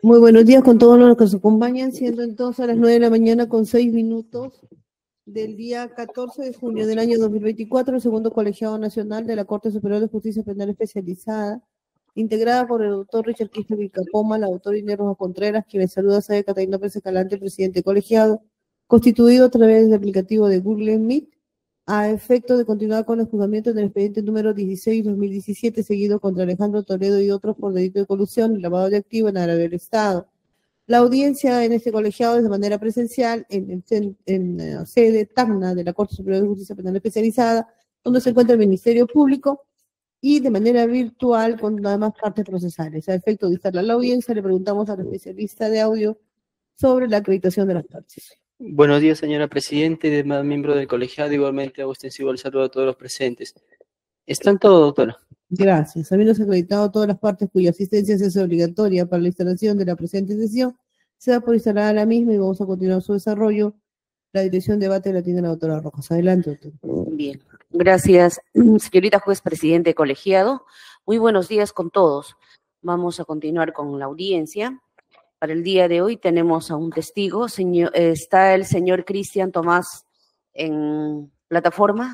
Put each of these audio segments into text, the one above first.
Muy buenos días con todos los que nos acompañan, siendo entonces a las 9 de la mañana con 6 minutos del día 14 de junio del año 2024, el segundo colegiado nacional de la Corte Superior de Justicia Penal Especializada, integrada por el doctor Richard Quispe Vilcapoma, la doctora Inés Rojas Contreras, quien les saluda, Sabe Catalina Pérez Escalante, presidente colegiado, constituido a través del aplicativo de Google Meet, a efecto de continuar con el juzgamiento del expediente número 16-2017, seguido contra Alejandro Toledo y otros por delito de colusión y lavado de activos en agravio del Estado. La audiencia en este colegiado es de manera presencial en sede Tacna de la Corte Superior de Justicia Penal Especializada, donde se encuentra el Ministerio Público, y de manera virtual con además partes procesales. A efecto de instalar la audiencia, le preguntamos al especialista de audio sobre la acreditación de las partes. Buenos días, señora Presidente y demás miembros del colegiado. Igualmente hago extensivo el saludo a todos los presentes. ¿Están todos, doctora? Gracias. Habiéndose acreditado todas las partes cuya asistencia se hace obligatoria para la instalación de la presente sesión, se da por instalada la misma y vamos a continuar su desarrollo. La dirección de debate la tiene la doctora Rojas. Adelante, doctora. Bien, gracias, señorita juez presidente colegiado. Muy buenos días con todos. Vamos a continuar con la audiencia. Para el día de hoy tenemos a un testigo. Está el señor Cristian Tomás en plataforma.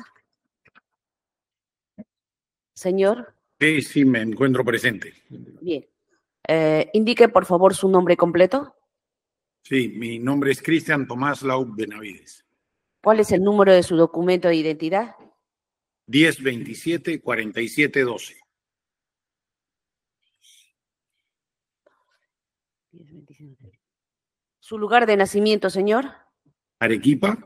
Señor. Sí, me encuentro presente. Bien. Indique, por favor, su nombre completo. Sí, mi nombre es Cristian Tomás Laub Benavides. ¿Cuál es el número de su documento de identidad? 1027-4712. ¿Su lugar de nacimiento, señor? Arequipa.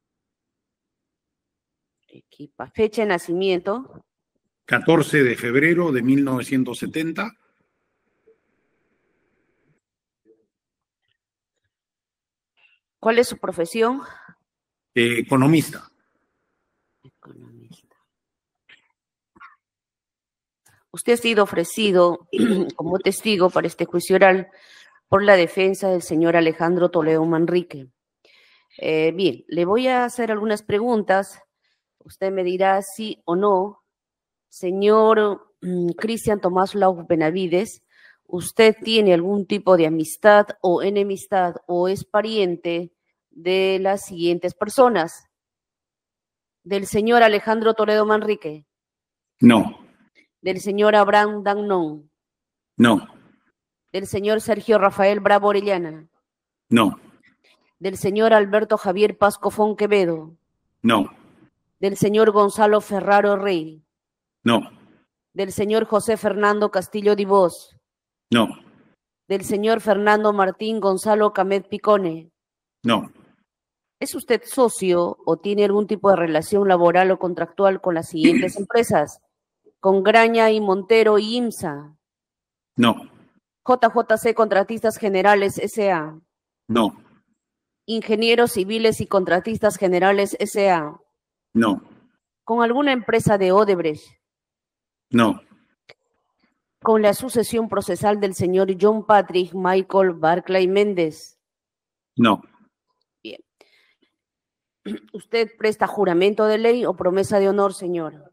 Arequipa. Fecha de nacimiento. 14 de febrero de 1970. ¿Cuál es su profesión? Economista. Economista. Usted ha sido ofrecido como testigo para este juicio oral por la defensa del señor Alejandro Toledo Manrique. Bien, le voy a hacer algunas preguntas. Usted me dirá sí o no. Señor Cristian Tomás Laub Benavides, ¿usted tiene algún tipo de amistad o enemistad o es pariente de las siguientes personas? ¿Del señor Alejandro Toledo Manrique? No. ¿Del señor Abraham Dagnon? No. ¿Del señor Sergio Rafael Bravo Orellana? No. ¿Del señor Alberto Javier Pascofón Quevedo? No. ¿Del señor Gonzalo Ferraro Rey? No. ¿Del señor José Fernando Castillo Divós? No. ¿Del señor Fernando Martín Gonzalo Camet Picone? No. ¿Es usted socio o tiene algún tipo de relación laboral o contractual con las siguientes empresas? ¿Con Graña y Montero y IMSA? No. JJC Contratistas Generales S.A. No. Ingenieros Civiles y Contratistas Generales S.A. No. ¿Con alguna empresa de Odebrecht? No. ¿Con la sucesión procesal del señor John Patrick Michael Barclay Méndez? No. Bien. ¿Usted presta juramento de ley o promesa de honor, señor?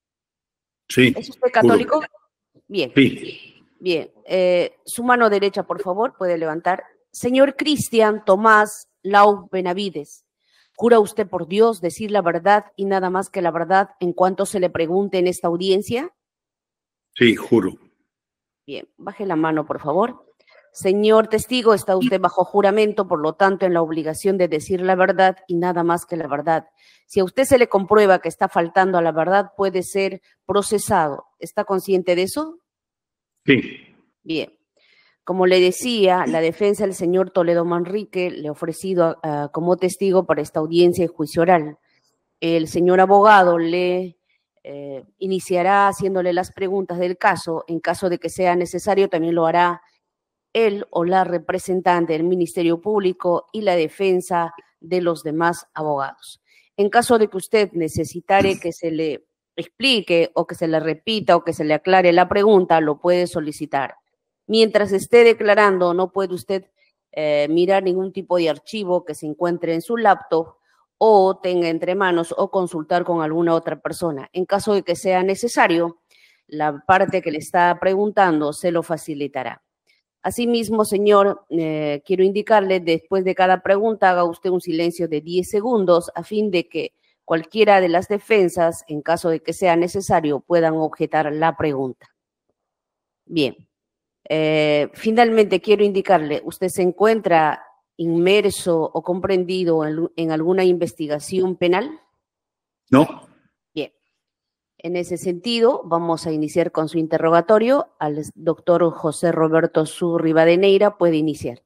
Sí. ¿Es usted católico? Juro. Bien. Sí. Bien. Su mano derecha, por favor, puede levantar. Señor Cristian Tomás Laub Benavides, ¿jura usted por Dios decir la verdad y nada más que la verdad en cuanto se le pregunte en esta audiencia? Sí, juro. Bien, baje la mano, por favor. Señor testigo, está usted bajo juramento, por lo tanto, en la obligación de decir la verdad y nada más que la verdad. Si a usted se le comprueba que está faltando a la verdad, puede ser procesado. ¿Está consciente de eso? Sí. Bien. Como le decía, la defensa del señor Toledo Manrique le ha ofrecido como testigo para esta audiencia y juicio oral. El señor abogado le iniciará haciéndole las preguntas del caso. En caso de que sea necesario, también lo hará él o la representante del Ministerio Público y la defensa de los demás abogados. En caso de que usted necesitare que se le explique o que se le repita o que se le aclare la pregunta, lo puede solicitar. Mientras esté declarando, no puede usted mirar ningún tipo de archivo que se encuentre en su laptop o tenga entre manos o consultar con alguna otra persona. En caso de que sea necesario, la parte que le está preguntando se lo facilitará. Asimismo, señor, quiero indicarle, después de cada pregunta, haga usted un silencio de 10 segundos a fin de que cualquiera de las defensas, en caso de que sea necesario, puedan objetar la pregunta. Bien. Finalmente, quiero indicarle, ¿usted se encuentra inmerso o comprendido en alguna investigación penal? No. Bien. En ese sentido, vamos a iniciar con su interrogatorio. Al doctor José Roberto Su Rivadeneira puede iniciar.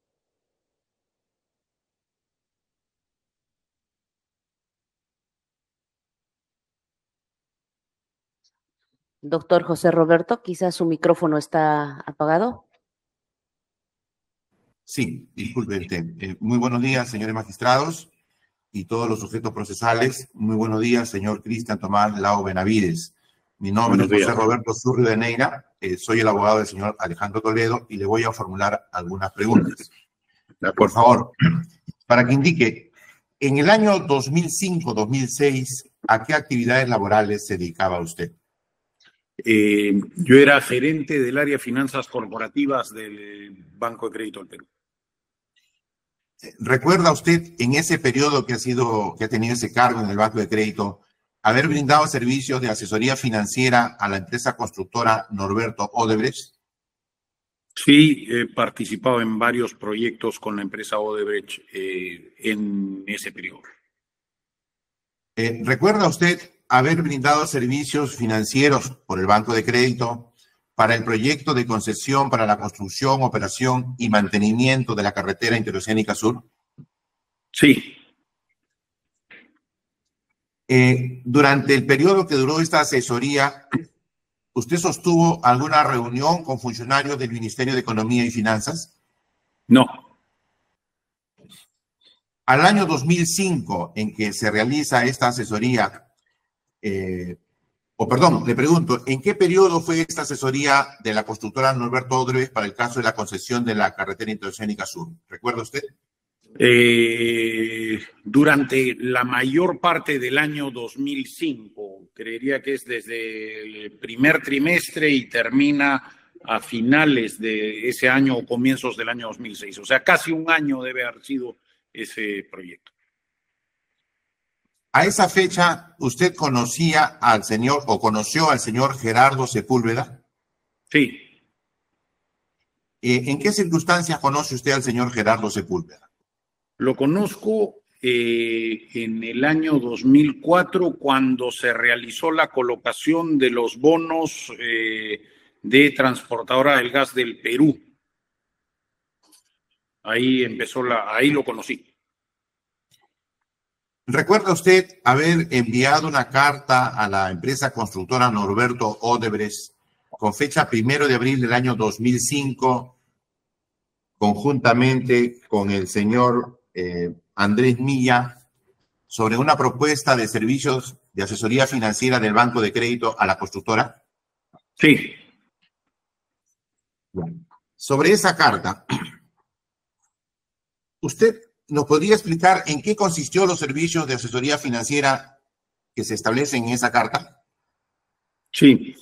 Doctor José Roberto, quizás su micrófono está apagado. Sí, disculpe usted. Muy buenos días, señores magistrados y todos los sujetos procesales. Muy buenos días, señor Cristian Tomás Lao Benavides. Mi nombre es José Roberto Su Rivadeneira, soy el abogado del señor Alejandro Toledo y le voy a formular algunas preguntas. Por favor, para que indique, en el año 2005-2006, ¿a qué actividades laborales se dedicaba usted? Yo era gerente del área de finanzas corporativas del Banco de Crédito del Perú. ¿Recuerda usted en ese periodo que ha tenido ese cargo en el Banco de Crédito haber brindado servicios de asesoría financiera a la empresa constructora Norberto Odebrecht? Sí, he participado en varios proyectos con la empresa Odebrecht en ese periodo. ¿Recuerda usted haber brindado servicios financieros por el Banco de Crédito para el proyecto de concesión para la construcción, operación y mantenimiento de la carretera interoceánica sur? Sí. Durante el periodo que duró esta asesoría, ¿usted sostuvo alguna reunión con funcionarios del Ministerio de Economía y Finanzas? No. Al año 2005, en que se realiza esta asesoría, le pregunto, ¿en qué periodo fue esta asesoría de la constructora Norberto Odebrecht para el caso de la concesión de la carretera interoceánica sur? ¿Recuerda usted? Durante la mayor parte del año 2005, creería que es desde el primer trimestre y termina a finales de ese año o comienzos del año 2006. O sea, casi un año debe haber sido ese proyecto. A esa fecha, ¿usted conocía al señor o conoció al señor Gerardo Sepúlveda? Sí. ¿En qué circunstancias conoce usted al señor Gerardo Sepúlveda? Lo conozco en el año 2004 cuando se realizó la colocación de los bonos de Transportadora del Gas del Perú. Ahí ahí lo conocí. ¿Recuerda usted haber enviado una carta a la empresa constructora Norberto Odebrecht con fecha 1 de abril del año 2005, conjuntamente con el señor Andrés Milla, sobre una propuesta de servicios de asesoría financiera del Banco de Crédito a la constructora? Sí. Bueno, sobre esa carta, ¿usted nos podría explicar en qué consistió los servicios de asesoría financiera que se establecen en esa carta? Sí.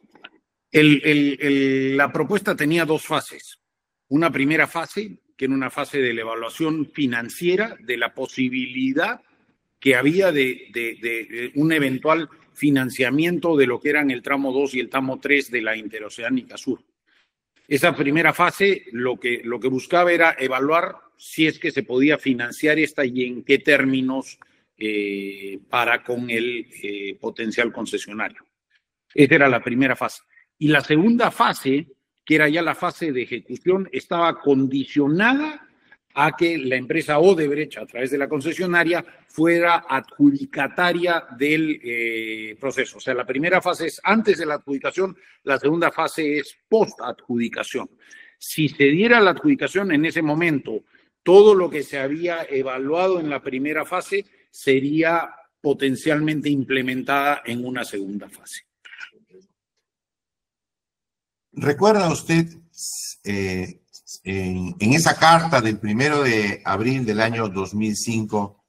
La propuesta tenía dos fases. Una primera fase, que era una fase de la evaluación financiera de la posibilidad que había de un eventual financiamiento de lo que eran el tramo 2 y el tramo 3 de la Interoceánica Sur. Esa primera fase lo que buscaba era evaluar si es que se podía financiar esta y en qué términos para con el potencial concesionario. Esa era la primera fase. Y la segunda fase, que era ya la fase de ejecución, estaba condicionada a que la empresa Odebrecht, a través de la concesionaria, fuera adjudicataria del proceso. O sea, la primera fase es antes de la adjudicación, la segunda fase es post-adjudicación. Si se diera la adjudicación en ese momento, todo lo que se había evaluado en la primera fase sería potencialmente implementada en una segunda fase. ¿Recuerda usted en esa carta del 1 de abril del año 2005,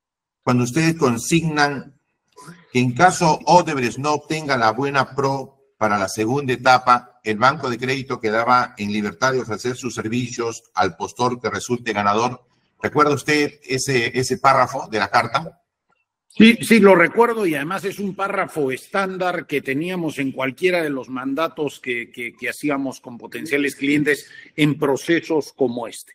cuando ustedes consignan que en caso Odebrecht no obtenga la buena pro para la segunda etapa, el banco de crédito quedaba en libertad de ofrecer sus servicios al postor que resulte ganador. ¿Recuerda usted ese párrafo de la carta? Sí, lo recuerdo, y además es un párrafo estándar que teníamos en cualquiera de los mandatos que hacíamos con potenciales clientes en procesos como este.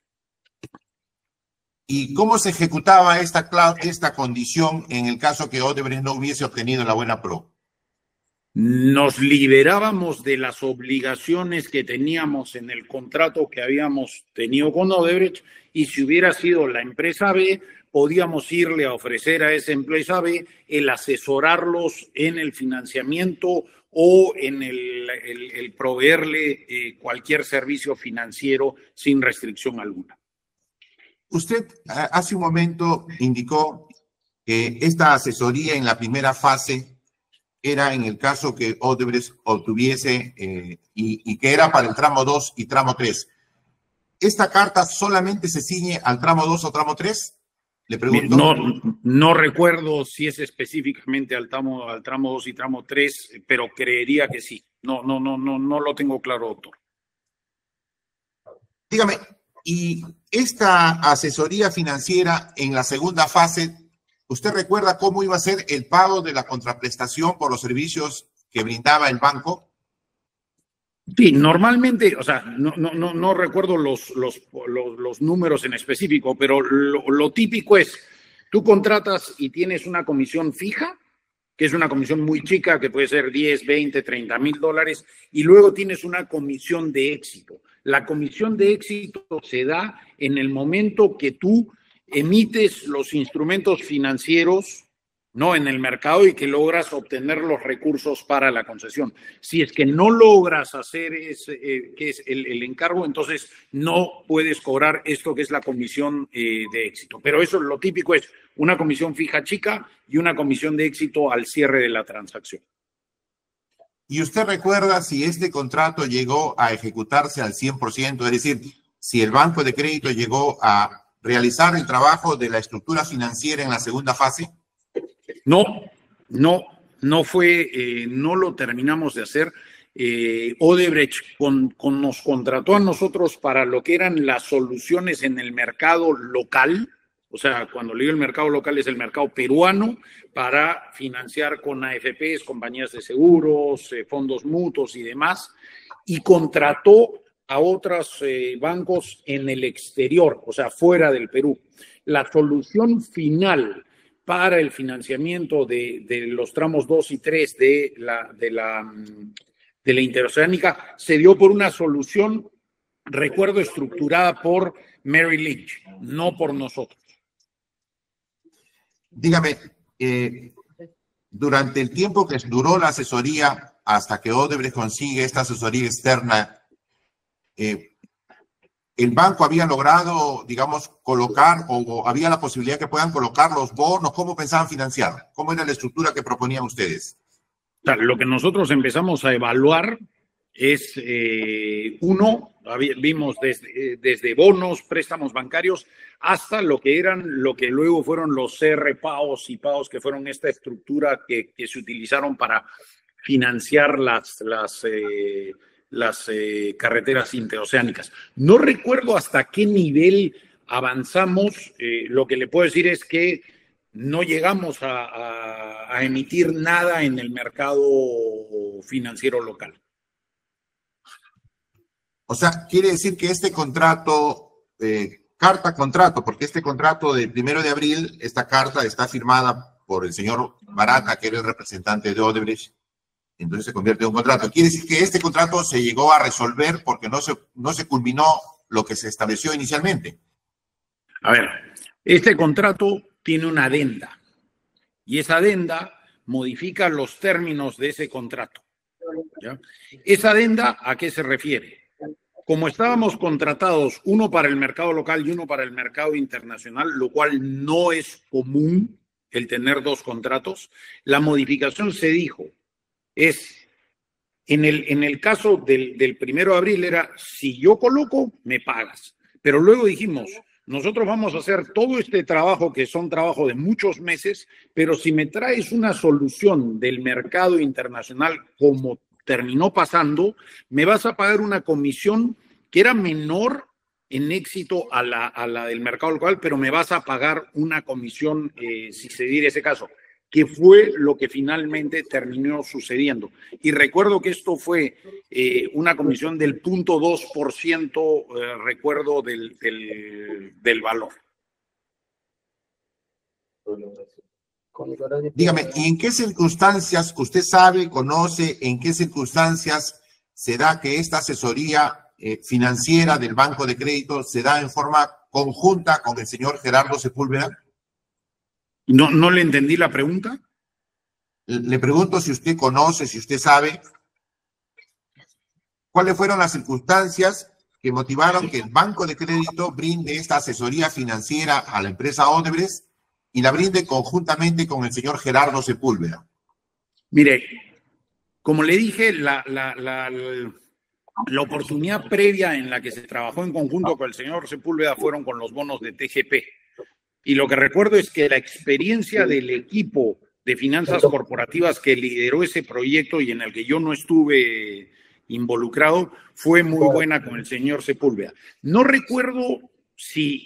¿Y cómo se ejecutaba esta condición en el caso que Odebrecht no hubiese obtenido la buena pro? Nos liberábamos de las obligaciones que teníamos en el contrato que habíamos tenido con Odebrecht, y si hubiera sido la empresa B, podíamos irle a ofrecer a esa empresa B el asesorarlos en el financiamiento o en el proveerle cualquier servicio financiero sin restricción alguna. Usted hace un momento indicó que esta asesoría en la primera fase era en el caso que Odebrecht obtuviese y que era para el tramo 2 y tramo 3. ¿Esta carta solamente se ciñe al tramo 2 o tramo 3? Le pregunto. No recuerdo si es específicamente al tramo 2 y tramo 3, pero creería que sí. No lo tengo claro, doctor. Dígame, ¿y esta asesoría financiera en la segunda fase, usted recuerda cómo iba a ser el pago de la contraprestación por los servicios que brindaba el banco? Sí, normalmente, o sea, no recuerdo los números en específico, pero lo típico es, tú contratas y tienes una comisión fija, que es una comisión muy chica, que puede ser 10, 20, 30 mil dólares, y luego tienes una comisión de éxito. La comisión de éxito se da en el momento que tú emites los instrumentos financieros, no en el mercado, y que logras obtener los recursos para la concesión. Si es que no logras hacer que es el encargo, entonces no puedes cobrar esto que es la comisión de éxito. Pero eso, lo típico es una comisión fija chica y una comisión de éxito al cierre de la transacción. ¿Y usted recuerda si este contrato llegó a ejecutarse al 100%? Es decir, si el banco de crédito llegó a realizar el trabajo de la estructura financiera en la segunda fase. No fue, no lo terminamos de hacer. Odebrecht nos contrató a nosotros para lo que eran las soluciones en el mercado local. O sea, cuando le digo el mercado local es el mercado peruano, para financiar con AFPs, compañías de seguros, fondos mutuos y demás, y contrató a otros bancos en el exterior, o sea, fuera del Perú. La solución final para el financiamiento de los tramos 2 y 3 de la interoceánica se dio por una solución, recuerdo, estructurada por Merrill Lynch, no por nosotros. Dígame, durante el tiempo que duró la asesoría hasta que Odebrecht consigue esta asesoría externa, ¿el banco había logrado, digamos, colocar o había la posibilidad que puedan colocar los bonos? ¿Cómo pensaban financiar? ¿Cómo era la estructura que proponían ustedes? O sea, lo que nosotros empezamos a evaluar es, vimos desde bonos, préstamos bancarios, hasta lo que luego fueron los CR-PAOs y PAOs, que fueron esta estructura que se utilizaron para financiar las carreteras interoceánicas. No recuerdo hasta qué nivel avanzamos. Lo que le puedo decir es que no llegamos a emitir nada en el mercado financiero local. O sea, quiere decir que este contrato, carta-contrato, porque este contrato del 1 de abril, esta carta está firmada por el señor Barata, que era el representante de Odebrecht, entonces se convierte en un contrato. Quiere decir que este contrato se llegó a resolver porque no se culminó lo que se estableció inicialmente. A ver, este contrato tiene una adenda y esa adenda modifica los términos de ese contrato, ¿ya? ¿Esa adenda a qué se refiere? Como estábamos contratados, uno para el mercado local y uno para el mercado internacional, lo cual no es común el tener dos contratos, la modificación se dijo, en el caso del 1 de abril era, si yo coloco, me pagas. Pero luego dijimos, nosotros vamos a hacer todo este trabajo, que son trabajo de muchos meses, pero si me traes una solución del mercado internacional como terminó pasando, me vas a pagar una comisión que era menor en éxito a la del mercado local, pero me vas a pagar una comisión si se diera ese caso, que fue lo que finalmente terminó sucediendo. Y recuerdo que esto fue una comisión del 0.2%, recuerdo, del valor. Dígame, ¿y en qué circunstancias usted sabe, conoce, en qué circunstancias se da que esta asesoría financiera del Banco de Crédito se da en forma conjunta con el señor Gerardo Sepúlveda? No le entendí la pregunta. Le pregunto si usted conoce, si usted sabe, cuáles fueron las circunstancias que motivaron que el Banco de Crédito brinde esta asesoría financiera a la empresa Odebrecht y la brinde conjuntamente con el señor Gerardo Sepúlveda. Mire, como le dije, la oportunidad previa en la que se trabajó en conjunto con el señor Sepúlveda fueron con los bonos de TGP. Y lo que recuerdo es que la experiencia del equipo de finanzas corporativas que lideró ese proyecto y en el que yo no estuve involucrado fue muy buena con el señor Sepúlveda. No recuerdo si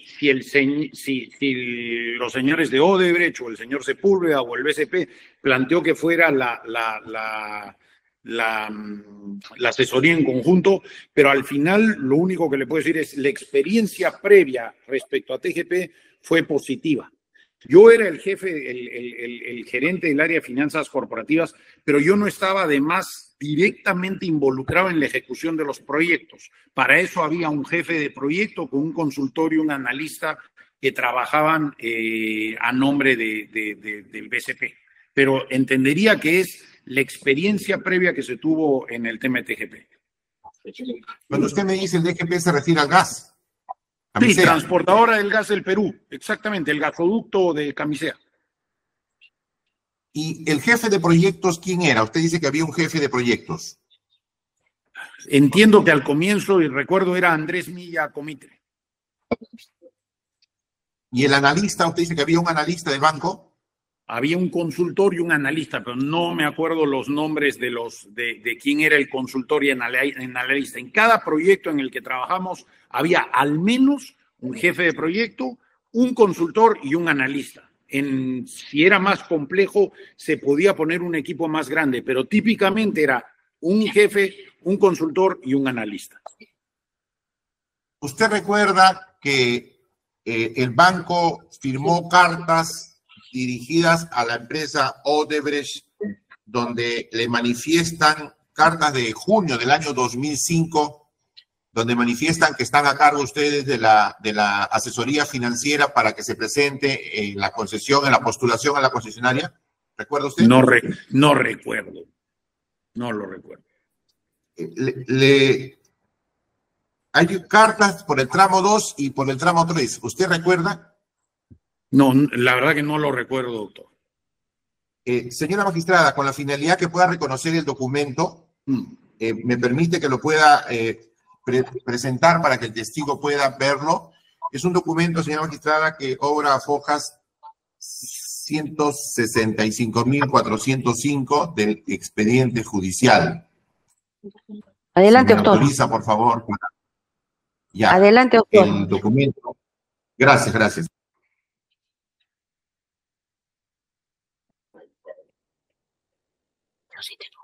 los señores de Odebrecht o el señor Sepúlveda o el BCP planteó que fuera la asesoría en conjunto, pero al final lo único que le puedo decir es la experiencia previa respecto a TGP fue positiva. Yo era el jefe, el gerente del área de finanzas corporativas, pero yo no estaba además directamente involucrado en la ejecución de los proyectos. Para eso había un jefe de proyecto con un consultor y un analista que trabajaban a nombre del BCP. Pero entendería que es la experiencia previa que se tuvo en el tema de TGP. Cuando usted me dice el TGP se refiere al gas. Sí, transportadora del gas del Perú, exactamente, el gasoducto de Camisea. ¿Y el jefe de proyectos quién era? Usted dice que había un jefe de proyectos. Entiendo que al comienzo, y recuerdo, era Andrés Milla Comitre. ¿Y el analista? Usted dice que había un analista del banco. Había un consultor y un analista, pero no me acuerdo los nombres de quién era el consultor y analista. En cada proyecto en el que trabajamos había al menos un jefe de proyecto, un consultor y un analista. Si era más complejo, se podía poner un equipo más grande, pero típicamente era un jefe, un consultor y un analista. ¿Usted recuerda que el banco firmó cartas dirigidas a la empresa Odebrecht, donde le manifiestan cartas de junio del año 2005, donde manifiestan que están a cargo ustedes de la asesoría financiera para que se presente en la concesión, en la postulación a la concesionaria? ¿Recuerda usted? No recuerdo. No lo recuerdo. Hay cartas por el tramo 2 y por el tramo 3. ¿Usted recuerda? No, la verdad que no lo recuerdo, doctor. Señora magistrada, con la finalidad que pueda reconocer el documento, me permite que lo pueda presentar para que el testigo pueda verlo. Es un documento, señora magistrada, que obra fojas 165.405 del expediente judicial. Adelante, si me doctor. autoriza, por favor. Ya. Adelante, doctor. El documento. Gracias, gracias. Yo sí tengo.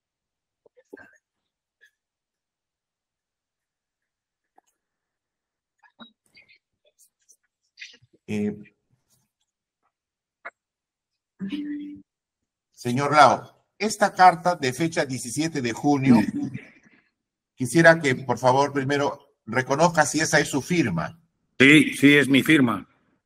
Señor Lao, esta carta de fecha 17 de junio, quisiera que por favor primero reconozca si esa es su firma. Sí, es mi firma.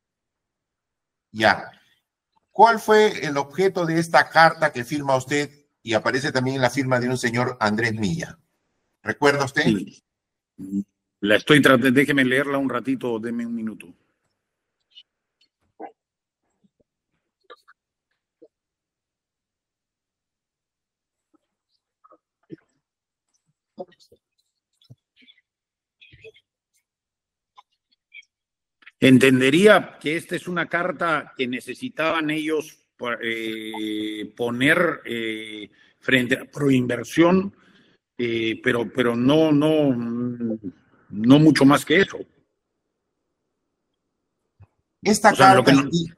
Ya. ¿Cuál fue el objeto de esta carta que firma usted y aparece también la firma de un señor Andrés Milla? ¿Recuerda usted? Sí. La estoy tratando, déjeme leerla un ratito, deme un minuto. Entendería que esta es una carta que necesitaban ellos poner frente a Proinversión, pero no mucho más que eso. Esta carta...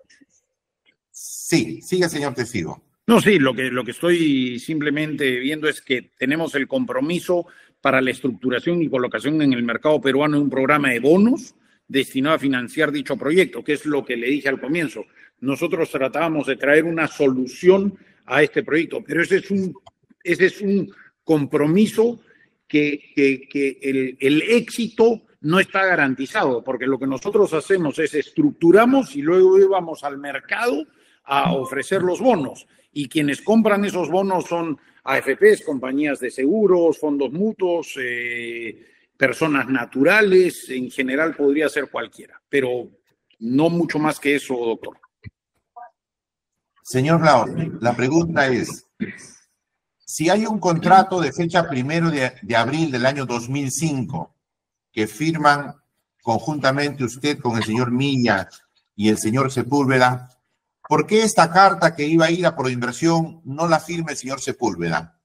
Sí, sigue, señor testigo. No, sí, lo que estoy simplemente viendo es que tenemos el compromiso para la estructuración y colocación en el mercado peruano de un programa de bonos destinado a financiar dicho proyecto, que es lo que le dije al comienzo. Nosotros tratábamos de traer una solución a este proyecto, pero ese es un compromiso que el éxito no está garantizado, porque lo que nosotros hacemos es estructuramos y luego íbamos al mercado a ofrecer los bonos. Y quienes compran esos bonos son AFPs, compañías de seguros, fondos mutuos, personas naturales, en general podría ser cualquiera, pero no mucho más que eso, doctor. Señor Lao, la pregunta es, si hay un contrato de fecha 1 de abril del año 2005 que firman conjuntamente usted con el señor Milla y el señor Sepúlveda, ¿por qué esta carta que iba a ir a Proinversión no la firma el señor Sepúlveda?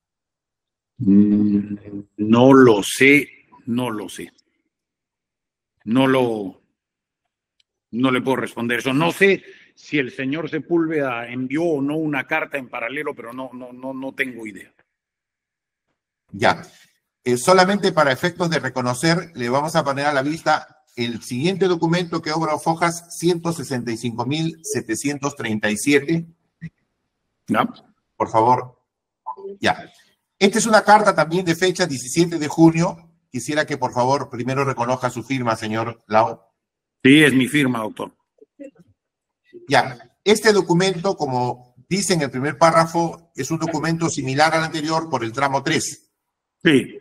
No lo sé. No le puedo responder eso. No sé si el señor Sepúlveda envió o no una carta en paralelo, pero no tengo idea. Ya. Solamente para efectos de reconocer, le vamos a poner a la vista el siguiente documento que obra Fojas 165.737. ¿Ya? Por favor. Ya. Esta es una carta también de fecha 17 de junio. Quisiera que, por favor, primero reconozca su firma, señor Lao. Sí, es mi firma, doctor. Ya. Este documento, como dice en el primer párrafo, es un documento similar al anterior por el tramo 3. Sí.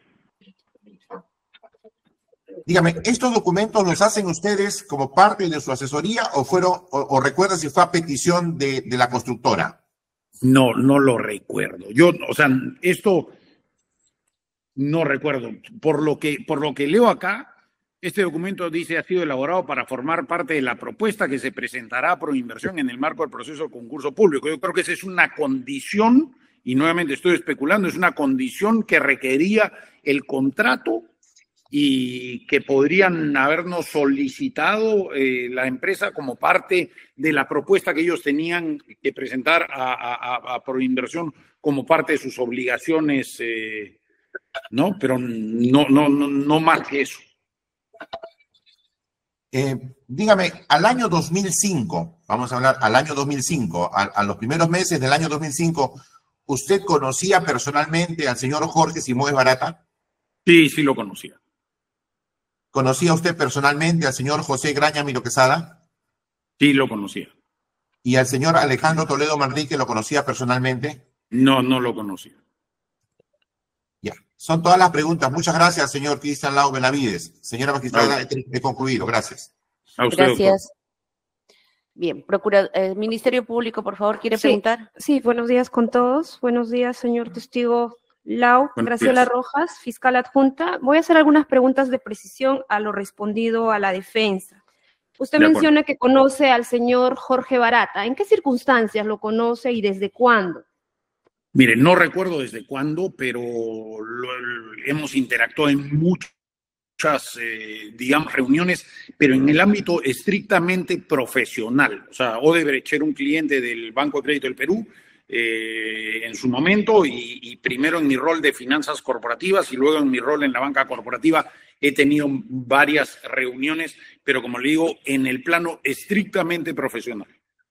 Dígame, ¿estos documentos los hacen ustedes como parte de su asesoría o recuerda si fue a petición de la constructora? No lo recuerdo. Esto no recuerdo. Por lo que leo acá, este documento dice ha sido elaborado para formar parte de la propuesta que se presentará a Proinversión en el marco del proceso de concurso público. Yo creo que esa es una condición, y nuevamente estoy especulando, es una condición que requería el contrato y que podrían habernos solicitado la empresa como parte de la propuesta que ellos tenían que presentar a Proinversión como parte de sus obligaciones, ¿no? Pero no más que eso. Dígame, al año 2005, vamos a hablar al año 2005, a los primeros meses del año 2005, ¿usted conocía personalmente al señor Jorge Simões Barata? Sí lo conocía. ¿Conocía usted personalmente al señor José Graña Miro Quesada? Sí, lo conocía. ¿Y al señor Alejandro Toledo Manrique lo conocía personalmente? No lo conocía. Ya, son todas las preguntas. Muchas gracias, señor Cristian Lao Benavides. Señora magistrada, he concluido. Gracias. A usted, Gracias. doctor. Bien, Ministerio Público, por favor, ¿quiere preguntar? Sí, buenos días con todos. Buenos días, señor testigo Lao. Graciela Rojas, fiscal adjunta. Voy a hacer algunas preguntas de precisión a lo respondido a la defensa. Usted menciona que conoce al señor Jorge Barata. ¿En qué circunstancias lo conoce y desde cuándo? Mire, no recuerdo desde cuándo, pero hemos interactuado en muchas, reuniones, pero en el ámbito estrictamente profesional. O sea, Odebrecht era un cliente del Banco de Crédito del Perú en su momento y primero en mi rol de finanzas corporativas y luego en mi rol en la banca corporativa he tenido varias reuniones, pero como le digo, en el plano estrictamente profesional.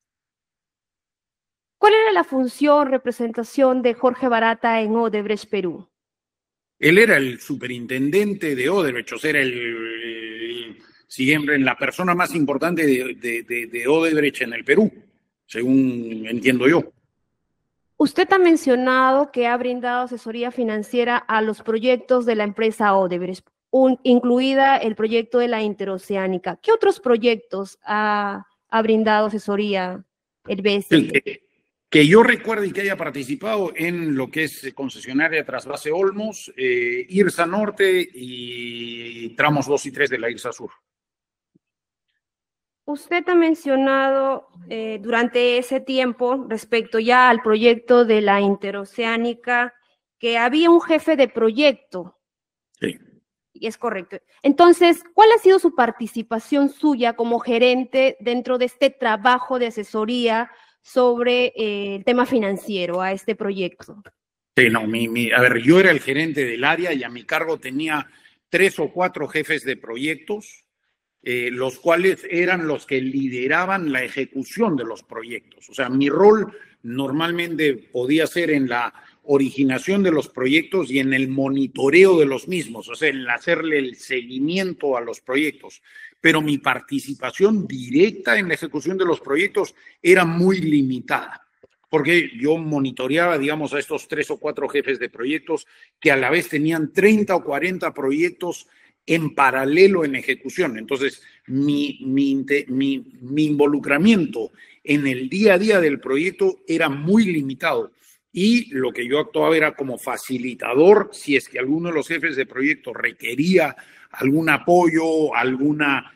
¿Cuál era la función, representación de Jorge Barata en Odebrecht Perú? Él era el superintendente de Odebrecht, o sea, era siempre la persona más importante de Odebrecht en el Perú, según entiendo yo. Usted ha mencionado que ha brindado asesoría financiera a los proyectos de la empresa Odebrecht, incluida el proyecto de la Interoceánica. ¿Qué otros proyectos ha brindado asesoría el BSI? Que yo recuerde y que haya participado en lo que es concesionaria Trasvase Olmos, IRSA Norte y tramos 2 y 3 de la IRSA Sur. Usted ha mencionado durante ese tiempo, respecto ya al proyecto de la interoceánica, que había un jefe de proyecto. Sí. Y es correcto. Entonces, ¿cuál ha sido su participación suya como gerente dentro de este trabajo de asesoría sobre el tema financiero a este proyecto? Sí, no, a ver, yo era el gerente del área y a mi cargo tenía 3 o 4 jefes de proyectos, los cuales eran los que lideraban la ejecución de los proyectos. O sea, mi rol normalmente podía ser en la originación de los proyectos y en el monitoreo de los mismos, o sea, en hacerle el seguimiento a los proyectos. Pero mi participación directa en la ejecución de los proyectos era muy limitada, porque yo monitoreaba, digamos, a estos 3 o 4 jefes de proyectos que a la vez tenían 30 o 40 proyectos en paralelo en ejecución. Entonces, mi involucramiento en el día a día del proyecto era muy limitado. Y lo que yo actuaba era como facilitador, si es que alguno de los jefes de proyecto requería algún apoyo, alguna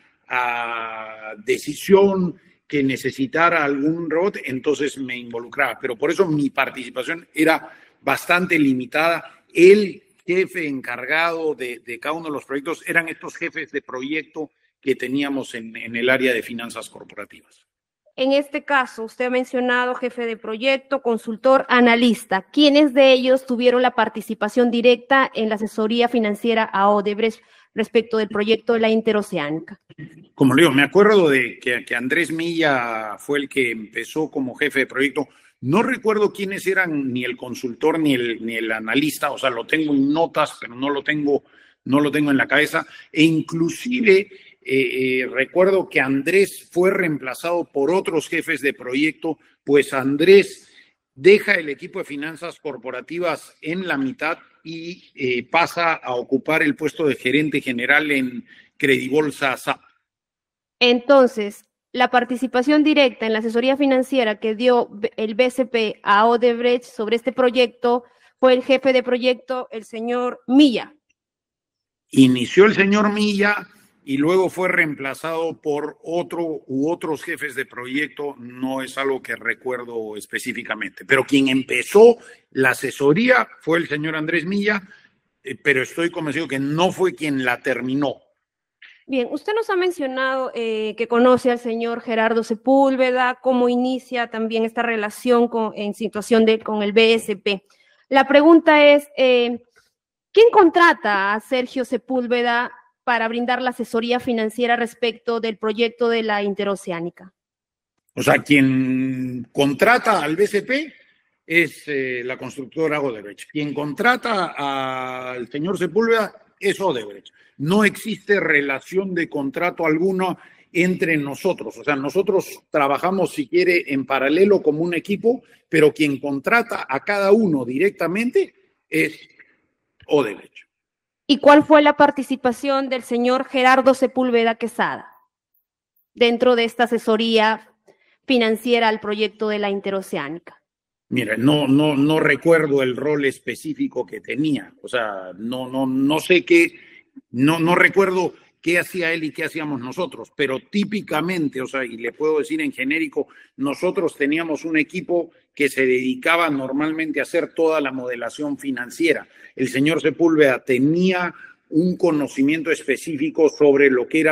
decisión que necesitara algún rebote, entonces me involucraba. Pero por eso mi participación era bastante limitada. El jefe encargado de cada uno de los proyectos eran estos jefes de proyecto que teníamos en el área de finanzas corporativas. En este caso, usted ha mencionado jefe de proyecto, consultor, analista. ¿Quiénes de ellos tuvieron la participación directa en la asesoría financiera a Odebrecht respecto del proyecto de la interoceánica? Como le digo, me acuerdo de que Andrés Milla fue el que empezó como jefe de proyecto. No recuerdo quiénes eran ni el consultor ni el analista, o sea, lo tengo en notas, pero no lo tengo en la cabeza. E inclusive recuerdo que Andrés fue reemplazado por otros jefes de proyecto, pues Andrés deja el equipo de finanzas corporativas en la mitad y pasa a ocupar el puesto de gerente general en Credibolsa SAP. Entonces, la participación directa en la asesoría financiera que dio el BCP a Odebrecht sobre este proyecto fue el jefe de proyecto, el señor Milla. Inició el señor Milla y luego fue reemplazado por otros jefes de proyecto. No es algo que recuerdo específicamente, pero quien empezó la asesoría fue el señor Andrés Milla, pero estoy convencido que no fue quien la terminó. Bien, usted nos ha mencionado que conoce al señor Gerardo Sepúlveda, cómo inicia también esta relación en situación con el BSP. La pregunta es, ¿quién contrata a Sergio Sepúlveda para brindar la asesoría financiera respecto del proyecto de la interoceánica? O sea, quien contrata al BCP es la constructora Odebrecht. Quien contrata al señor Sepúlveda es Odebrecht. No existe relación de contrato alguno entre nosotros. O sea, nosotros trabajamos, si quiere, en paralelo como un equipo, pero quien contrata a cada uno directamente es Odebrecht. ¿Y cuál fue la participación del señor Gerardo Sepúlveda Quesada dentro de esta asesoría financiera al proyecto de la interoceánica? Mira, no recuerdo el rol específico que tenía. O sea, no sé qué, no recuerdo qué hacía él y qué hacíamos nosotros, pero típicamente, o sea, y le puedo decir en genérico, nosotros teníamos un equipo que se dedicaba normalmente a hacer toda la modelación financiera. El señor Sepúlveda tenía un conocimiento específico sobre lo que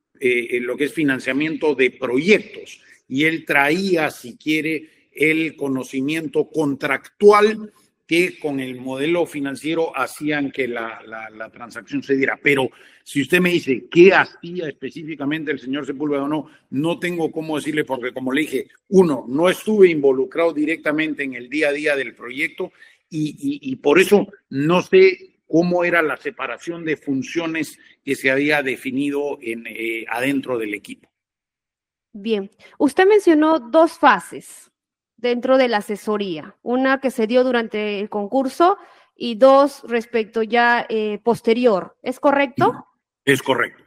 es financiamiento de proyectos, y él traía, si quiere, el conocimiento contractual que con el modelo financiero hacían que la transacción se diera. Pero si usted me dice qué hacía específicamente el señor Sepúlveda o no tengo cómo decirle, porque como le dije, no estuve involucrado directamente en el día a día del proyecto y por eso no sé cómo era la separación de funciones que se había definido adentro del equipo. Bien, usted mencionó 2 fases dentro de la asesoría, una que se dio durante el concurso y 2 respecto ya posterior, ¿es correcto? Es correcto.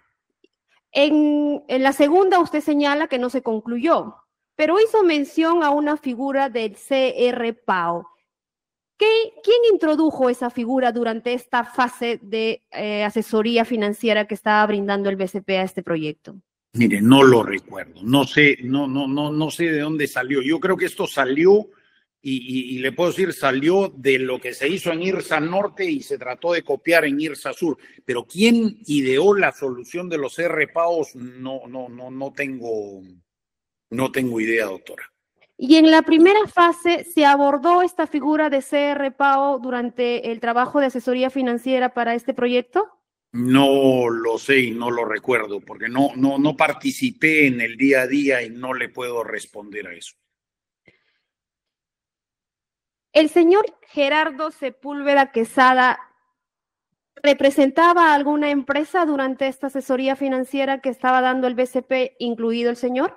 En la segunda usted señala que no se concluyó, pero hizo mención a una figura del CRPAO. ¿Quién introdujo esa figura durante esta fase de asesoría financiera que estaba brindando el BCP a este proyecto? Mire, no lo recuerdo. No sé de dónde salió. Yo creo que esto salió, y le puedo decir, salió de lo que se hizo en IRSA Norte y se trató de copiar en IRSA Sur. Pero quién ideó la solución de los CR-PAOs, no tengo idea, doctora. Y en la primera fase, ¿se abordó esta figura de CR-PAO durante el trabajo de asesoría financiera para este proyecto? No lo sé y no lo recuerdo, porque no participé en el día a día y no le puedo responder a eso. ¿El señor Gerardo Sepúlveda Quesada representaba a alguna empresa durante esta asesoría financiera que estaba dando el BCP, incluido el señor?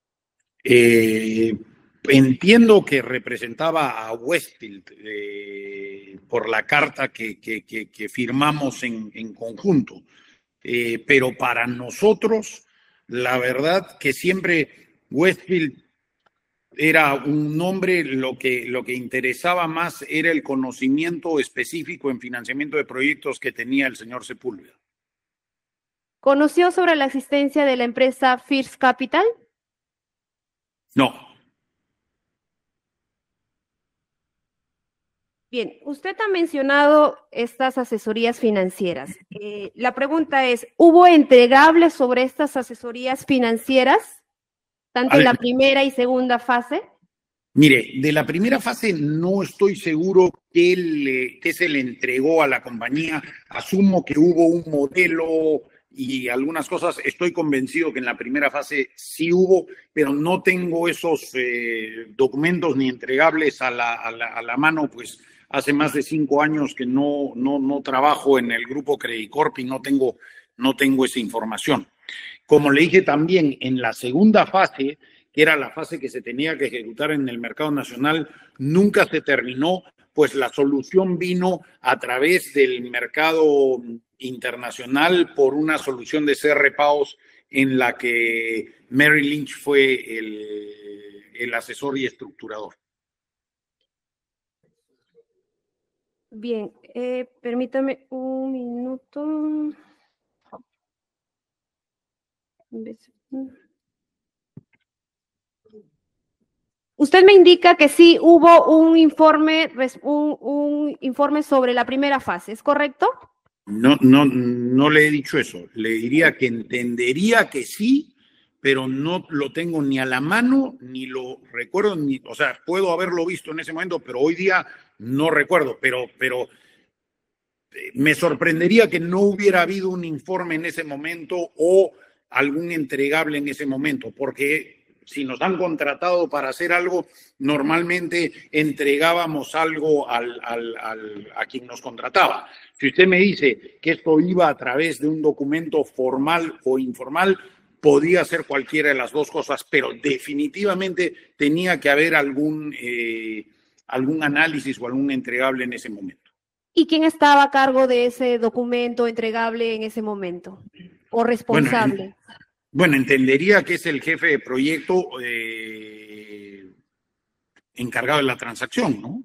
Entiendo que representaba a Westfield por la carta que firmamos en conjunto, pero para nosotros, la verdad que siempre Westfield era un nombre, lo que interesaba más era el conocimiento específico en financiamiento de proyectos que tenía el señor Sepúlveda. ¿Conoció sobre la existencia de la empresa First Capital? No. Bien, usted ha mencionado estas asesorías financieras. La pregunta es, ¿hubo entregables sobre estas asesorías financieras, tanto en la primera y segunda fase? Mire, de la primera fase no estoy seguro que se le entregó a la compañía. Asumo que hubo un modelo y algunas cosas. Estoy convencido que en la primera fase sí hubo, pero no tengo esos documentos ni entregables a la mano, pues hace más de 5 años que no trabajo en el grupo Credicorp y no tengo esa información. Como le dije también, en la segunda fase, que era la fase que se tenía que ejecutar en el mercado nacional, nunca se terminó, pues la solución vino a través del mercado internacional por una solución de CR-PAOs en la que Merrill Lynch fue el asesor y estructurador. Bien, permítame un minuto. Usted me indica que sí hubo un informe sobre la primera fase, ¿es correcto? No le he dicho eso. Le diría que entendería que sí, pero no lo tengo ni a la mano, ni lo recuerdo, o sea, puedo haberlo visto en ese momento, pero hoy día no recuerdo, pero me sorprendería que no hubiera habido un informe en ese momento o algún entregable en ese momento, porque si nos han contratado para hacer algo, normalmente entregábamos algo a quien nos contrataba. Si usted me dice que esto iba a través de un documento formal o informal, podía ser cualquiera de las dos cosas, pero definitivamente tenía que haber algún análisis o algún entregable en ese momento. ¿Y quién estaba a cargo de ese documento entregable en ese momento? ¿O responsable? Bueno, entendería que es el jefe de proyecto encargado de la transacción, ¿no?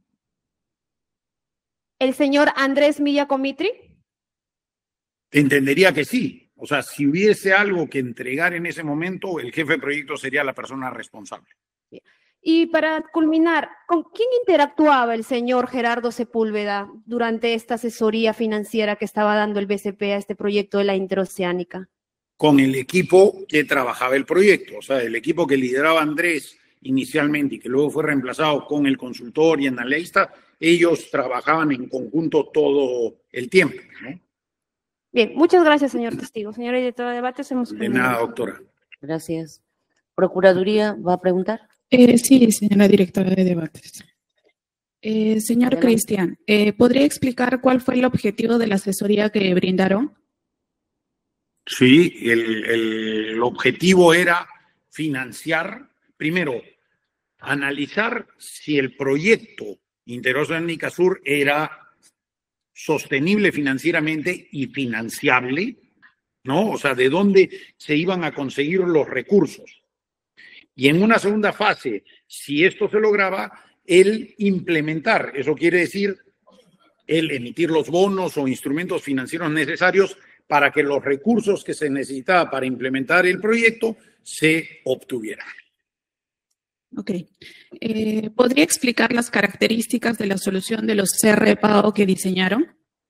¿El señor Andrés Milla Comitri? Entendería que sí. O sea, si hubiese algo que entregar en ese momento, el jefe de proyecto sería la persona responsable. Y para culminar, ¿con quién interactuaba el señor Gerardo Sepúlveda durante esta asesoría financiera que estaba dando el BCP a este proyecto de la interoceánica? Con el equipo que trabajaba el proyecto, o sea, el equipo que lideraba Andrés inicialmente y que luego fue reemplazado con el consultor y analista, ellos trabajaban en conjunto todo el tiempo, ¿no? Bien, muchas gracias, señor testigo. Señora directora de debates, hemos De nada, doctora. Gracias. ¿Procuraduría va a preguntar? Sí, señora directora de debates. Señor Cristian, ¿podría explicar cuál fue el objetivo de la asesoría que brindaron? Sí, el objetivo era financiar, primero, analizar si el proyecto Interoceánica Sur era sostenible financieramente y financiable, ¿no? O sea, de dónde se iban a conseguir los recursos. Y en una segunda fase, si esto se lograba, el implementar, eso quiere decir el emitir los bonos o instrumentos financieros necesarios para que los recursos que se necesitaban para implementar el proyecto se obtuvieran. Ok. ¿Podría explicar las características de la solución de los CRPAO que diseñaron?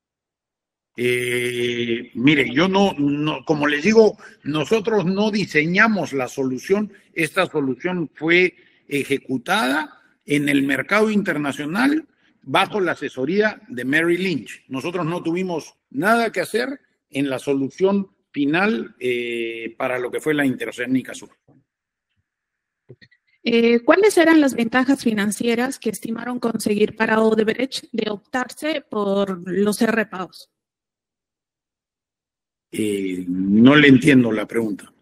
Mire, yo no, como les digo, nosotros no diseñamos la solución. Esta solución fue ejecutada en el mercado internacional bajo la asesoría de Merrill Lynch. Nosotros no tuvimos nada que hacer en la solución final para lo que fue la Interoceánica Sur. ¿Cuáles eran las ventajas financieras que estimaron conseguir para Odebrecht de optarse por los CRPAOs? No le entiendo la pregunta.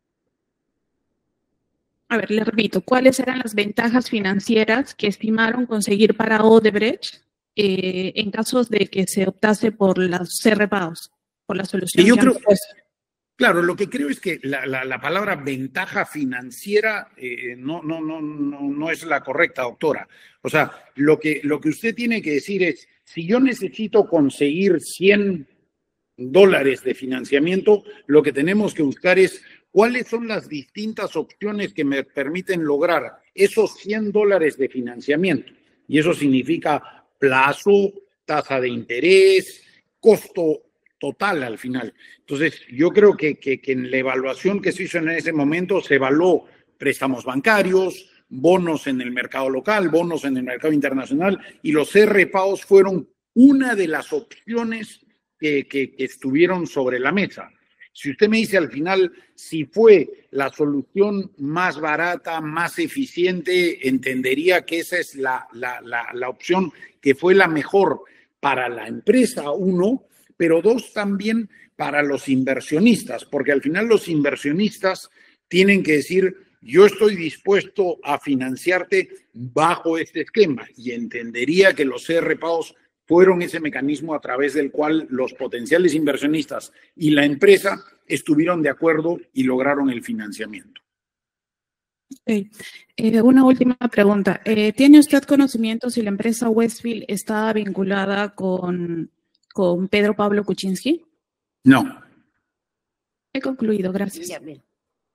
A ver, le repito, ¿cuáles eran las ventajas financieras que estimaron conseguir para Odebrecht en casos de que se optase por los CRPAOs, por la solución? Yo creo, claro, lo que creo es que la palabra ventaja financiera no es la correcta, doctora. O sea, lo que usted tiene que decir es, si yo necesito conseguir $100 de financiamiento, lo que tenemos que buscar es cuáles son las distintas opciones que me permiten lograr esos $100 de financiamiento. Y eso significa plazo, tasa de interés, costo total al final. Entonces, yo creo que en la evaluación que se hizo en ese momento se evaluó préstamos bancarios, bonos en el mercado local, bonos en el mercado internacional, y los CRPAOs fueron una de las opciones que estuvieron sobre la mesa. Si usted me dice al final si fue la solución más barata, más eficiente, entendería que esa es la opción que fue la mejor para la empresa, uno, pero dos, también para los inversionistas, porque al final los inversionistas tienen que decir, yo estoy dispuesto a financiarte bajo este esquema, y entendería que los CRPAOs fueron ese mecanismo a través del cual los potenciales inversionistas y la empresa estuvieron de acuerdo y lograron el financiamiento. Okay. Una última pregunta. ¿Tiene usted conocimiento si la empresa Westfield está vinculada con Pedro Pablo Kuczynski? No. He concluido, gracias. Ya, bien.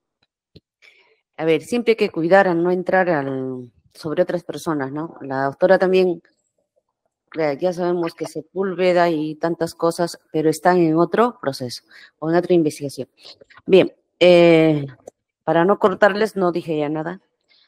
A ver, siempre hay que cuidar a no entrar sobre otras personas, ¿no? La doctora también, ya sabemos que Sepúlveda y tantas cosas, pero están en otro proceso o en otra investigación. Bien, para no cortarles, no dije ya nada.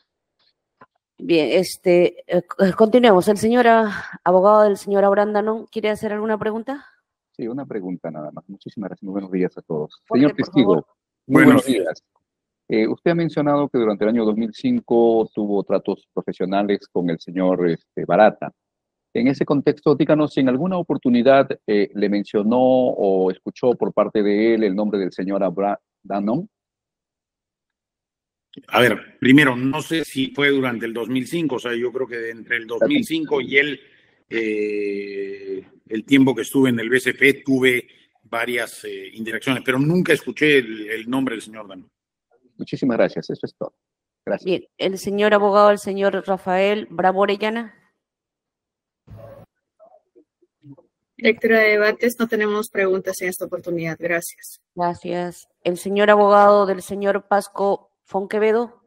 Bien, continuemos. El señor abogado del señor Abrandanon, ¿quiere hacer alguna pregunta? Sí, una pregunta nada más. Muchísimas gracias. Muy buenos días a todos. Fuerte, señor testigo, muy buenos días. Usted ha mencionado que durante el año 2005 tuvo tratos profesionales con el señor Barata. En ese contexto, díganos si en alguna oportunidad le mencionó o escuchó por parte de él el nombre del señor Abrandanon. A ver, primero, no sé si fue durante el 2005, o sea, yo creo que entre el 2005 y el tiempo que estuve en el BCP tuve varias interacciones, pero nunca escuché el nombre del señor Danon. Muchísimas gracias, eso es todo. Gracias. Bien, el señor abogado, el señor Rafael Bravo Orellana. Lectura de debates, no tenemos preguntas en esta oportunidad, gracias. Gracias. El señor abogado del señor Pasco Fonquevedo.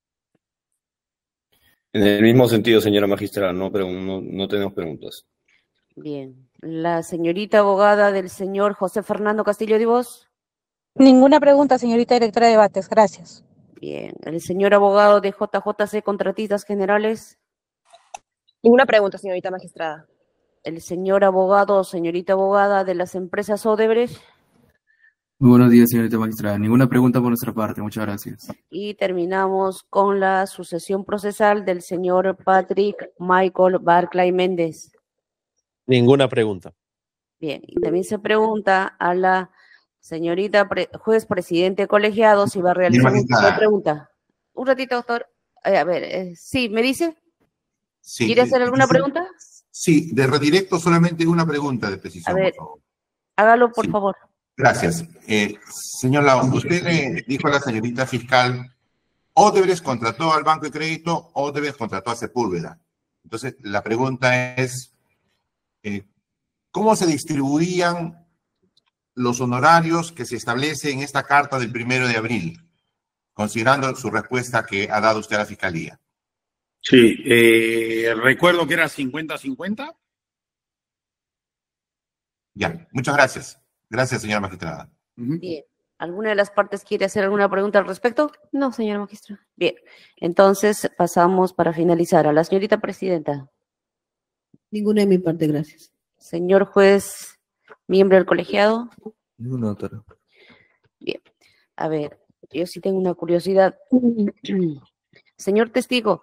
En el mismo sentido, señora magistrada, no tenemos preguntas. Bien. La señorita abogada del señor José Fernando Castillo de Vos. Ninguna pregunta, señorita directora de debates, gracias. Bien. El señor abogado de JJC Contratistas Generales. Ninguna pregunta, señorita magistrada. El señor abogado o señorita abogada de las empresas Odebrecht. Muy buenos días, señorita magistrada. Ninguna pregunta por nuestra parte. Muchas gracias. Y terminamos con la sucesión procesal del señor Patrick Michael Barclay Méndez. Ninguna pregunta. Bien. Y también se pregunta a la señorita juez presidente colegiado si va a realizar una pregunta. Un ratito, doctor. A ver, sí, ¿me dice? Sí, ¿Quiere hacer alguna pregunta? Sí, de redirecto solamente una pregunta de precisión, a ver, por favor. Hágalo, por favor. Gracias. Señor Lau, usted le dijo a la señorita fiscal, Odebrecht contrató al Banco de Crédito, Odebrecht contrató a Sepúlveda. Entonces, la pregunta es, ¿cómo se distribuían los honorarios que se establece en esta carta del 1 de abril, considerando su respuesta que ha dado usted a la Fiscalía. Sí, recuerdo que era 50-50. Ya, muchas gracias. Gracias, señora magistrada. Bien. ¿Alguna de las partes quiere hacer alguna pregunta al respecto? No, señora magistrada. Bien. Entonces, pasamos para finalizar a la señorita presidenta. Ninguna de mi parte, gracias. Señor juez, miembro del colegiado. Ninguna, doctora. Bien. A ver, yo sí tengo una curiosidad. Señor testigo,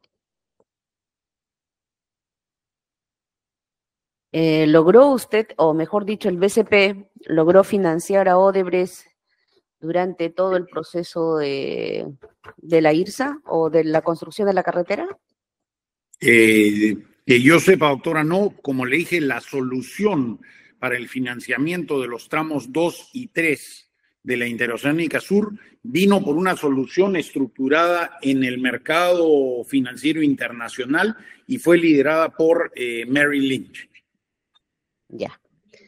¿logró usted, o mejor dicho, el BCP, logró financiar a Odebrecht durante todo el proceso de la IRSA o de la construcción de la carretera? Que yo sepa, doctora, no. Como le dije, la solución para el financiamiento de los tramos 2 y 3 de la Interoceánica Sur vino por una solución estructurada en el mercado financiero internacional y fue liderada por Merrill Lynch. Ya.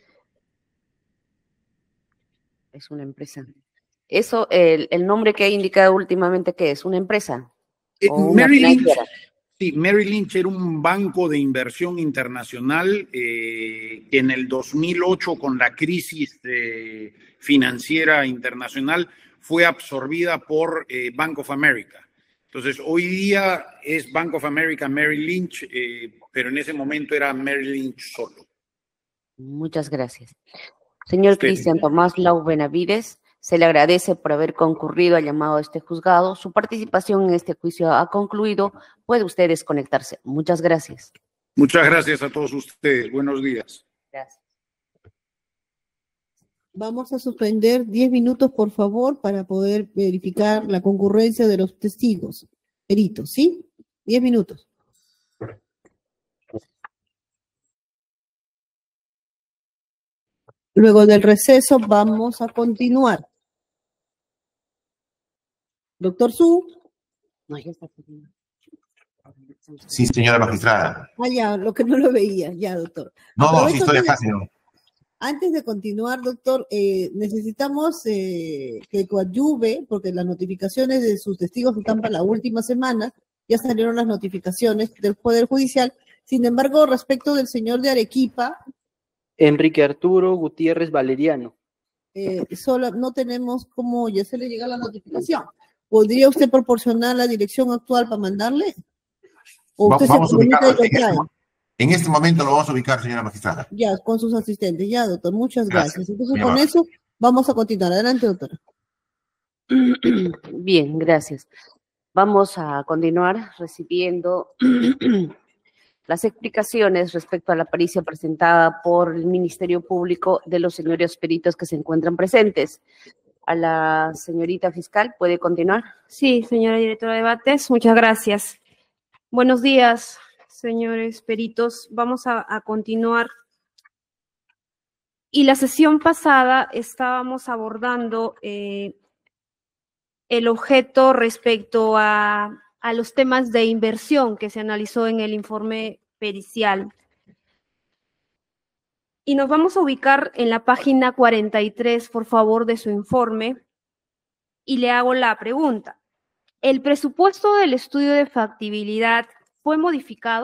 Es una empresa. Eso, el nombre que ha indicado últimamente, ¿qué es? ¿Una empresa? ¿O una Merrill Lynch, financiera? sí, Merrill Lynch era un banco de inversión internacional que en el 2008, con la crisis financiera internacional, fue absorbida por Bank of America. Entonces, hoy día es Bank of America, Merrill Lynch, pero en ese momento era Merrill Lynch solo. Muchas gracias. Señor Cristian Tomás Lau Benavides, se le agradece por haber concurrido al llamado a este juzgado. Su participación en este juicio ha concluido. Puede usted desconectarse. Muchas gracias. Muchas gracias a todos ustedes. Buenos días. Gracias. Vamos a suspender 10 minutos, por favor, para poder verificar la concurrencia de los testigos. Peritos, ¿sí? 10 minutos. Luego del receso vamos a continuar. Doctor Su. No, ya está. Sí, señora magistrada. Ah, ya, lo que no lo veía, ya, doctor. No, sí estoy acá, señor. Antes de continuar, doctor, necesitamos que coadyuve, porque las notificaciones de sus testigos están para la última semana, ya salieron las notificaciones del Poder Judicial. Sin embargo, respecto del señor de Arequipa, Enrique Arturo Gutiérrez Valeriano. solo no tenemos cómo ya se le llega la notificación. ¿Podría usted proporcionar la dirección actual para mandarle? ¿O usted Vamos se a ubicarlo comunica y lo trae? en este momento lo vamos a ubicar, señora magistrada. Ya, con sus asistentes. Ya, doctor, muchas gracias. Entonces, Muy con amable. eso vamos a continuar. Adelante, doctora. Bien, gracias. Vamos a continuar recibiendo las explicaciones respecto a la pericia presentada por el Ministerio Público de los señores peritos que se encuentran presentes. A la señorita fiscal, ¿puede continuar? Sí, señora directora de debates, muchas gracias. Buenos días, señores peritos. Vamos a continuar. Y la sesión pasada estábamos abordando el objeto respecto a los temas de inversión que se analizó en el informe pericial. Y nos vamos a ubicar en la página 43, por favor, de su informe, y le hago la pregunta. ¿El presupuesto del estudio de factibilidad fue modificado?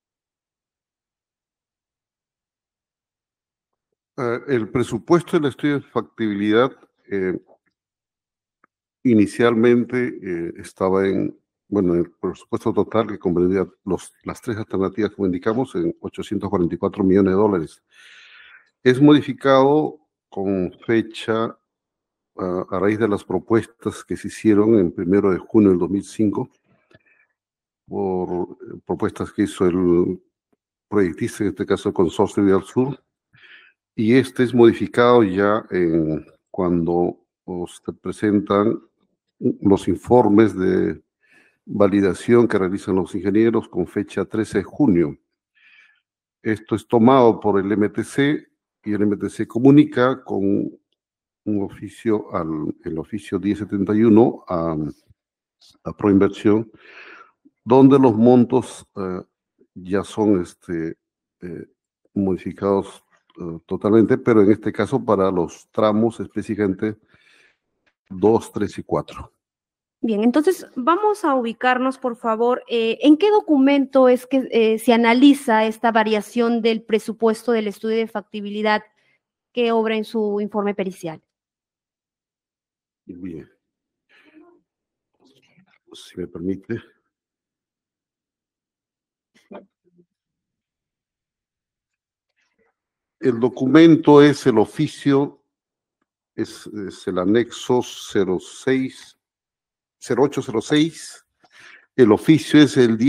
El presupuesto del estudio de factibilidad inicialmente estaba en el presupuesto total que comprendía las tres alternativas que indicamos en $844 millones. Es modificado con fecha a raíz de las propuestas que se hicieron en 1 de junio del 2005 por propuestas que hizo el proyectista, en este caso el Consorcio Vial Sur, y este es modificado ya cuando se presentan los informes de validación que realizan los ingenieros con fecha 13 de junio. Esto es tomado por el MTC y el MTC comunica con un oficio, el oficio 1071 a Proinversión, donde los montos ya son modificados totalmente, pero en este caso para los tramos específicamente 2, 3 y 4. Bien, entonces vamos a ubicarnos, por favor, ¿en qué documento es que se analiza esta variación del presupuesto del estudio de factibilidad que obra en su informe pericial? Bien. Si me permite. El documento es el oficio, es el anexo 0806. El oficio es el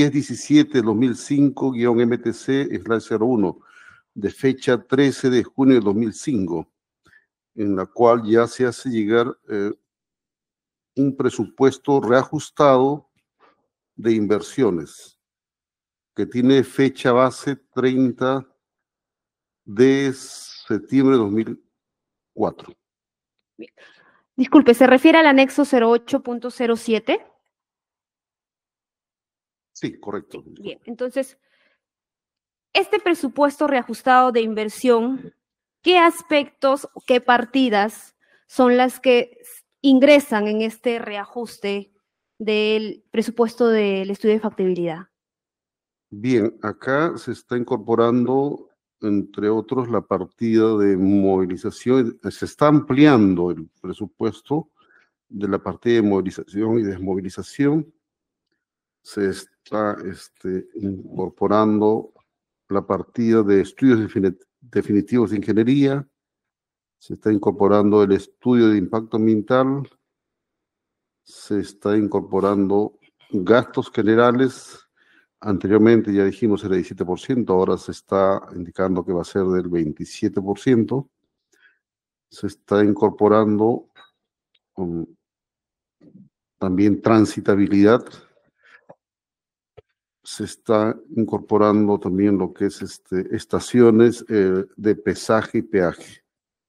1017-2005-MTC/01, de fecha 13 de junio de 2005, en la cual ya se hace llegar un presupuesto reajustado de inversiones, que tiene fecha base 30 de septiembre de 2004. Disculpe, ¿se refiere al anexo 08.07? Sí, correcto. Bien, entonces, este presupuesto reajustado de inversión, ¿qué aspectos, qué partidas son las que ingresan en este reajuste del presupuesto del estudio de factibilidad? Bien, acá se está incorporando, entre otros, la partida de movilización. Se está ampliando el presupuesto de la partida de movilización y desmovilización. Se está incorporando la partida de estudios definitivos de ingeniería. Se está incorporando el estudio de impacto ambiental. Se está incorporando gastos generales. Anteriormente ya dijimos era 17%, ahora se está indicando que va a ser del 27%. Se está incorporando también transitabilidad. Se está incorporando también lo que es estaciones de pesaje y peaje.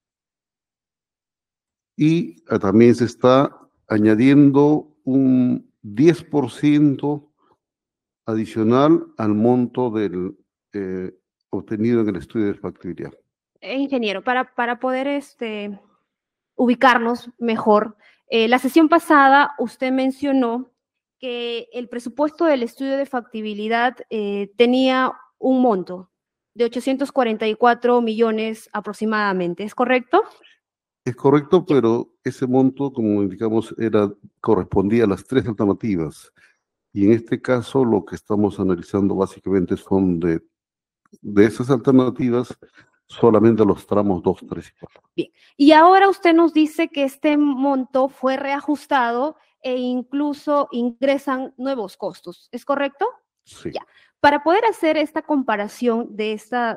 Y también se está añadiendo un 10% adicional al monto del obtenido en el estudio de factibilidad. Ingeniero, para poder ubicarnos mejor, la sesión pasada usted mencionó que el presupuesto del estudio de factibilidad tenía un monto de 844 millones aproximadamente, ¿es correcto? Es correcto, pero ese monto, como indicamos, correspondía a las 3 alternativas. Y en este caso lo que estamos analizando básicamente son de esas alternativas solamente los tramos 2, 3 y 4. Bien, y ahora usted nos dice que este monto fue reajustado e incluso ingresan nuevos costos, ¿es correcto? Sí. Ya. Para poder hacer esta comparación de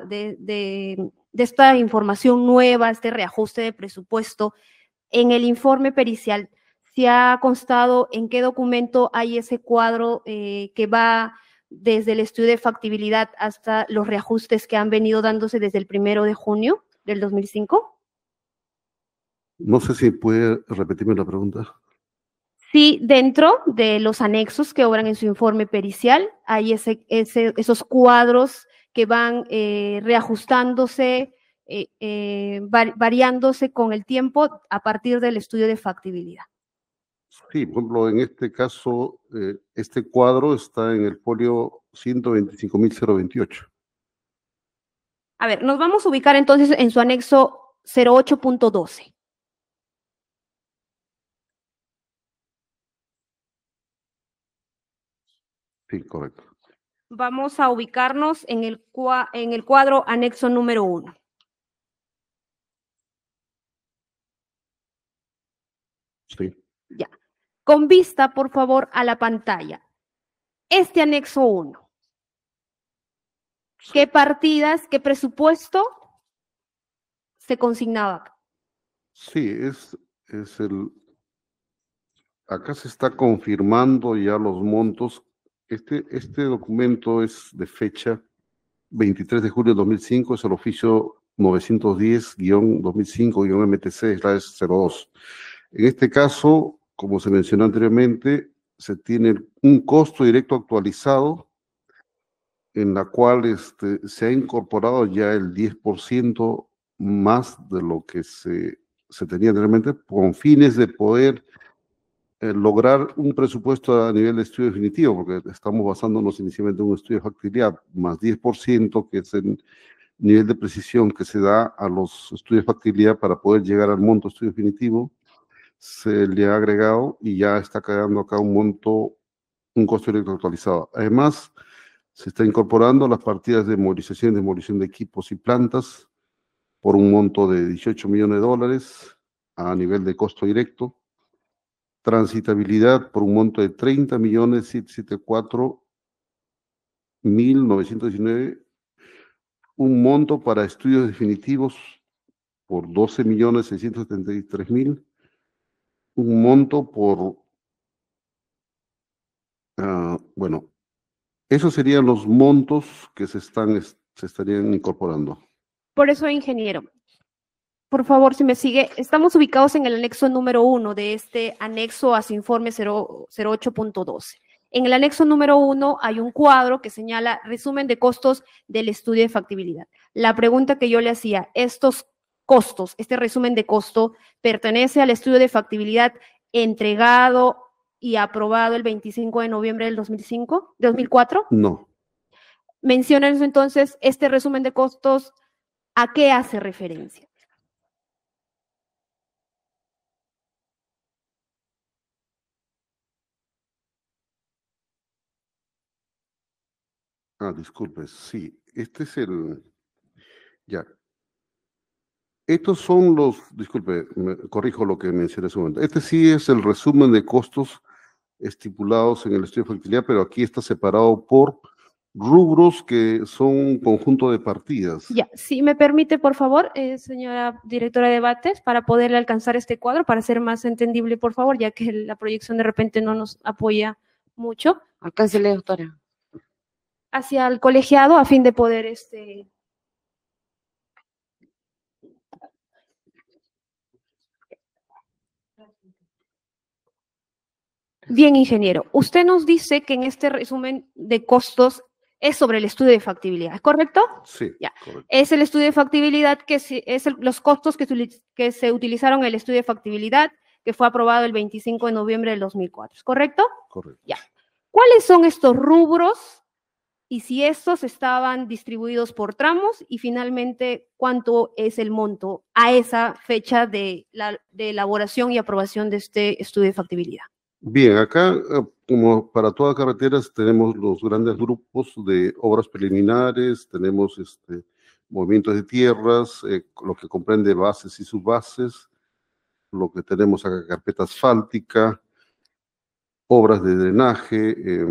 esta información nueva, este reajuste de presupuesto, en el informe pericial, ¿se ha constado en qué documento hay ese cuadro que va desde el estudio de factibilidad hasta los reajustes que han venido dándose desde el 1 de junio del 2005? No sé si puede repetirme la pregunta. Sí, dentro de los anexos que obran en su informe pericial, hay esos cuadros que van reajustándose, variándose con el tiempo a partir del estudio de factibilidad. Sí, por ejemplo, en este caso, este cuadro está en el folio 125.028. A ver, nos vamos a ubicar entonces en su anexo 08.12. Sí, correcto. Vamos a ubicarnos en el cuadro anexo número 1. Sí. Ya. Con vista, por favor, a la pantalla. Este anexo 1. ¿Qué partidas, qué presupuesto se consignaba? Sí, acá se está confirmando ya los montos. Este documento es de fecha 23 de julio de 2005, es el oficio 910-2005-MTC/02. En este caso, como se mencionó anteriormente, se tiene un costo directo actualizado en la cual se ha incorporado ya el 10% más de lo que se tenía anteriormente, con fines de poder lograr un presupuesto a nivel de estudio definitivo, porque estamos basándonos inicialmente en un estudio de factibilidad, más 10%, que es el nivel de precisión que se da a los estudios de factibilidad para poder llegar al monto estudio definitivo, se le ha agregado y ya está quedando acá un costo directo actualizado. Además, se está incorporando las partidas de movilización y demolición de equipos y plantas por un monto de $18 millones a nivel de costo directo. Transitabilidad por un monto de $30.774.919. Un monto para estudios definitivos por $12.673.000. Un monto por, bueno, esos serían los montos que se estarían incorporando. Por eso, ingeniero, por favor, si me sigue, estamos ubicados en el anexo número 1 de este anexo a su informe 08.12. En el anexo número 1 hay un cuadro que señala resumen de costos del estudio de factibilidad. La pregunta que yo le hacía, estos costos, este resumen de costo, ¿pertenece al estudio de factibilidad entregado y aprobado el 25 de noviembre del 2004? No. Menciónenos entonces este resumen de costos, ¿a qué hace referencia? Disculpe, sí, este es ya. Estos son disculpe, corrijo lo que mencioné hace un momento. Este sí es el resumen de costos estipulados en el estudio de factibilidad, pero aquí está separado por rubros que son un conjunto de partidas. Ya, si me permite, por favor, señora directora de debates, para poderle alcanzar este cuadro, para ser más entendible, por favor, ya que la proyección de repente no nos apoya mucho. Alcáncele, doctora. Hacia el colegiado, a fin de poder, Bien, ingeniero, usted nos dice que en este resumen de costos es sobre el estudio de factibilidad, ¿es correcto? Sí, ya. Correcto. Es el estudio de factibilidad los costos que se utilizaron en el estudio de factibilidad que fue aprobado el 25 de noviembre del 2004, ¿es correcto? Correcto. Ya. ¿Cuáles son estos rubros y si estos estaban distribuidos por tramos y finalmente cuánto es el monto a esa fecha de elaboración y aprobación de este estudio de factibilidad? Bien, acá, como para todas carreteras, tenemos los grandes grupos de obras preliminares, tenemos movimientos de tierras, lo que comprende bases y subbases, lo que tenemos acá, carpeta asfáltica, obras de drenaje,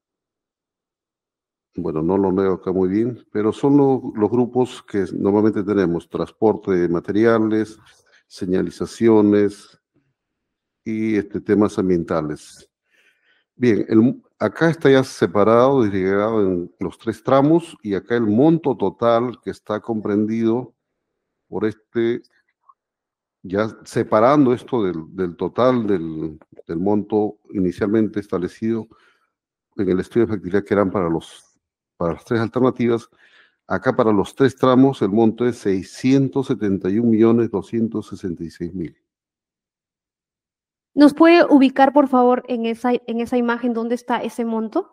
bueno, no lo leo acá muy bien, pero son los grupos que normalmente tenemos: transporte de materiales, señalizaciones y temas ambientales. Bien, acá está ya separado, disgregado en los 3 tramos, y acá el monto total que está comprendido por ya separando esto del total del monto inicialmente establecido en el estudio de factibilidad, que eran para las 3 alternativas. Acá para los 3 tramos el monto es 671.266.000. ¿Nos puede ubicar, por favor, en esa imagen dónde está ese monto?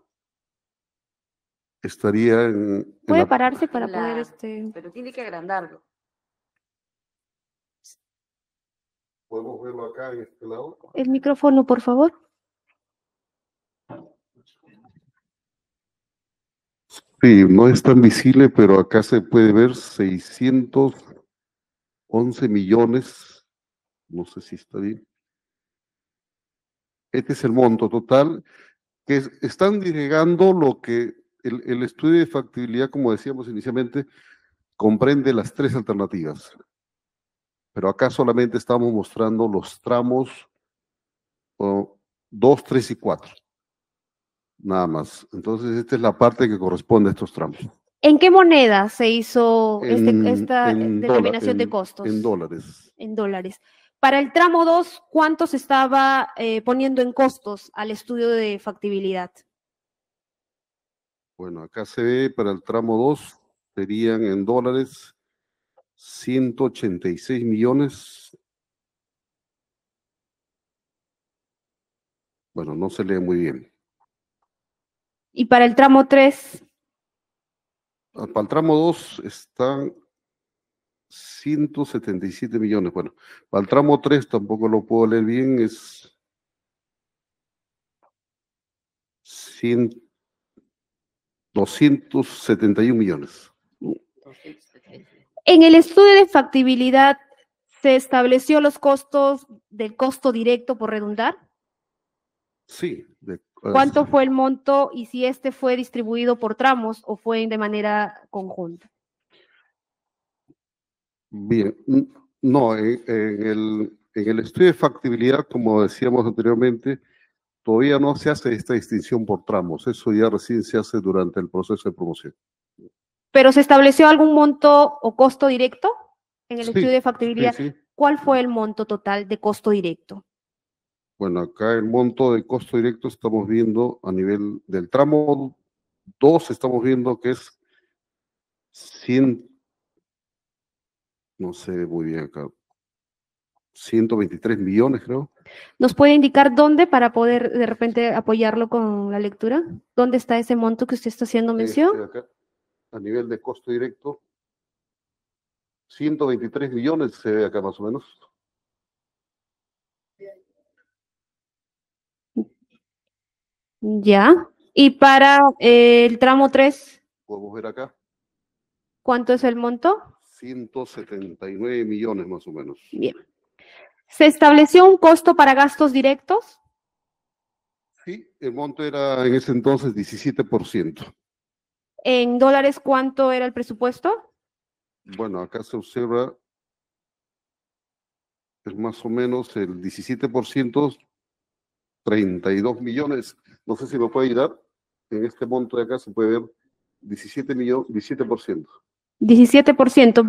Estaría en ¿Puede pararse para poder Pero tiene que agrandarlo. ¿Podemos verlo acá en este lado? El micrófono, por favor. Sí, no es tan visible, pero acá se puede ver 611 millones. No sé si está bien. Este es el monto total, que están disgregando lo que el estudio de factibilidad, como decíamos inicialmente, comprende las 3 alternativas. Pero acá solamente estamos mostrando los tramos 2, 3 y 4. Nada más. Entonces, esta es la parte que corresponde a estos tramos. ¿En qué moneda se hizo esta denominación de costos? En dólares. En dólares. Para el tramo 2, ¿cuánto se estaba poniendo en costos al estudio de factibilidad? Bueno, acá se ve para el tramo 2, serían en dólares 186 millones. Bueno, no se lee muy bien. ¿Y para el tramo 3? Para el tramo 2 están 177 millones. Bueno, para el tramo 3 tampoco lo puedo leer bien, es 271 millones. En el estudio de factibilidad, ¿se estableció los costos del costo directo por redundar? Sí. ¿Cuánto fue el monto y si este fue distribuido por tramos o fue de manera conjunta? Bien, no, en el estudio de factibilidad, como decíamos anteriormente, todavía no se hace esta distinción por tramos, eso ya recién se hace durante el proceso de promoción. ¿Pero se estableció algún monto o costo directo en el estudio de factibilidad? Sí. ¿Cuál fue el monto total de costo directo? Bueno, acá el monto de costo directo estamos viendo a nivel del tramo 2, estamos viendo que es 100, no sé muy bien acá, 123 millones creo. ¿Nos puede indicar dónde para poder de repente apoyarlo con la lectura? ¿Dónde está ese monto que usted está haciendo mención? Acá, a nivel de costo directo, 123 millones se ve acá más o menos. Ya. ¿Y para el tramo 3? Podemos ver acá. ¿Cuánto es el monto? 179 millones más o menos. Bien. ¿Se estableció un costo para gastos directos? Sí, el monto era en ese entonces 17%. ¿En dólares cuánto era el presupuesto? Bueno, acá se observa es más o menos el 17%, 32 millones. No sé si me puede ayudar. En este monto de acá se puede ver 17%. 17%,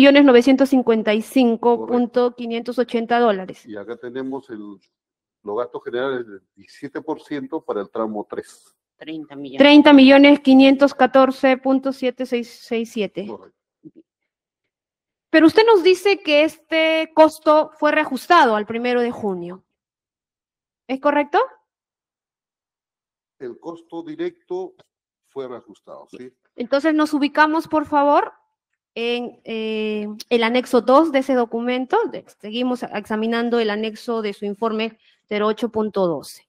20.955.580 dólares. Y acá tenemos los gastos generales del 17% para el tramo 3. 30.514.7667. Pero usted nos dice que este costo fue reajustado al 1 de junio. ¿Es correcto? El costo directo fue reajustado, ¿sí? Entonces nos ubicamos, por favor, en el anexo 2 de ese documento. Seguimos examinando el anexo de su informe 08.12.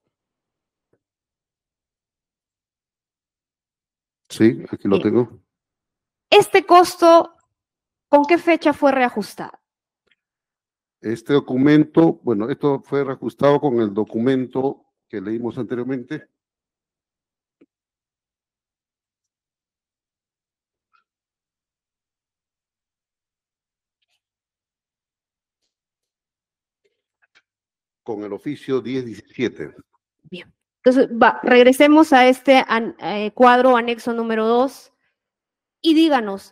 Sí, aquí lo tengo. Este costo, ¿con qué fecha fue reajustado? Este documento, bueno, esto fue reajustado con el documento que leímos anteriormente. Con el oficio 1017. Bien. Entonces, regresemos a este cuadro anexo número 2 y díganos,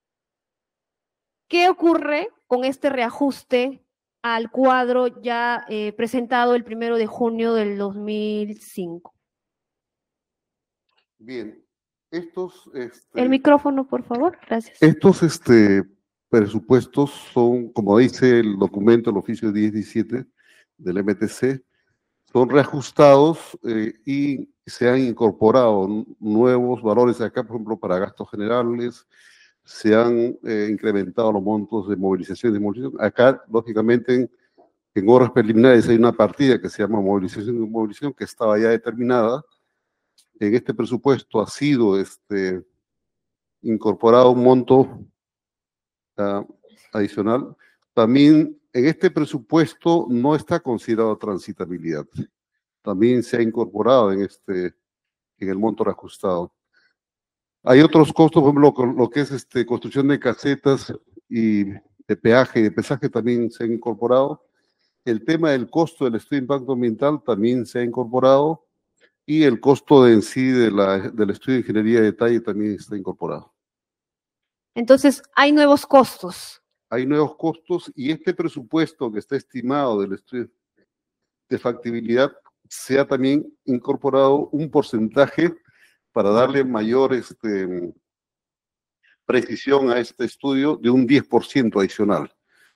¿qué ocurre con este reajuste al cuadro ya presentado el 1 de junio del 2005? Bien, estos... El micrófono, por favor, gracias. Estos presupuestos son, como dice el documento, el oficio 1017 del MTC, son reajustados y se han incorporado nuevos valores acá, por ejemplo, para gastos generales, se han incrementado los montos de movilización y desmovilización. Acá, lógicamente, en horas preliminares hay una partida que se llama movilización y desmovilización que estaba ya determinada. En este presupuesto ha sido incorporado un monto adicional. También en este presupuesto no está considerado transitabilidad. También se ha incorporado en el monto reajustado. Hay otros costos, por ejemplo, lo que es construcción de casetas y de peaje y de pesaje también se ha incorporado. El tema del costo del estudio de impacto ambiental también se ha incorporado y el costo en sí del estudio de ingeniería de detalle también está incorporado. Entonces, hay nuevos costos. Hay nuevos costos y este presupuesto que está estimado del estudio de factibilidad se ha también incorporado un porcentaje para darle mayor precisión a este estudio de un 10% adicional.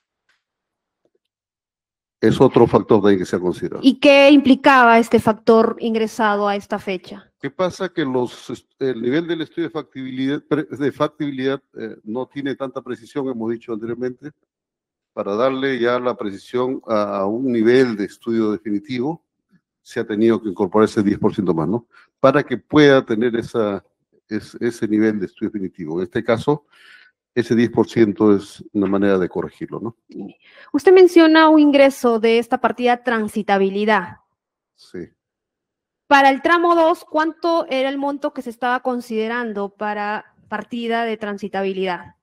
Es otro factor de ahí que se ha considerado. ¿Y qué implicaba este factor ingresado a esta fecha? ¿Qué pasa? Que el nivel del estudio de factibilidad no tiene tanta precisión, hemos dicho anteriormente, para darle ya la precisión a un nivel de estudio definitivo, se ha tenido que incorporar ese 10% más, ¿no? Para que pueda tener ese nivel de estudio definitivo. En este caso, ese 10% es una manera de corregirlo, ¿no? Usted menciona un ingreso de esta partida transitabilidad. Sí. Para el tramo 2, ¿cuánto era el monto que se estaba considerando para partida de transitabilidad?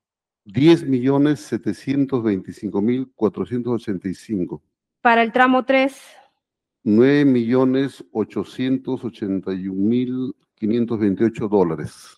10.725.485. Para el tramo 3. 9.881.528 dólares.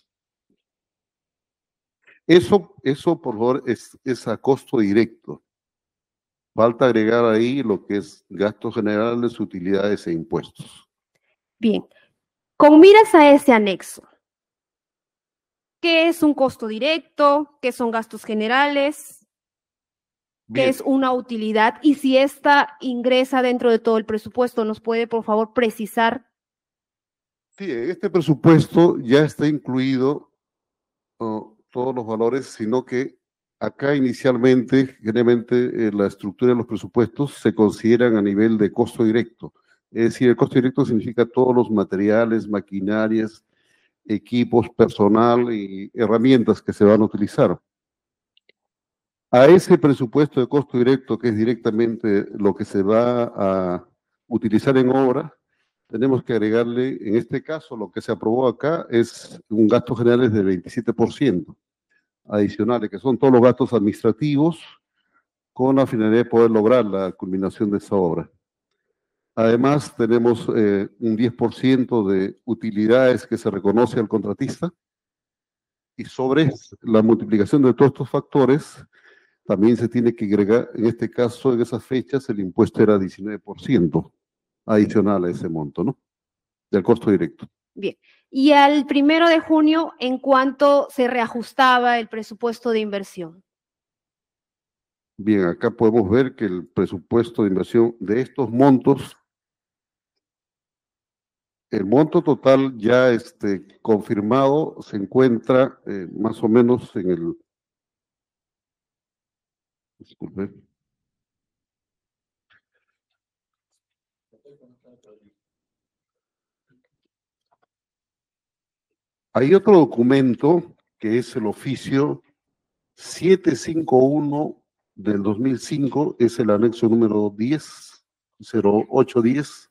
Eso, por favor, es a costo directo. Falta agregar ahí lo que es gastos generales, utilidades e impuestos. Bien. Con miras a ese anexo, ¿qué es un costo directo? ¿Qué son gastos generales? ¿Qué es una utilidad? Y si esta ingresa dentro de todo el presupuesto, ¿nos puede, por favor, precisar? Sí, en este presupuesto ya está incluido todos los valores, sino que acá inicialmente, generalmente, la estructura de los presupuestos se consideran a nivel de costo directo. Es decir, el costo directo significa todos los materiales, maquinarias, equipos, personal y herramientas que se van a utilizar. A ese presupuesto de costo directo, que es directamente lo que se va a utilizar en obra, tenemos que agregarle, en este caso, lo que se aprobó acá es un gasto general de 27% adicionales, que son todos los gastos administrativos con la finalidad de poder lograr la culminación de esa obra. Además, tenemos un 10% de utilidades que se reconoce al contratista, y sobre la multiplicación de todos estos factores, también se tiene que agregar, en este caso, en esas fechas, el impuesto era 19% adicional a ese monto, ¿no? Del costo directo. Bien. Y al 1 de junio, ¿en cuánto se reajustaba el presupuesto de inversión? Bien, acá podemos ver que el presupuesto de inversión de estos montos, el monto total ya confirmado se encuentra más o menos en el... Disculpe. Hay otro documento que es el oficio 751 del 2005, es el anexo número 10, 0810.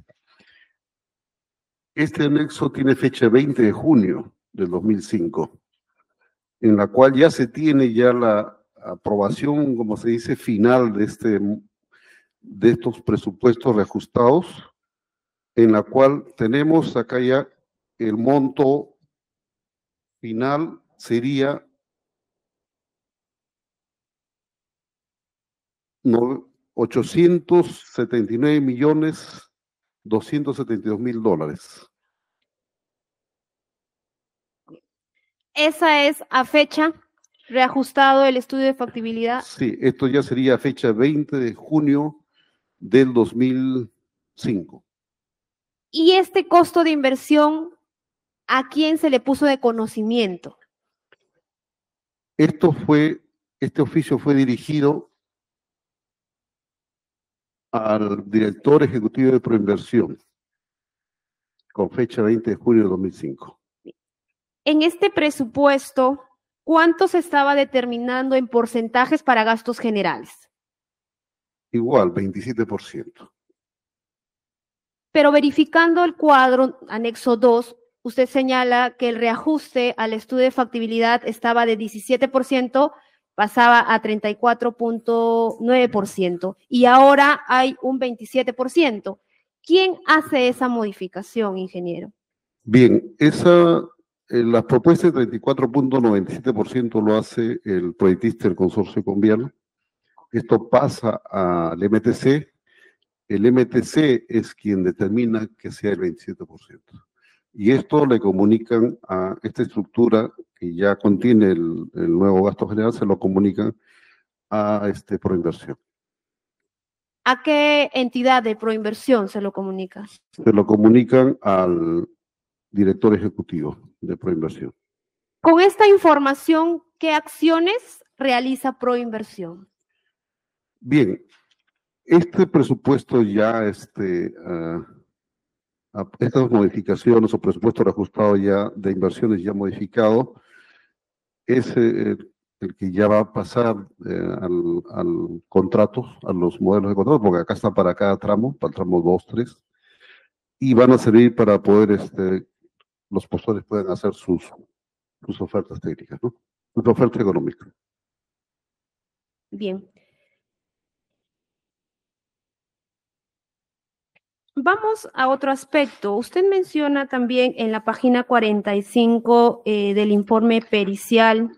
Este anexo tiene fecha 20 de junio del 2005, en la cual ya se tiene ya la aprobación, como se dice, final de estos presupuestos reajustados, en la cual tenemos acá ya el monto final sería 879.272.000 dólares. ¿Esa es a fecha reajustado el estudio de factibilidad? Sí, esto ya sería fecha 20 de junio del 2005. ¿Y este costo de inversión, a quién se le puso de conocimiento? Este oficio fue dirigido al director ejecutivo de Proinversión, con fecha 20 de junio de 2005. En este presupuesto, ¿cuánto se estaba determinando en porcentajes para gastos generales? Igual, 27%. Pero verificando el cuadro, anexo 2, usted señala que el reajuste al estudio de factibilidad estaba de 17%, pasaba a 34.9%, y ahora hay un 27%. ¿Quién hace esa modificación, ingeniero? Bien, la propuesta de 34.97% lo hace el proyectista del consorcio Convial. Esto pasa al MTC. El MTC es quien determina que sea el 27%. Y esto le comunican a esta estructura que ya contiene el nuevo gasto general, se lo comunican a Proinversión. ¿A qué entidad de Proinversión se lo comunica? Se lo comunican al director ejecutivo de Proinversión. Con esta información, ¿qué acciones realiza Proinversión? Bien, este presupuesto ya, estas modificaciones o presupuesto reajustado ya de inversiones ya modificado, es el que ya va a pasar al contrato, a los modelos de contrato, porque acá está para cada tramo, para el tramo 2, 3, y van a servir para poder, los postores puedan hacer sus ofertas técnicas, ¿no? Sus ofertas económicas. Bien. Vamos a otro aspecto. Usted menciona también en la página 45 del informe pericial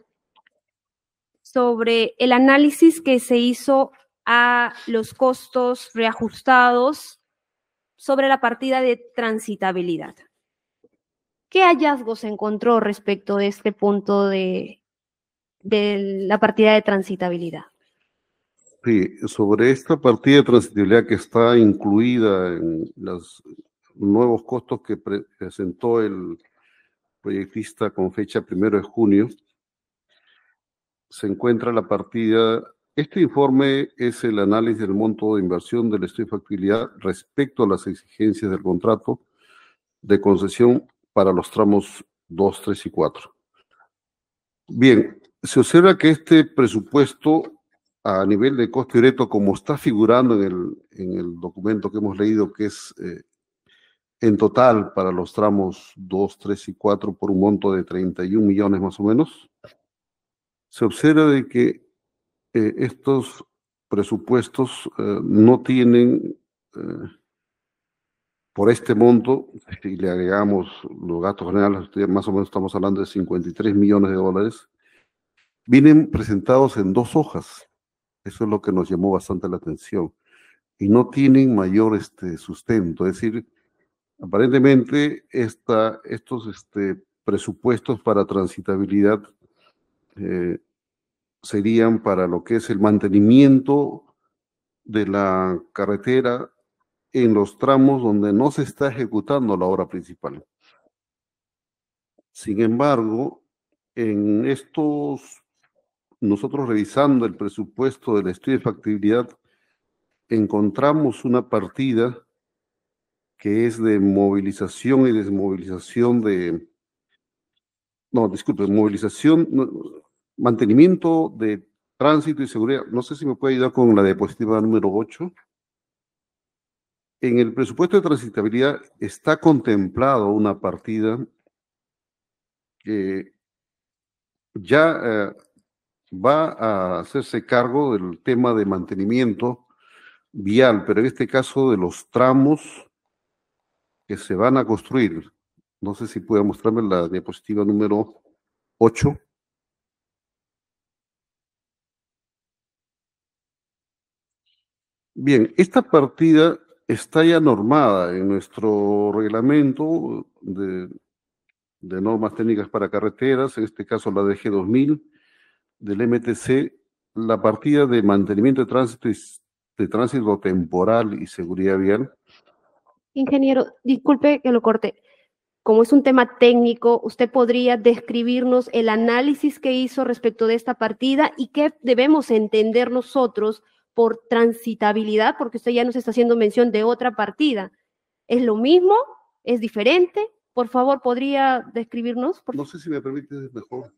sobre el análisis que se hizo a los costos reajustados sobre la partida de transitabilidad. ¿Qué hallazgos encontró respecto de este punto de la partida de transitabilidad? Sí, sobre esta partida de transitabilidad que está incluida en los nuevos costos que presentó el proyectista con fecha 1 de junio, se encuentra la partida. Este informe es el análisis del monto de inversión del estudio de factibilidad respecto a las exigencias del contrato de concesión para los tramos 2, 3 y 4. Bien, se observa que este presupuesto a nivel de costo directo, como está figurando en el documento que hemos leído, que es en total para los tramos 2, 3 y 4 por un monto de 31 millones más o menos, se observa de que estos presupuestos no tienen, por este monto, si le agregamos los gastos generales, más o menos estamos hablando de 53 millones de dólares, vienen presentados en 2 hojas. Eso es lo que nos llamó bastante la atención. Y no tienen mayor sustento. Es decir, aparentemente estos presupuestos para transitabilidad serían para lo que es el mantenimiento de la carretera en los tramos donde no se está ejecutando la obra principal. Sin embargo, nosotros revisando el presupuesto del estudio de factibilidad, encontramos una partida que es de movilización y desmovilización mantenimiento de tránsito y seguridad. No sé si me puede ayudar con la diapositiva número 8. En el presupuesto de transitabilidad está contemplado una partida que ya va a hacerse cargo del tema de mantenimiento vial, pero en este caso de los tramos que se van a construir. No sé si puede mostrarme la diapositiva número 8. Bien, esta partida está ya normada en nuestro reglamento de normas técnicas para carreteras, en este caso la DG 2000, del MTC, la partida de mantenimiento de tránsito temporal y seguridad vial. Ingeniero, disculpe que lo corte. Como es un tema técnico, ¿usted podría describirnos el análisis que hizo respecto de esta partida y qué debemos entender nosotros por transitabilidad? Porque usted ya nos está haciendo mención de otra partida. ¿Es lo mismo? ¿Es diferente? Por favor, ¿podría describirnos? No sé si me permite mejor.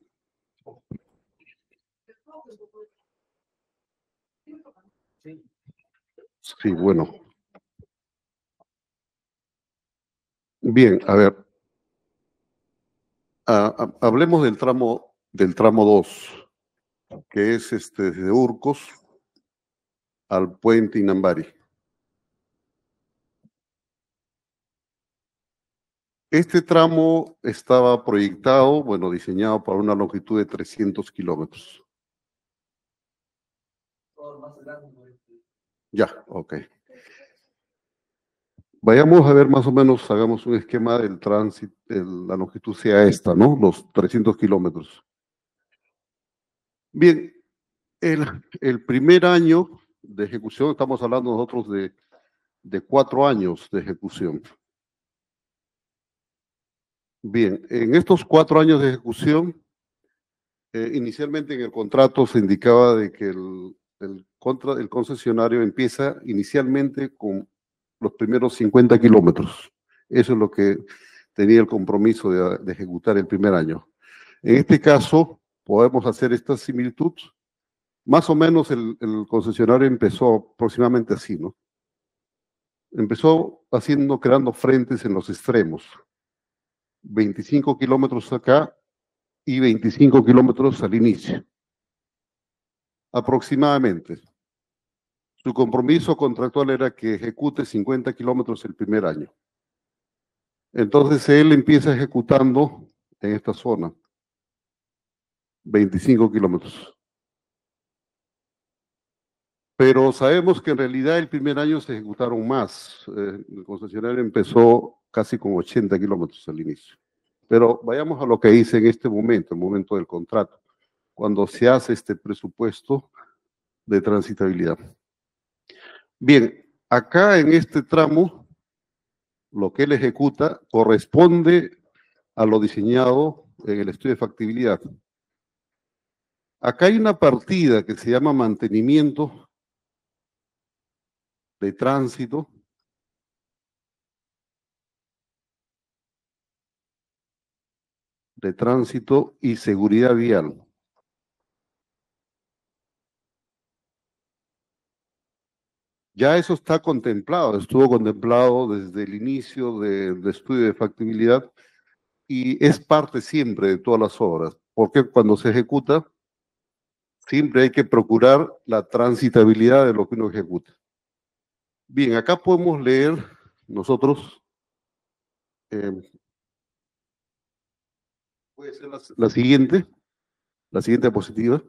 Sí, bueno. Bien, a ver. Hablemos del tramo 2, que es desde Urcos al puente Inambari. Este tramo estaba proyectado, diseñado para una longitud de 300 kilómetros. Ya, ok. Vayamos a ver más o menos, hagamos un esquema del tránsito, la longitud sea esta, ¿no? Los 300 kilómetros. Bien, el primer año de ejecución, estamos hablando nosotros de 4 años de ejecución. Bien, en estos 4 años de ejecución, inicialmente en el contrato se indicaba de que el concesionario empieza inicialmente con los primeros 50 kilómetros. Eso es lo que tenía el compromiso de ejecutar el primer año. En este caso, podemos hacer esta similitud. Más o menos el concesionario empezó aproximadamente así, ¿no? Empezó creando frentes en los extremos. 25 kilómetros acá y 25 kilómetros al inicio. Aproximadamente. Su compromiso contractual era que ejecute 50 kilómetros el primer año. Entonces él empieza ejecutando en esta zona 25 kilómetros. Pero sabemos que en realidad el primer año se ejecutaron más. El concesionario empezó casi con 80 kilómetros al inicio. Pero vayamos a lo que dice en este momento, el momento del contrato, cuando se hace este presupuesto de transitabilidad. Bien, acá en este tramo, lo que él ejecuta corresponde a lo diseñado en el estudio de factibilidad. Acá hay una partida que se llama mantenimiento de tránsito, y seguridad vial. Ya eso está contemplado, estuvo contemplado desde el inicio del estudio de factibilidad y es parte siempre de todas las obras, porque cuando se ejecuta, siempre hay que procurar la transitabilidad de lo que uno ejecuta. Bien, acá podemos leer nosotros, puede ser la siguiente diapositiva.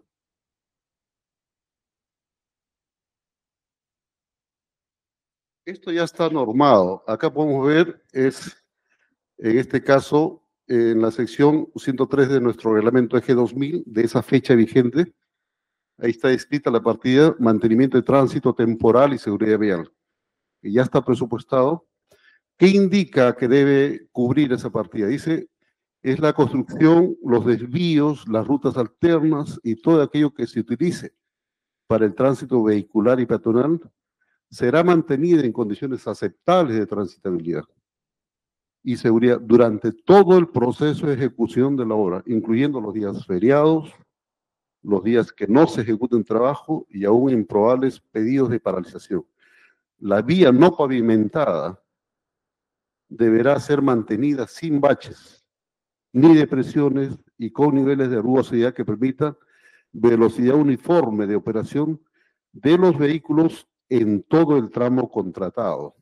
Esto ya está normado. Acá podemos ver, en este caso, en la sección 103 de nuestro reglamento EG 2000, de esa fecha vigente, ahí está escrita la partida mantenimiento de tránsito temporal y seguridad vial. Y ya está presupuestado. ¿Qué indica que debe cubrir esa partida? Dice, es la construcción, los desvíos, las rutas alternas y todo aquello que se utilice para el tránsito vehicular y peatonal será mantenida en condiciones aceptables de transitabilidad y seguridad durante todo el proceso de ejecución de la obra, incluyendo los días feriados, los días que no se ejecuten trabajo y aún improbables pedidos de paralización. La vía no pavimentada deberá ser mantenida sin baches, ni depresiones y con niveles de rugosidad que permitan velocidad uniforme de operación de los vehículos en todo el tramo contratado.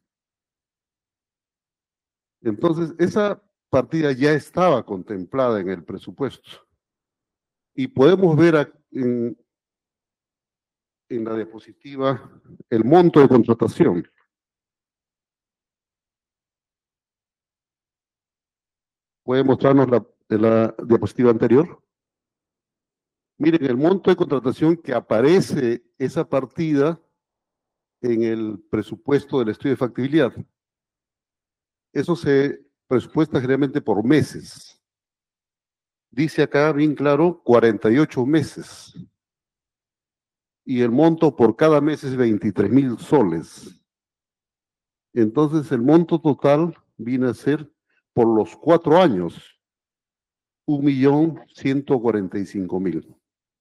Entonces, esa partida ya estaba contemplada en el presupuesto. Y podemos ver en la diapositiva el monto de contratación. ¿Puede mostrarnos la diapositiva anterior? Miren, el monto de contratación que aparece esa partida en el presupuesto del estudio de factibilidad. Eso se presupuesta generalmente por meses. Dice acá bien claro 48 meses. Y el monto por cada mes es 23.000 soles. Entonces el monto total viene a ser por los 4 años 1.145.000.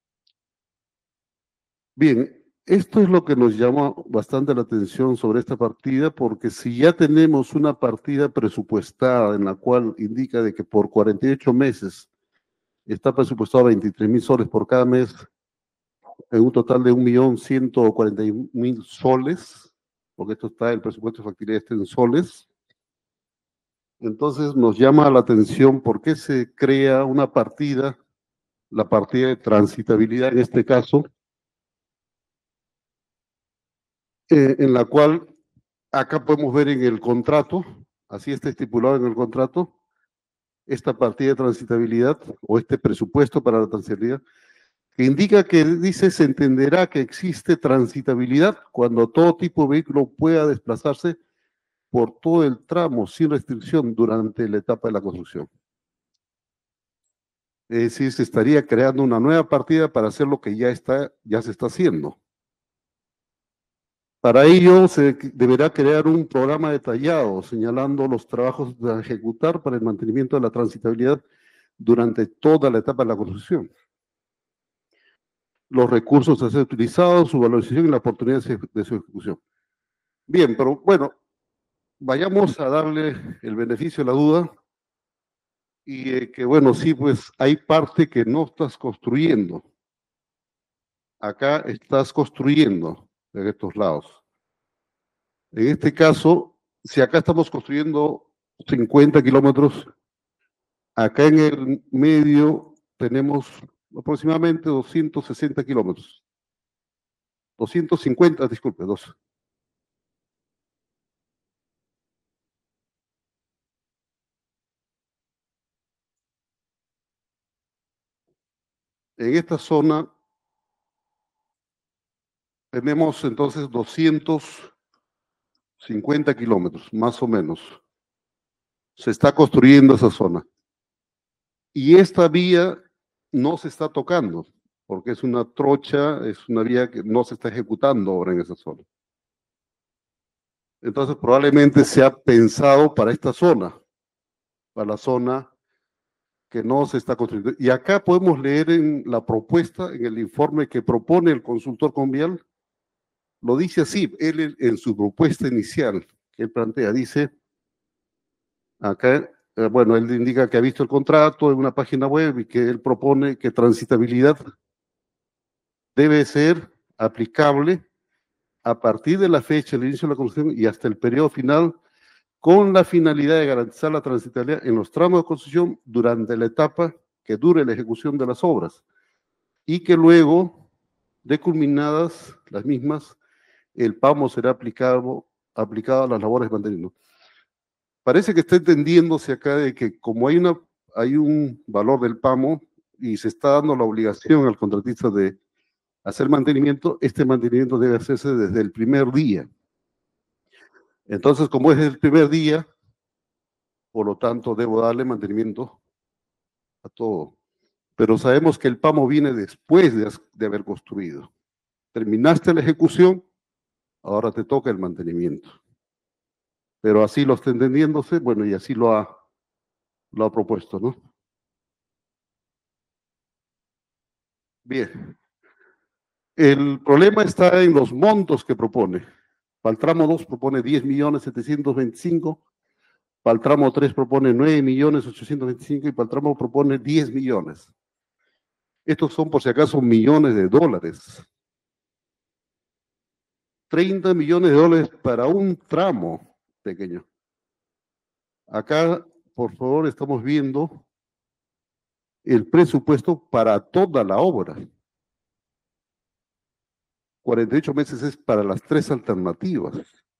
Bien, esto es lo que nos llama bastante la atención sobre esta partida, porque si ya tenemos una partida presupuestada en la cual indica de que por 48 meses está presupuestado 23.000 soles por cada mes, en un total de 1.141.000 soles, porque esto está, el presupuesto de factibilidad está en soles. Entonces nos llama la atención por qué se crea una partida, la partida de transitabilidad en este caso, en la cual Acá podemos ver en el contrato, así está estipulado en el contrato, esta partida de transitabilidad o este presupuesto para la transitabilidad, que indica que dice se entenderá que existe transitabilidad cuando todo tipo de vehículo pueda desplazarse por todo el tramo sin restricción durante la etapa de la construcción. Es decir, se estaría creando una nueva partida para hacer lo que ya se está haciendo. Para ello se deberá crear un programa detallado señalando los trabajos a ejecutar para el mantenimiento de la transitabilidad durante toda la etapa de la construcción. Los recursos a ser utilizados, su valorización y la oportunidad de su ejecución. Bien, pero bueno, vayamos a darle el beneficio de la duda y que bueno, sí, pues hay parte que no estás construyendo. Acá estás construyendo en estos lados. En este caso, si acá estamos construyendo 50 kilómetros, acá en el medio tenemos aproximadamente 260 kilómetros. 250, disculpe, dos. En esta zona tenemos entonces 250 kilómetros, más o menos. Se está construyendo esa zona. Y esta vía no se está tocando, porque es una trocha, es una vía que no se está ejecutando ahora en esa zona. Entonces probablemente se ha pensado para esta zona, para la zona que no se está construyendo. Y acá podemos leer en la propuesta, en el informe que propone el consultor Convial, lo dice así, él en su propuesta inicial que él plantea, dice, acá, bueno, él indica que ha visto el contrato en una página web y que él propone que transitabilidad debe ser aplicable a partir de la fecha del inicio de la construcción y hasta el periodo final, con la finalidad de garantizar la transitabilidad en los tramos de construcción durante la etapa que dure la ejecución de las obras y que luego, de culminadas las mismas, el PAMO será aplicado a las labores de mantenimiento. Parece que está entendiéndose acá de que como hay un valor del PAMO y se está dando la obligación al contratista de hacer mantenimiento, este mantenimiento debe hacerse desde el primer día. Entonces, como es el primer día, por lo tanto, debo darle mantenimiento a todo. Pero sabemos que el PAMO viene después de haber construido. Terminaste la ejecución, ahora te toca el mantenimiento. Pero así lo está entendiéndose, bueno, y así lo ha propuesto, ¿no? Bien. El problema está en los montos que propone. Para el tramo 2 propone 10.725.000, para el tramo 3 propone 9.825.000 y para el tramo propone 10 millones. Estos son, por si acaso, millones de dólares. 30 millones de dólares para un tramo pequeño. Acá, por favor, estamos viendo el presupuesto para toda la obra. 48 meses es para las 3 alternativas.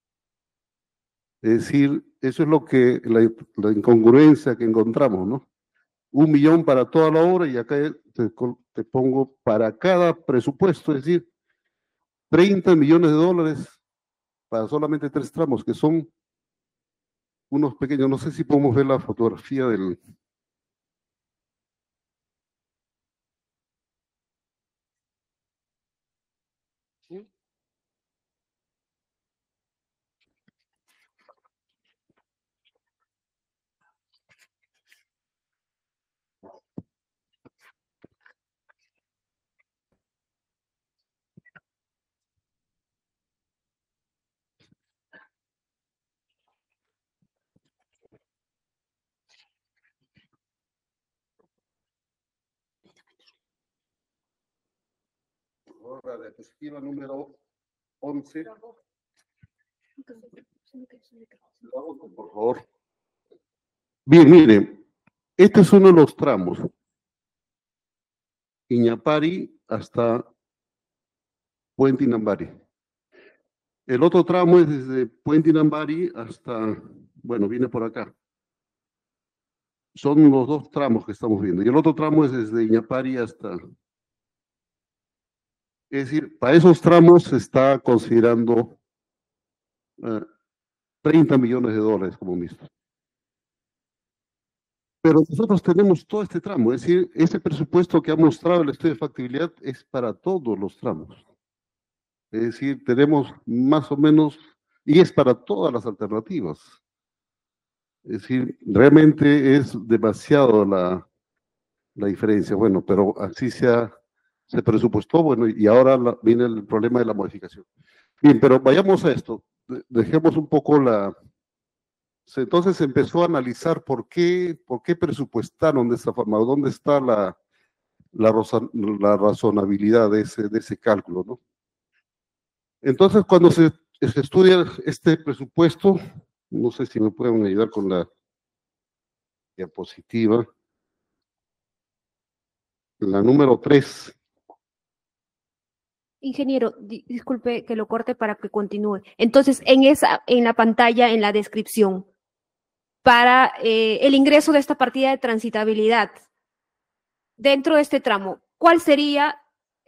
Es decir, eso es lo que la incongruencia que encontramos, ¿no? 1 millón para toda la obra y acá te pongo para cada presupuesto, es decir, 30 millones de dólares para solamente 3 tramos, que son unos pequeños, no sé si podemos ver la fotografía del... ¿Sí? La diapositiva número 11. Por favor. Bien, miren, este es uno de los tramos. Iñapari hasta Puente Inambari. El otro tramo es desde Puente Inambari hasta, bueno, viene por acá. Son los dos tramos que estamos viendo. Y el otro tramo es desde Iñapari hasta... Es decir, para esos tramos se está considerando 30 millones de dólares, como visto. Pero nosotros tenemos todo este tramo, es decir, ese presupuesto que ha mostrado el estudio de factibilidad es para todos los tramos. Es decir, tenemos más o menos, y es para todas las alternativas. Es decir, realmente es demasiado la diferencia. Bueno, pero así se presupuestó, bueno, y ahora viene el problema de la modificación. Bien, pero vayamos a esto. Dejemos un poco Entonces se empezó a analizar por qué presupuestaron de esta forma, dónde está la razonabilidad de ese cálculo, ¿no? Entonces, cuando se estudia este presupuesto, no sé si me pueden ayudar con la diapositiva, la número 3. Ingeniero, disculpe que lo corte para que continúe. Entonces, en la pantalla, en la descripción, para el ingreso de esta partida de transitabilidad, dentro de este tramo, ¿cuál sería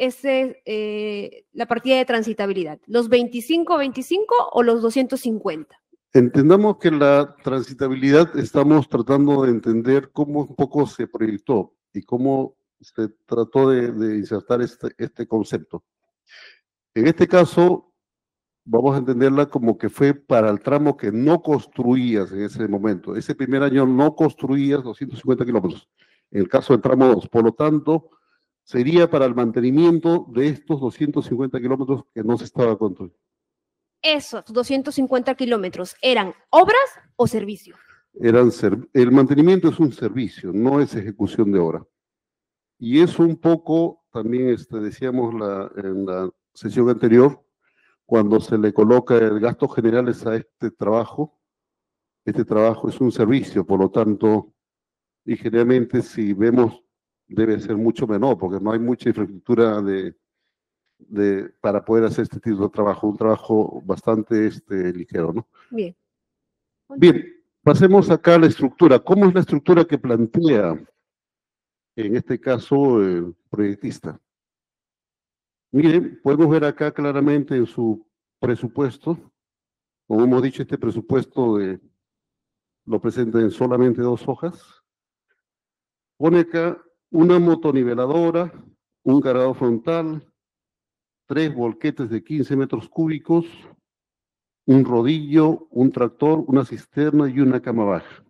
la partida de transitabilidad? ¿Los 25 o los 250? Entendamos que la transitabilidad estamos tratando de entender cómo un poco se proyectó y cómo se trató de insertar este concepto. En este caso, vamos a entenderla como que fue para el tramo que no construías en ese momento. Ese primer año no construías 250 kilómetros. En el caso del tramo 2, por lo tanto, sería para el mantenimiento de estos 250 kilómetros que no se estaba construyendo. ¿Esos 250 kilómetros eran obras o servicios? El mantenimiento es un servicio, no es ejecución de obra. Y eso un poco, también decíamos en la sesión anterior, cuando se le coloca el gasto generales a este trabajo es un servicio, por lo tanto, y generalmente si vemos, debe ser mucho menor, porque no hay mucha infraestructura para poder hacer este tipo de trabajo, un trabajo bastante ligero, ¿no? Bien. Bien, pasemos acá a la estructura. ¿Cómo es la estructura que plantea, en este caso, el proyectista? Miren, podemos ver acá claramente en su presupuesto, como hemos dicho, este presupuesto lo presenta en solamente 2 hojas. Pone acá una motoniveladora, un cargador frontal, 3 volquetes de 15 metros cúbicos, un rodillo, un tractor, una cisterna y una cama baja.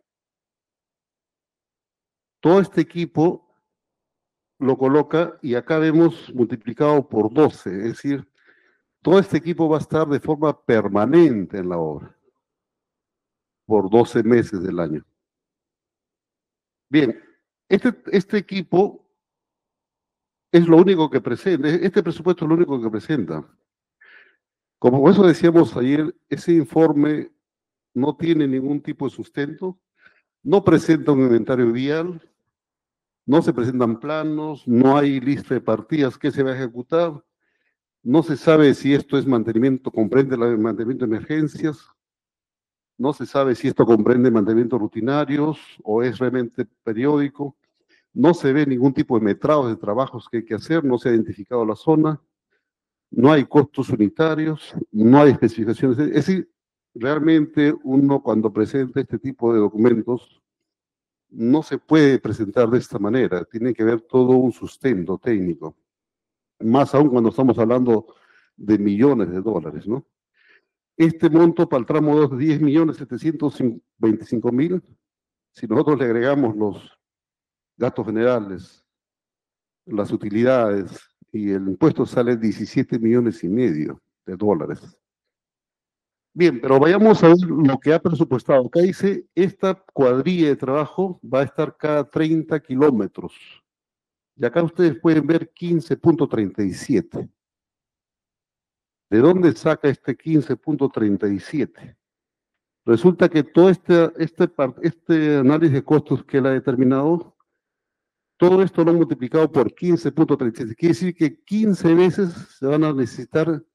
Todo este equipo lo coloca y acá vemos multiplicado por 12, es decir, todo este equipo va a estar de forma permanente en la obra, por 12 meses del año. Bien, este equipo es lo único que presenta, este presupuesto es lo único que presenta. Como por eso decíamos ayer, ese informe no tiene ningún tipo de sustento, no presenta un inventario vial, no se presentan planos, no hay lista de partidas que se va a ejecutar, no se sabe si esto es mantenimiento, comprende el mantenimiento de emergencias, no se sabe si esto comprende mantenimientos rutinarios o es realmente periódico, no se ve ningún tipo de metrados de trabajos que hay que hacer, no se ha identificado la zona, no hay costos unitarios, no hay especificaciones. Es decir, realmente uno cuando presenta este tipo de documentos no se puede presentar de esta manera, tiene que haber todo un sustento técnico, más aún cuando estamos hablando de millones de dólares, ¿no? Este monto para el tramo 2 de 10.725.000, si nosotros le agregamos los gastos generales, las utilidades y el impuesto, sale 17,5 millones de dólares. Bien, pero vayamos a ver lo que ha presupuestado. Acá dice, esta cuadrilla de trabajo va a estar cada 30 kilómetros. Y acá ustedes pueden ver 15.37. ¿De dónde saca este 15.37? Resulta que todo este análisis de costos que él ha determinado, todo esto lo han multiplicado por 15.37. Quiere decir que 15 veces se van a necesitar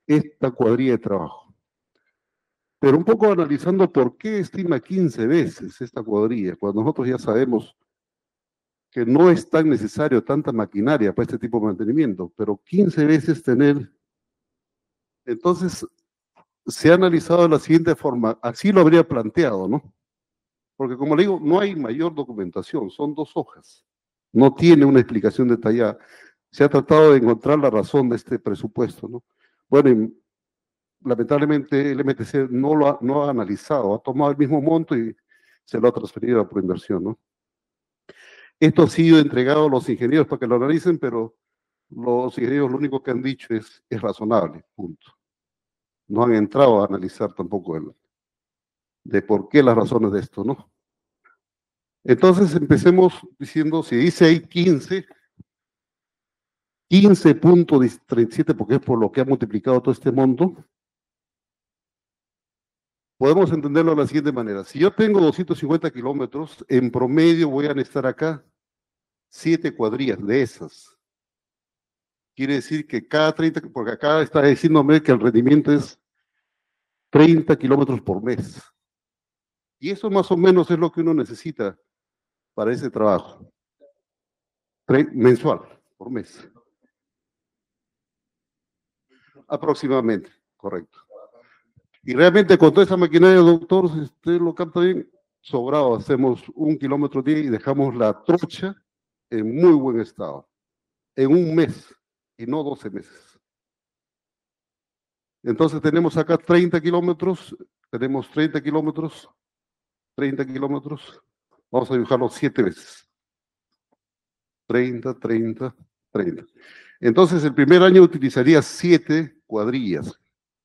esta cuadrilla de trabajo. Pero un poco analizando por qué estima 15 veces esta cuadrilla, cuando nosotros ya sabemos que no es tan necesario tanta maquinaria para este tipo de mantenimiento, pero 15 veces tener. Entonces, se ha analizado de la siguiente forma, así lo habría planteado, ¿no? Porque como le digo, no hay mayor documentación, son 2 hojas, no tiene una explicación detallada. Se ha tratado de encontrar la razón de este presupuesto, ¿no? Bueno, y lamentablemente el MTC no ha analizado, ha tomado el mismo monto y se lo ha transferido a Proinversión, ¿no? Esto ha sido entregado a los ingenieros para que lo analicen, pero los ingenieros lo único que han dicho es razonable, punto. No han entrado a analizar tampoco de por qué las razones de esto, ¿no? Entonces empecemos diciendo, si dice ahí 15.37, porque es por lo que ha multiplicado todo este monto, podemos entenderlo de la siguiente manera. Si yo tengo 250 kilómetros, en promedio voy a necesitar acá 7 cuadrillas de esas. Quiere decir que cada 30, porque acá está diciéndome que el rendimiento es 30 kilómetros por mes. Y eso más o menos es lo que uno necesita para ese trabajo. Mensual, por mes. Aproximadamente, correcto. Y realmente con toda esa maquinaria, doctor, si usted lo capta bien, sobrado, hacemos 1 kilómetro día y dejamos la trocha en muy buen estado, en un mes, y no 12 meses. Entonces tenemos acá 30 kilómetros, tenemos 30 kilómetros, vamos a dibujarlo 7 veces. 30, 30, 30. Entonces el primer año utilizaría 7 cuadrillas.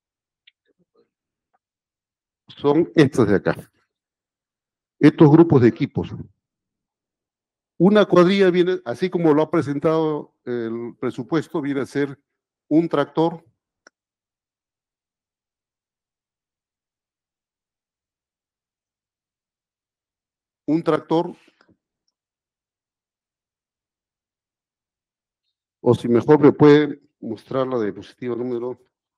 Son estas de acá. Estos grupos de equipos. Una cuadrilla viene, así como lo ha presentado el presupuesto, viene a ser un tractor, o si mejor me puede mostrar la diapositiva número.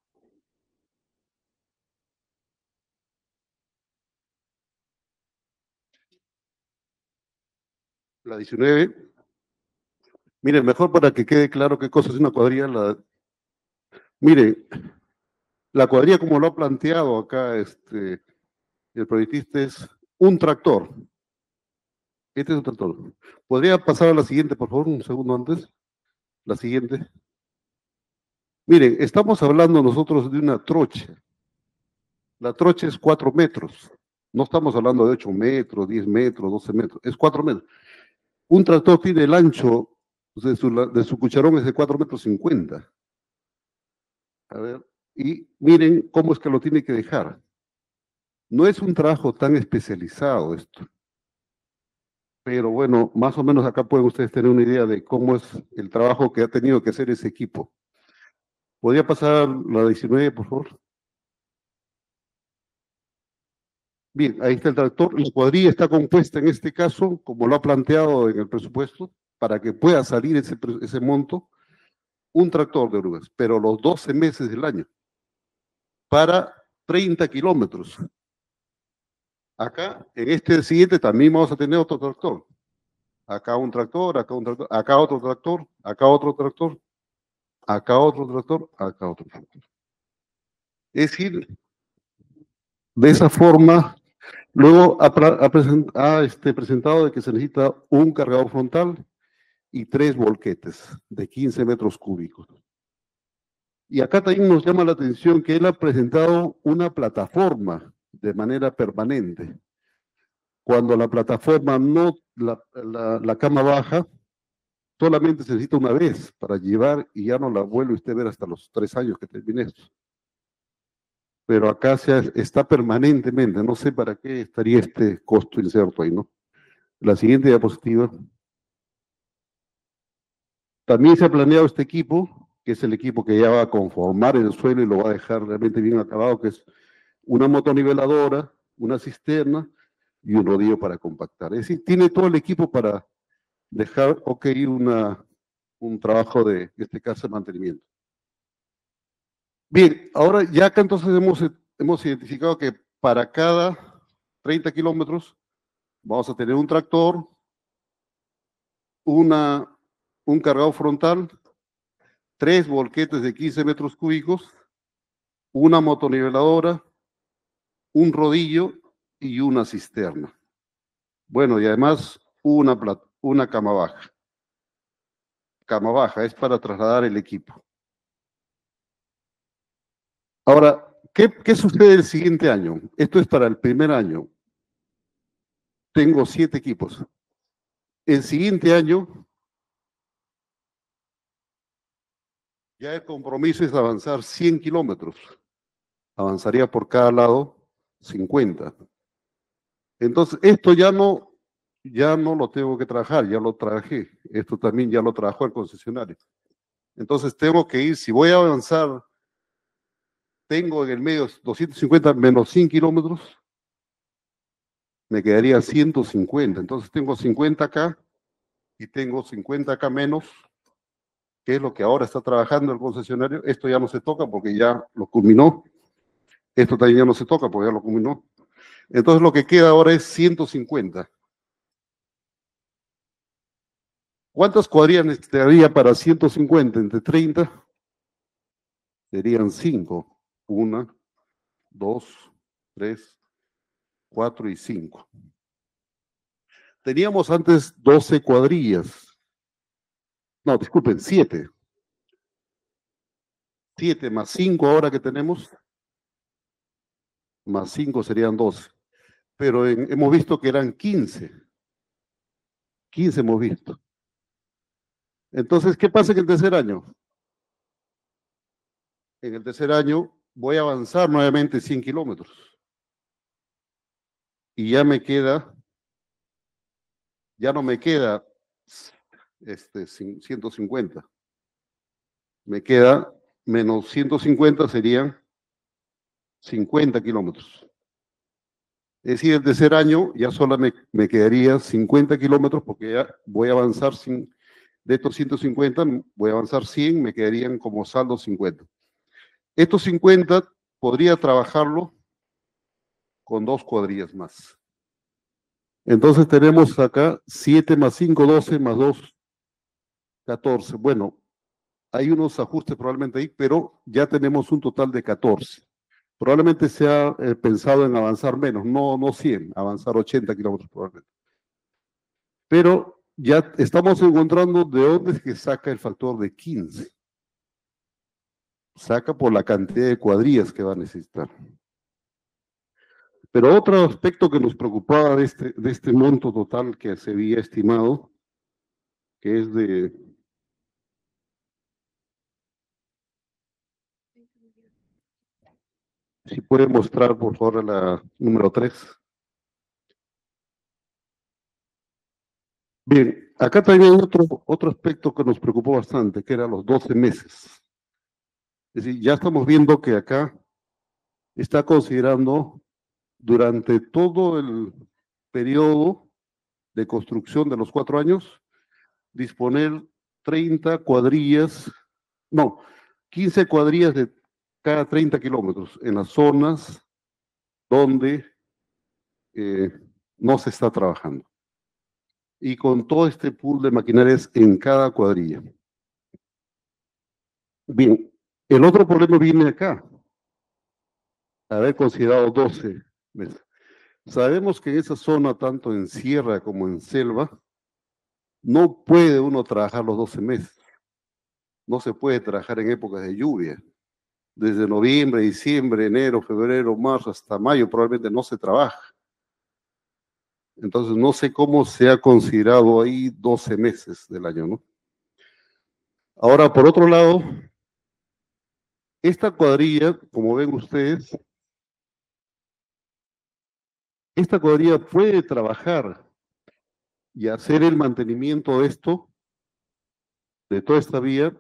La 19. Miren, mejor para que quede claro qué cosa es una cuadrilla. Miren, la cuadrilla como lo ha planteado acá el proyectista es un tractor. Este es un tractor. ¿Podría pasar a la siguiente, por favor, un segundo antes? La siguiente. Miren, estamos hablando nosotros de una trocha. La trocha es 4 metros. No estamos hablando de 8 metros, 10 metros, 12 metros. Es 4 metros. Un tractor tiene el ancho de su cucharón es de 4,50 metros. A ver, y miren cómo es que lo tiene que dejar. No es un trabajo tan especializado esto. Pero bueno, más o menos acá pueden ustedes tener una idea de cómo es el trabajo que ha tenido que hacer ese equipo. ¿Podría pasar la 19, por favor? Bien, ahí está el tractor. La cuadrilla está compuesta en este caso, como lo ha planteado en el presupuesto, para que pueda salir ese monto, un tractor de orugas, pero los 12 meses del año, para 30 kilómetros. Acá, en este siguiente, también vamos a tener otro tractor. Acá un tractor, acá un tractor, acá otro tractor, acá otro tractor, acá otro tractor, acá otro tractor. Es decir, de esa forma, luego ha presentado de que se necesita un cargador frontal y 3 volquetes de 15 metros cúbicos. Y acá también nos llama la atención que él ha presentado una plataforma de manera permanente. Cuando la plataforma la cama baja, solamente se necesita una vez para llevar y ya no la vuelve usted a ver hasta los 3 años que termine esto. Pero acá está permanentemente, no sé para qué estaría este costo inserto ahí, ¿no? La siguiente diapositiva. También se ha planeado este equipo, que es el equipo que ya va a conformar el suelo y lo va a dejar realmente bien acabado, que es una motoniveladora, una cisterna y un rodillo para compactar. Es decir, tiene todo el equipo para dejar un trabajo de, en este caso, de mantenimiento. Bien, ahora ya acá entonces hemos identificado que para cada 30 kilómetros vamos a tener un tractor, un cargador frontal, 3 volquetes de 15 metros cúbicos, una motoniveladora, un rodillo y una cisterna. Bueno, y además una cama baja. Cama baja es para trasladar el equipo. Ahora, ¿qué sucede el siguiente año? Esto es para el primer año. Tengo 7 equipos. El siguiente año, ya el compromiso es avanzar 100 kilómetros. Avanzaría por cada lado 50. Entonces, esto ya no lo tengo que trabajar, ya lo trabajé. Esto también ya lo trabajó el concesionario. Entonces, tengo que ir, si voy a avanzar, tengo en el medio 250 menos 100 kilómetros, me quedaría 150. Entonces, tengo 50 acá y tengo 50 acá menos, que es lo que ahora está trabajando el concesionario. Esto ya no se toca porque ya lo culminó. Esto también ya no se toca porque ya lo culminó. Entonces, lo que queda ahora es 150. ¿Cuántas cuadrillas necesitaría para 150 entre 30? Serían 5. 1, 2, 3, 4 y 5. Teníamos antes 12 cuadrillas. No, disculpen, 7. 7 más 5 ahora que tenemos, más 5 serían 12. Pero hemos visto que eran 15. 15 hemos visto. Entonces, ¿qué pasa en el tercer año? En el tercer año voy a avanzar nuevamente 100 kilómetros. Y ya no me queda 150. Me queda menos 150 serían 50 kilómetros. Es decir, el tercer año ya solo me quedaría 50 kilómetros porque ya voy a avanzar de estos 150, voy a avanzar 100, me quedarían como saldo 50. Estos 50 podría trabajarlo con 2 cuadrillas más. Entonces tenemos acá 7 más 5, 12, más 2, 14. Bueno, hay unos ajustes probablemente ahí, pero ya tenemos un total de 14. Probablemente se ha pensado en avanzar menos, no 100, avanzar 80 kilómetros probablemente. Pero ya estamos encontrando de dónde es que saca el factor de 15. Saca por la cantidad de cuadrillas que va a necesitar. Pero otro aspecto que nos preocupaba de este monto total que se había estimado, que es de... Si puede mostrar, por favor, la número 3. Bien, acá también hay otro aspecto que nos preocupó bastante, que eran los 12 meses. Es decir, ya estamos viendo que acá está considerando durante todo el periodo de construcción de los 4 años, disponer 30 cuadrillas, no, 15 cuadrillas de cada 30 kilómetros en las zonas donde no se está trabajando. Y con todo este pool de maquinarias en cada cuadrilla. Bien, el otro problema viene acá. Haber considerado 12 meses. Sabemos que en esa zona, tanto en sierra como en selva, no puede uno trabajar los 12 meses. No se puede trabajar en épocas de lluvia. Desde noviembre, diciembre, enero, febrero, marzo, hasta mayo probablemente no se trabaja. Entonces no sé cómo se ha considerado ahí 12 meses del año, ¿no? Ahora, por otro lado, esta cuadrilla, como ven ustedes, esta cuadrilla puede trabajar y hacer el mantenimiento de esto, de toda esta vía.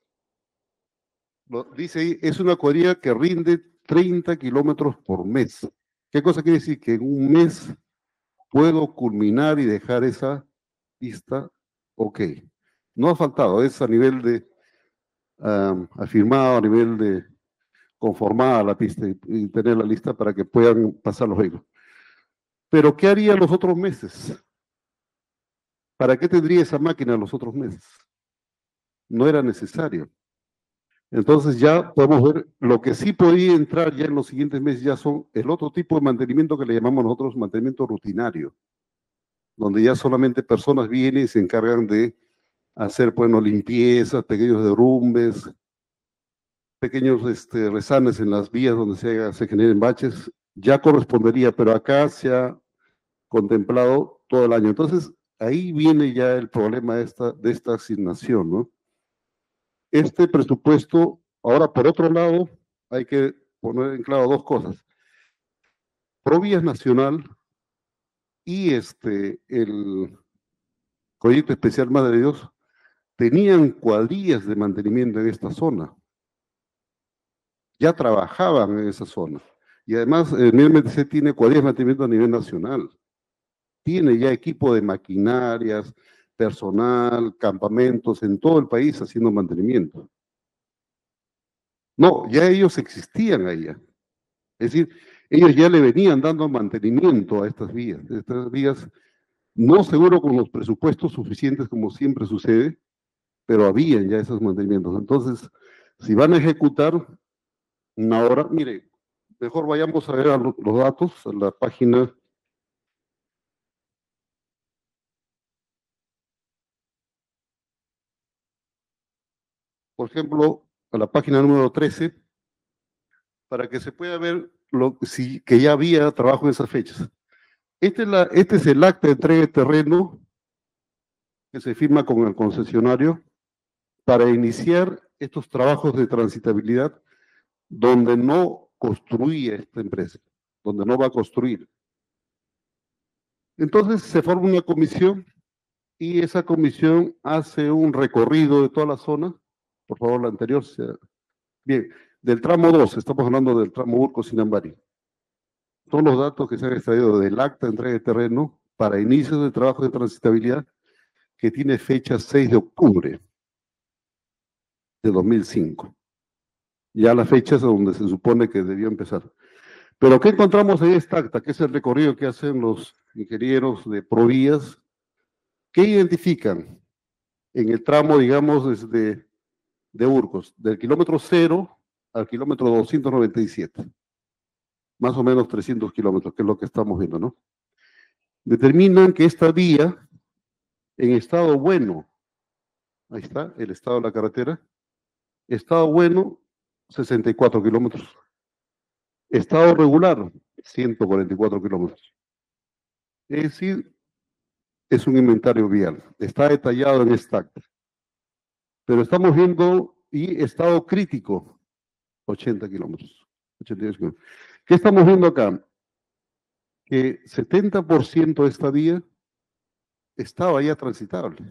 Dice ahí, es una cuadrilla que rinde 30 kilómetros por mes. ¿Qué cosa quiere decir? Que en un mes puedo culminar y dejar esa pista ok. No ha faltado, es a nivel de afirmado, a nivel de conformada la pista y tener la lista para que puedan pasar los vehículos. Pero ¿qué haría los otros meses? ¿Para qué tendría esa máquina los otros meses? No era necesario. Entonces ya podemos ver, lo que sí podía entrar ya en los siguientes meses ya son el otro tipo de mantenimiento que le llamamos nosotros mantenimiento rutinario, donde ya solamente personas vienen y se encargan de hacer, bueno, limpiezas, pequeños derrumbes, pequeños resanes en las vías donde se generen baches, ya correspondería, pero acá se ha contemplado todo el año. Entonces, ahí viene ya el problema de esta asignación, ¿no? Este presupuesto, ahora por otro lado, hay que poner en claro dos cosas. Provías Nacional y el Proyecto Especial Madre de Dios tenían cuadrillas de mantenimiento en esta zona. Ya trabajaban en esa zona. Y además, el MTC tiene cuadrillas de mantenimiento a nivel nacional. Tiene ya equipo de maquinarias, personal, campamentos en todo el país haciendo mantenimiento. No, ya ellos existían allá. Es decir, ellos ya le venían dando mantenimiento a estas vías. Estas vías, no seguro con los presupuestos suficientes como siempre sucede, pero habían ya esos mantenimientos. Entonces, si van a ejecutar ahora, mire, mejor vayamos a ver los datos, a la página. Por ejemplo, a la página número 13, para que se pueda ver que ya había trabajo en esas fechas. Este es el acta de entrega de terreno que se firma con el concesionario para iniciar estos trabajos de transitabilidad donde no construía esta empresa, donde no va a construir. Entonces se forma una comisión y esa comisión hace un recorrido de toda la zona. Por favor, la anterior. Bien, del tramo 2, estamos hablando del tramo Urco-Sinambari. Son los datos que se han extraído del acta de entrega de terreno para inicios de trabajo de transitabilidad que tiene fecha 6 de octubre de 2005. Ya la fecha es donde se supone que debió empezar. Pero ¿qué encontramos en esta acta? Que es el recorrido que hacen los ingenieros de Provías. ¿Qué identifican en el tramo, digamos, desde de Urcos, del kilómetro 0 al kilómetro 297? Más o menos 300 kilómetros, que es lo que estamos viendo, ¿no? Determinan que esta vía, en estado bueno, ahí está, el estado de la carretera, estado bueno, 64 kilómetros. Estado regular, 144 kilómetros. Es decir, es un inventario vial. Está detallado en esta acta. Pero estamos viendo, y estado crítico, 80 kilómetros. 82 kilómetros. ¿Qué estamos viendo acá? Que 70% de esta vía estaba ya transitable.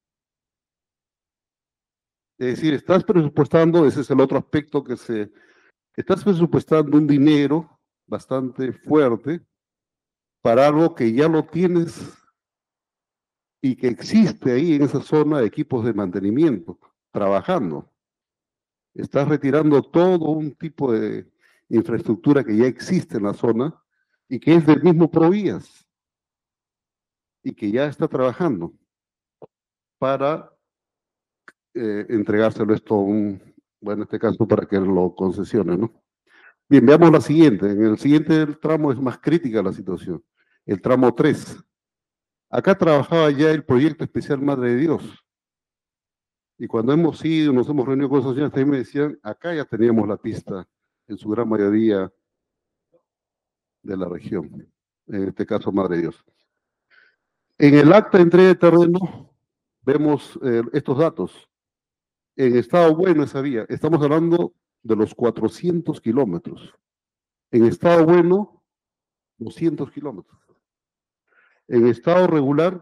Es decir, estás presupuestando, ese es el otro aspecto estás presupuestando un dinero bastante fuerte para algo que ya lo tienes y que existe ahí en esa zona de equipos de mantenimiento trabajando. Estás retirando todo un tipo de infraestructura que ya existe en la zona y que es del mismo Provías y que ya está trabajando para entregárselo esto a en este caso para que lo concesione, ¿no? Bien, veamos la siguiente. En el siguiente tramo es más crítica la situación. El tramo 3. Acá trabajaba ya el Proyecto Especial Madre de Dios. Y cuando hemos ido, nos hemos reunido con esos señores, también me decían, acá ya teníamos la pista, en su gran mayoría de la región, en este caso Madre de Dios. En el acta de entrega de terreno vemos estos datos. En estado bueno esa vía, estamos hablando de los 400 kilómetros. En estado bueno, 200 kilómetros. En estado regular,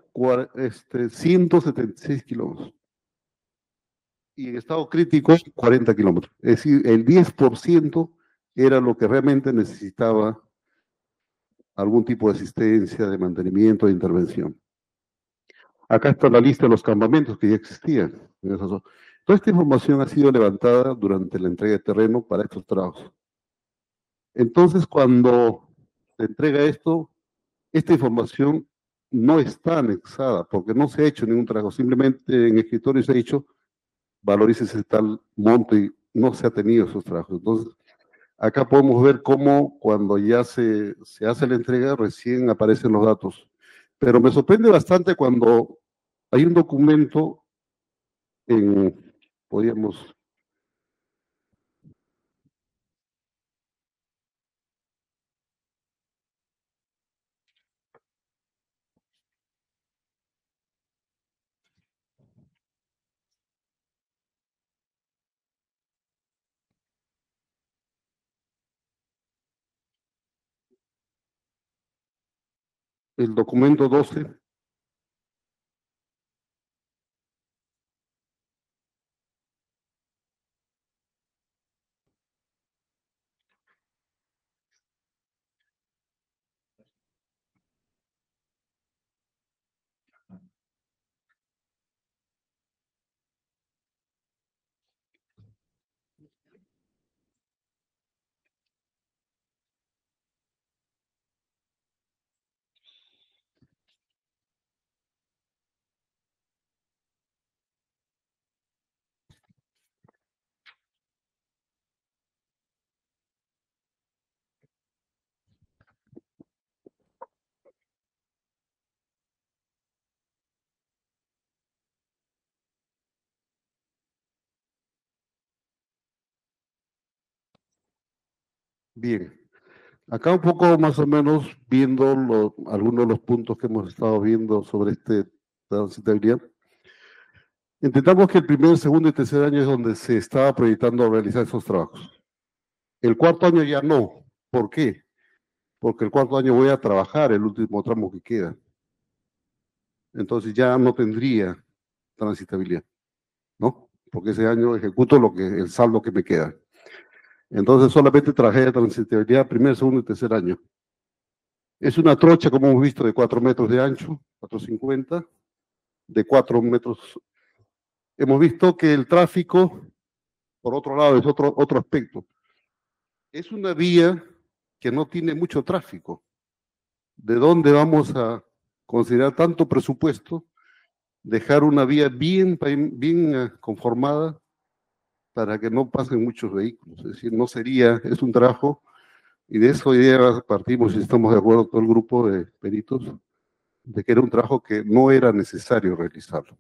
176 kilómetros. Y en estado crítico, 40 kilómetros. Es decir, el 10% era lo que realmente necesitaba algún tipo de asistencia, de mantenimiento, de intervención. Acá está la lista de los campamentos que ya existían en esa zona. Toda esta información ha sido levantada durante la entrega de terreno para estos trabajos. Entonces, cuando se entrega esto, esta información no está anexada porque no se ha hecho ningún trabajo. Simplemente en escritorio se ha dicho, valorícese tal monto y no se ha tenido esos trabajos. Entonces, acá podemos ver cómo cuando ya se hace la entrega, recién aparecen los datos. Pero me sorprende bastante cuando hay un documento podríamos... El documento 12. Bien, acá un poco más o menos viendo algunos de los puntos que hemos estado viendo sobre transitabilidad. Entendamos que el primer, segundo y tercer año es donde se estaba proyectando realizar esos trabajos. El cuarto año ya no. ¿Por qué? Porque el cuarto año voy a trabajar el último tramo que queda. Entonces ya no tendría transitabilidad, ¿no? Porque ese año ejecuto el saldo que me queda. Entonces solamente trabajé de transitabilidad primer, segundo y tercer año. Es una trocha, como hemos visto, de 4 metros de ancho, 450, de 4 metros. Hemos visto que el tráfico, por otro lado, es otro aspecto. Es una vía que no tiene mucho tráfico. ¿De dónde vamos a considerar tanto presupuesto? Dejar una vía bien conformada para que no pasen muchos vehículos. Es decir, es un trabajo, y de eso ya partimos y estamos de acuerdo todo el grupo de peritos, de que era un trabajo que no era necesario realizarlo,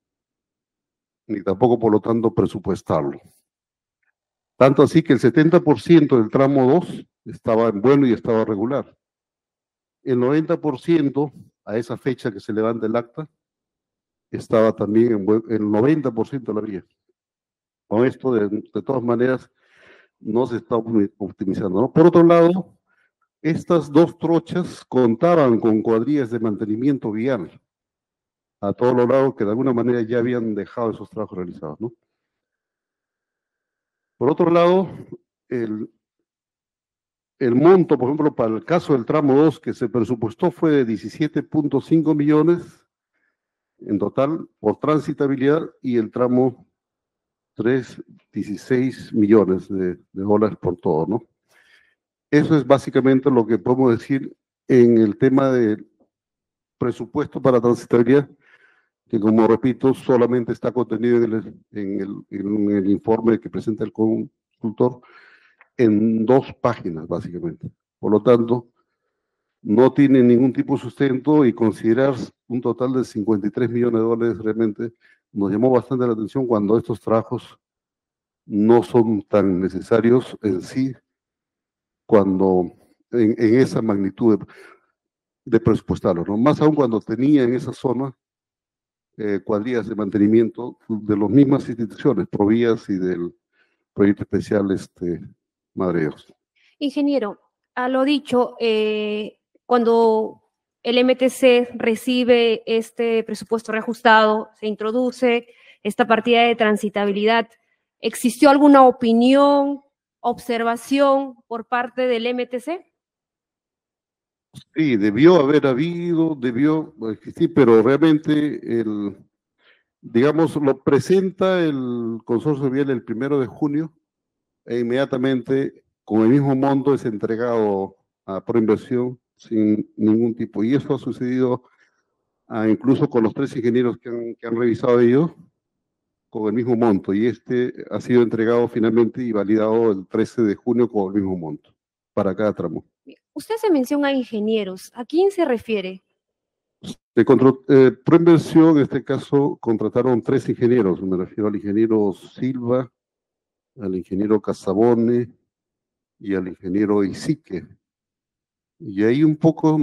ni tampoco, por lo tanto, presupuestarlo. Tanto así que el 70% del tramo 2 estaba en bueno y estaba regular. El 90%, a esa fecha que se levanta el acta, estaba también el 90% de la vía. Con esto, de todas maneras, no se está optimizando, ¿no? Por otro lado, estas dos trochas contaban con cuadrillas de mantenimiento vial a todos los lados que de alguna manera ya habían dejado esos trabajos realizados, ¿no? Por otro lado, el monto, por ejemplo, para el caso del tramo 2 que se presupuestó fue de 17.5 millones en total por transitabilidad, y el tramo 3, 16 millones de dólares por todo, ¿no? Eso es básicamente lo que podemos decir en el tema del presupuesto para transitabilidad, que, como repito, solamente está contenido en el informe que presenta el consultor en 2 páginas, básicamente. Por lo tanto, no tiene ningún tipo de sustento, y considerar un total de 53 millones de dólares realmente nos llamó bastante la atención cuando estos trabajos no son tan necesarios en sí, cuando en esa magnitud de presupuestarlo, ¿no? Más aún cuando tenía en esa zona cuadrillas de mantenimiento de las mismas instituciones, Provías y del proyecto especial Madreos. Ingeniero, a lo dicho, cuando el MTC recibe este presupuesto reajustado, se introduce esta partida de transitabilidad, ¿existió alguna opinión, observación por parte del MTC? Sí, debió haber habido, debió existir, pero realmente digamos, lo presenta el consorcio vial el 1 de junio e inmediatamente con el mismo monto es entregado a Proinversión sin ningún tipo. Y eso ha sucedido incluso con los 3 ingenieros que han revisado ellos, con el mismo monto. Y este ha sido entregado finalmente y validado el 13 de junio con el mismo monto para cada tramo. Usted hace mención a ingenieros. ¿A quién se refiere? Proinversión, en este caso, contrataron 3 ingenieros. Me refiero al ingeniero Silva, al ingeniero Casabone y al ingeniero Isique. Y ahí un poco,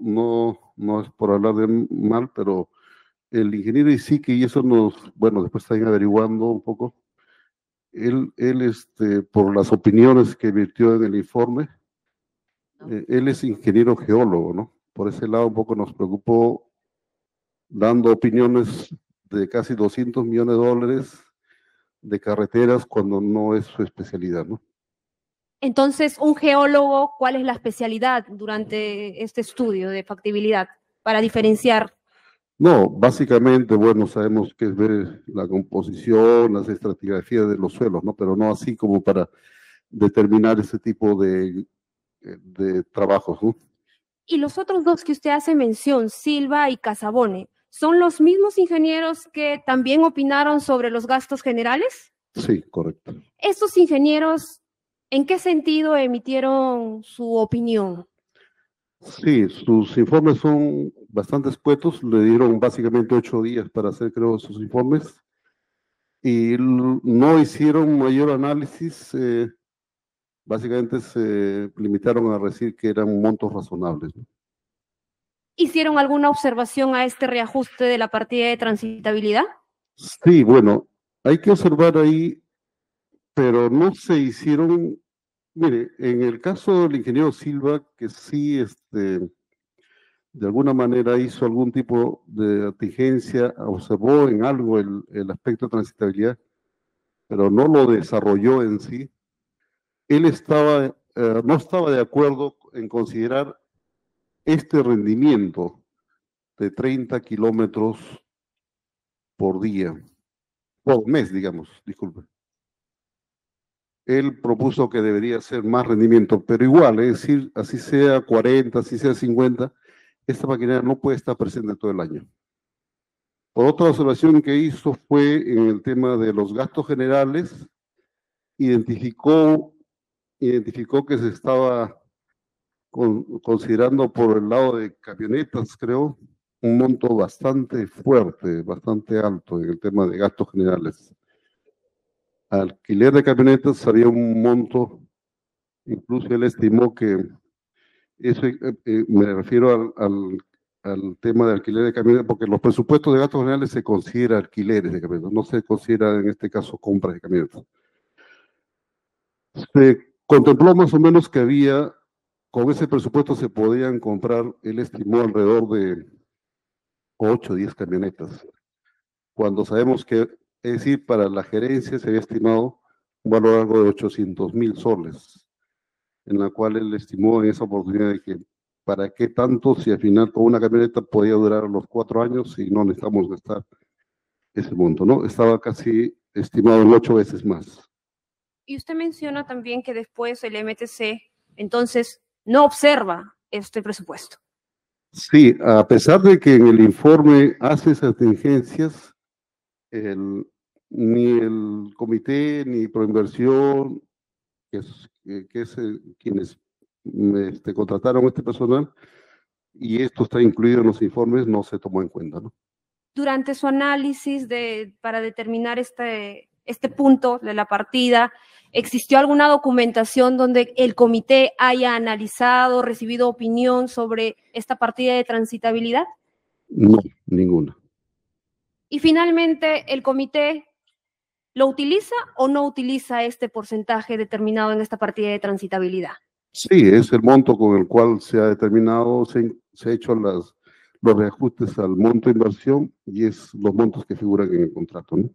no es por hablar de mal, pero el ingeniero Isique, y eso bueno, después están averiguando un poco, él por las opiniones que virtió en el informe, él es ingeniero geólogo, ¿no? Por ese lado un poco nos preocupó dando opiniones de casi $200 millones de carreteras cuando no es su especialidad, ¿no? Entonces, un geólogo, ¿cuál es la especialidad durante este estudio de factibilidad para diferenciar? No, básicamente, bueno, sabemos que es ver la composición, las estratigrafías de los suelos, ¿no? Pero no así como para determinar ese tipo de trabajos, ¿no? Y los otros 2 que usted hace mención, Silva y Casabone, ¿son los mismos ingenieros que también opinaron sobre los gastos generales? Sí, correcto. ¿Estos ingenieros en qué sentido emitieron su opinión? Sí, sus informes son bastante escuetos, le dieron básicamente 8 días para hacer, creo, sus informes, y no hicieron mayor análisis, básicamente se limitaron a decir que eran montos razonables, ¿no? ¿Hicieron alguna observación a este reajuste de la partida de transitabilidad? Sí, bueno, hay que observar ahí, pero no se hicieron, mire, en el caso del ingeniero Silva, que sí, de alguna manera hizo algún tipo de contingencia, observó en algo el aspecto de transitabilidad, pero no lo desarrolló en sí. Él no estaba de acuerdo en considerar este rendimiento de 30 kilómetros por día, por mes, digamos, disculpe. Él propuso que debería ser más rendimiento, pero igual, es decir, así sea 40, así sea 50, esta maquinaria no puede estar presente todo el año. Por otra observación que hizo fue en el tema de los gastos generales, identificó que se estaba considerando por el lado de camionetas, creo, un monto bastante fuerte, bastante alto en el tema de gastos generales. Alquiler de camionetas había un monto, incluso él estimó que eso, me refiero al tema de alquiler de camionetas, porque los presupuestos de gastos generales se considera alquileres de camionetas, no se considera en este caso compras de camionetas. Se contempló más o menos que había, con ese presupuesto se podían comprar, él estimó alrededor de 8 o 10 camionetas, cuando sabemos que, es decir, para la gerencia se había estimado un valor algo de 800,000 soles, en la cual él estimó en esa oportunidad de que para qué tanto si al final con una camioneta podía durar los 4 años y no necesitamos gastar ese monto, ¿no? Estaba casi estimado en 8 veces más. Y usted menciona también que después el MTC, entonces, no observa este presupuesto. Sí, a pesar de que en el informe hace esas diligencias, ni el comité ni Proinversión, que es quienes contrataron este personal, y esto está incluido en los informes, no se tomó en cuenta, ¿no? Durante su análisis para determinar este punto de la partida, ¿existió alguna documentación donde el comité haya analizado, recibido opinión sobre esta partida de transitabilidad? No, ninguna. Y finalmente, ¿el comité lo utiliza o no utiliza este porcentaje determinado en esta partida de transitabilidad? Sí, es el monto con el cual se ha determinado, se ha hecho los reajustes al monto de inversión y es los montos que figuran en el contrato, ¿no?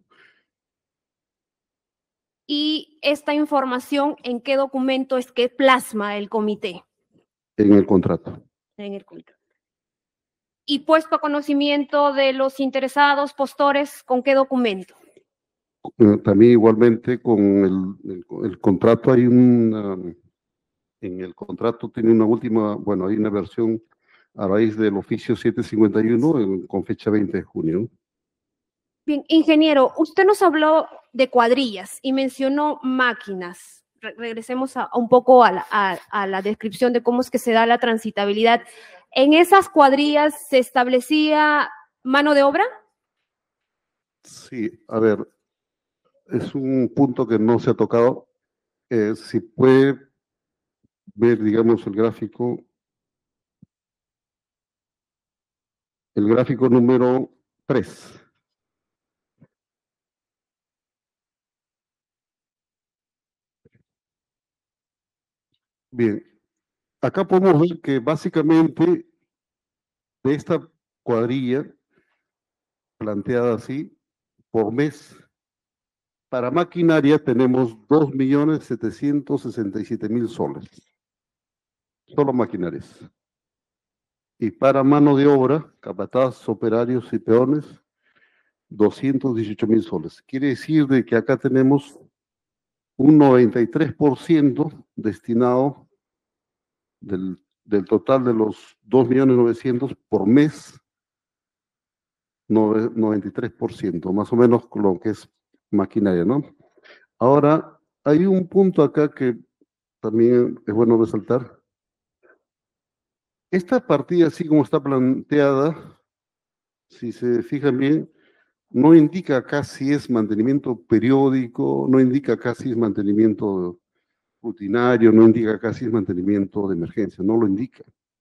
¿Y esta información en qué documento es que plasma el comité? En el contrato. En el contrato. y puesto a conocimiento de los interesados postores, ¿con qué documento? También igualmente con el contrato hay en el contrato tiene una última, bueno, hay una versión a raíz del oficio 751 con fecha 20 de junio. Bien, ingeniero, usted nos habló de cuadrillas y mencionó máquinas. Regresemos un poco a la descripción de cómo es que se da la transitabilidad. ¿En esas cuadrillas se establecía mano de obra? Sí, a ver, es un punto que no se ha tocado. Si puede ver, digamos, el gráfico número 3. Bien, acá podemos ver que básicamente de esta cuadrilla planteada así, por mes, para maquinaria tenemos 2.767.000 soles, solo maquinarias. Y para mano de obra, capataz, operarios y peones, 218.000 soles. Quiere decir de que acá tenemos un 93% destinado del total de los 2.900.000 por mes, 93%, más o menos lo que es maquinaria, ¿no? Ahora, hay un punto acá que también es bueno resaltar. Esta partida, así como está planteada, si se fijan bien, no indica acá si es mantenimiento periódico, no indica acá si es mantenimiento rutinario, no indica acá si es mantenimiento de emergencia, no lo indica.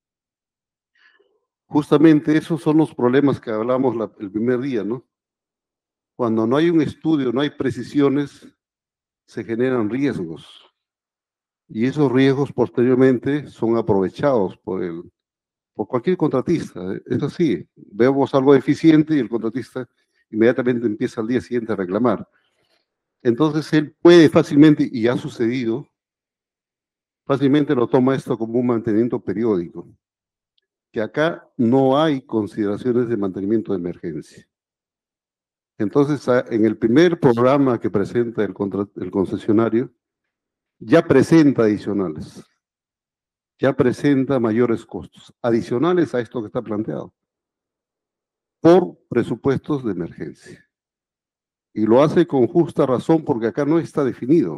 Justamente esos son los problemas que hablamos el primer día, ¿no? Cuando no hay un estudio, no hay precisiones, se generan riesgos. Y esos riesgos posteriormente son aprovechados por cualquier contratista. Es así, vemos algo deficiente y el contratista inmediatamente empieza al día siguiente a reclamar. Entonces él puede fácilmente, y ha sucedido, fácilmente lo toma esto como un mantenimiento periódico, que acá no hay consideraciones de mantenimiento de emergencia. Entonces, en el primer programa que presenta el concesionario, ya presenta adicionales, ya presenta mayores costos, adicionales a esto que está planteado, por presupuestos de emergencia. Y lo hace con justa razón porque acá no está definido.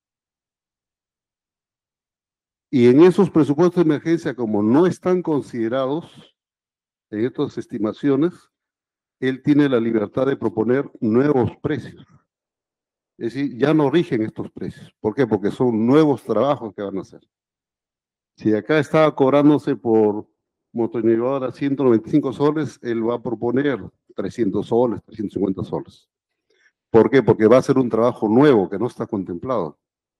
Y en esos presupuestos de emergencia, como no están considerados en estas estimaciones, él tiene la libertad de proponer nuevos precios. Es decir, ya no rigen estos precios. ¿Por qué? Porque son nuevos trabajos que van a hacer. Si acá estaba cobrándose por motonivadora 195 soles, él va a proponer 300 soles, 350 soles. ¿Por qué? Porque va a ser un trabajo nuevo que no está contemplado.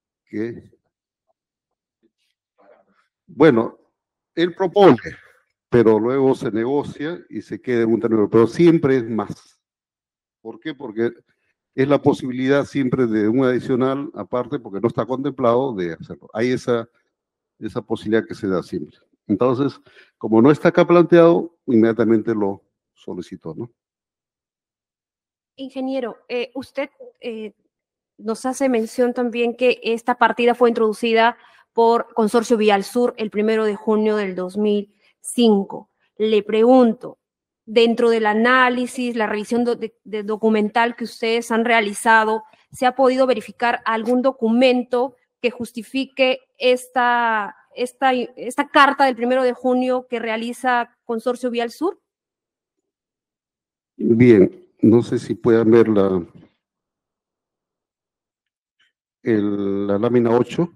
Bueno, él propone, pero luego se negocia y se queda en un término, pero siempre es más. ¿Por qué? Porque es la posibilidad siempre de un adicional aparte, porque no está contemplado de hacerlo. Hay esa posibilidad que se da siempre. Entonces, como no está acá planteado, inmediatamente lo solicitó, ¿no? Ingeniero, usted nos hace mención también que esta partida fue introducida por Consorcio Vial Sur el 1 de junio del 2005. Le pregunto, dentro del análisis, la revisión de documental que ustedes han realizado, ¿se ha podido verificar algún documento que justifique esta carta del 1 de junio que realiza Consorcio Vial Sur? Bien, no sé si puedan ver la lámina 8.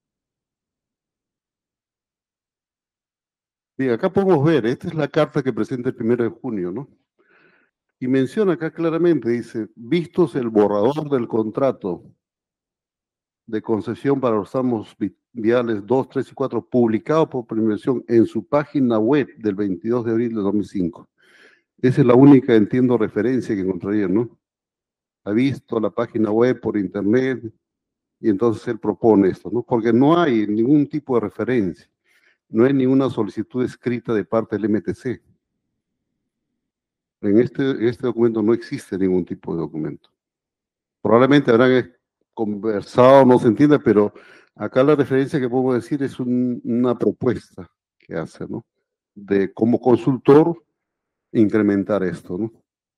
Bien, acá podemos ver, esta es la carta que presenta el 1 de junio, ¿no? Y menciona acá claramente, dice, vistos el borrador del contrato de concesión para los tramos viales 2, 3 y 4, publicado por Primerversión en su página web del 22 de abril de 2005. Esa es la única, entiendo, referencia que encontraría, ¿no? Ha visto la página web por internet y entonces él propone esto, ¿no? Porque no hay ningún tipo de referencia, no hay ninguna solicitud escrita de parte del MTC. En este documento no existe ningún tipo de documento. Probablemente habrán conversado, no se entiende, pero acá la referencia que puedo decir es una propuesta que hace, ¿no? De como consultor incrementar esto, ¿no?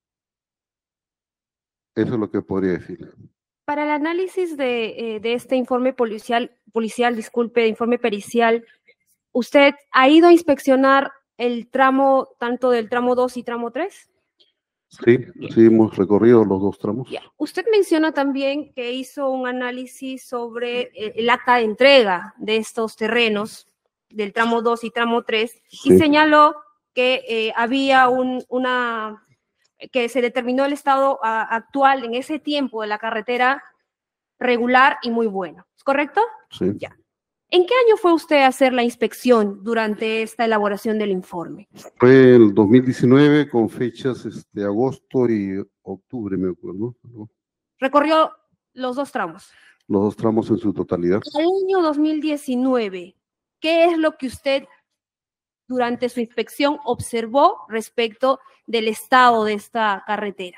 Eso es lo que podría decir. Para el análisis de este informe disculpe, informe pericial, ¿usted ha ido a inspeccionar el tramo, tanto del tramo 2 y tramo 3? Sí, sí hemos recorrido los dos tramos. Usted menciona también que hizo un análisis sobre el acta de entrega de estos terrenos, del tramo 2 y tramo 3, y señaló que había que se determinó el estado actual en ese tiempo de la carretera regular y muy bueno. ¿Es correcto? Sí. Ya. ¿En qué año fue usted a hacer la inspección durante esta elaboración del informe? Fue el 2019 con fechas agosto y octubre, me acuerdo, ¿no? Recorrió los dos tramos. Los dos tramos en su totalidad. El año 2019, ¿qué es lo que usted durante su inspección observó respecto del estado de esta carretera?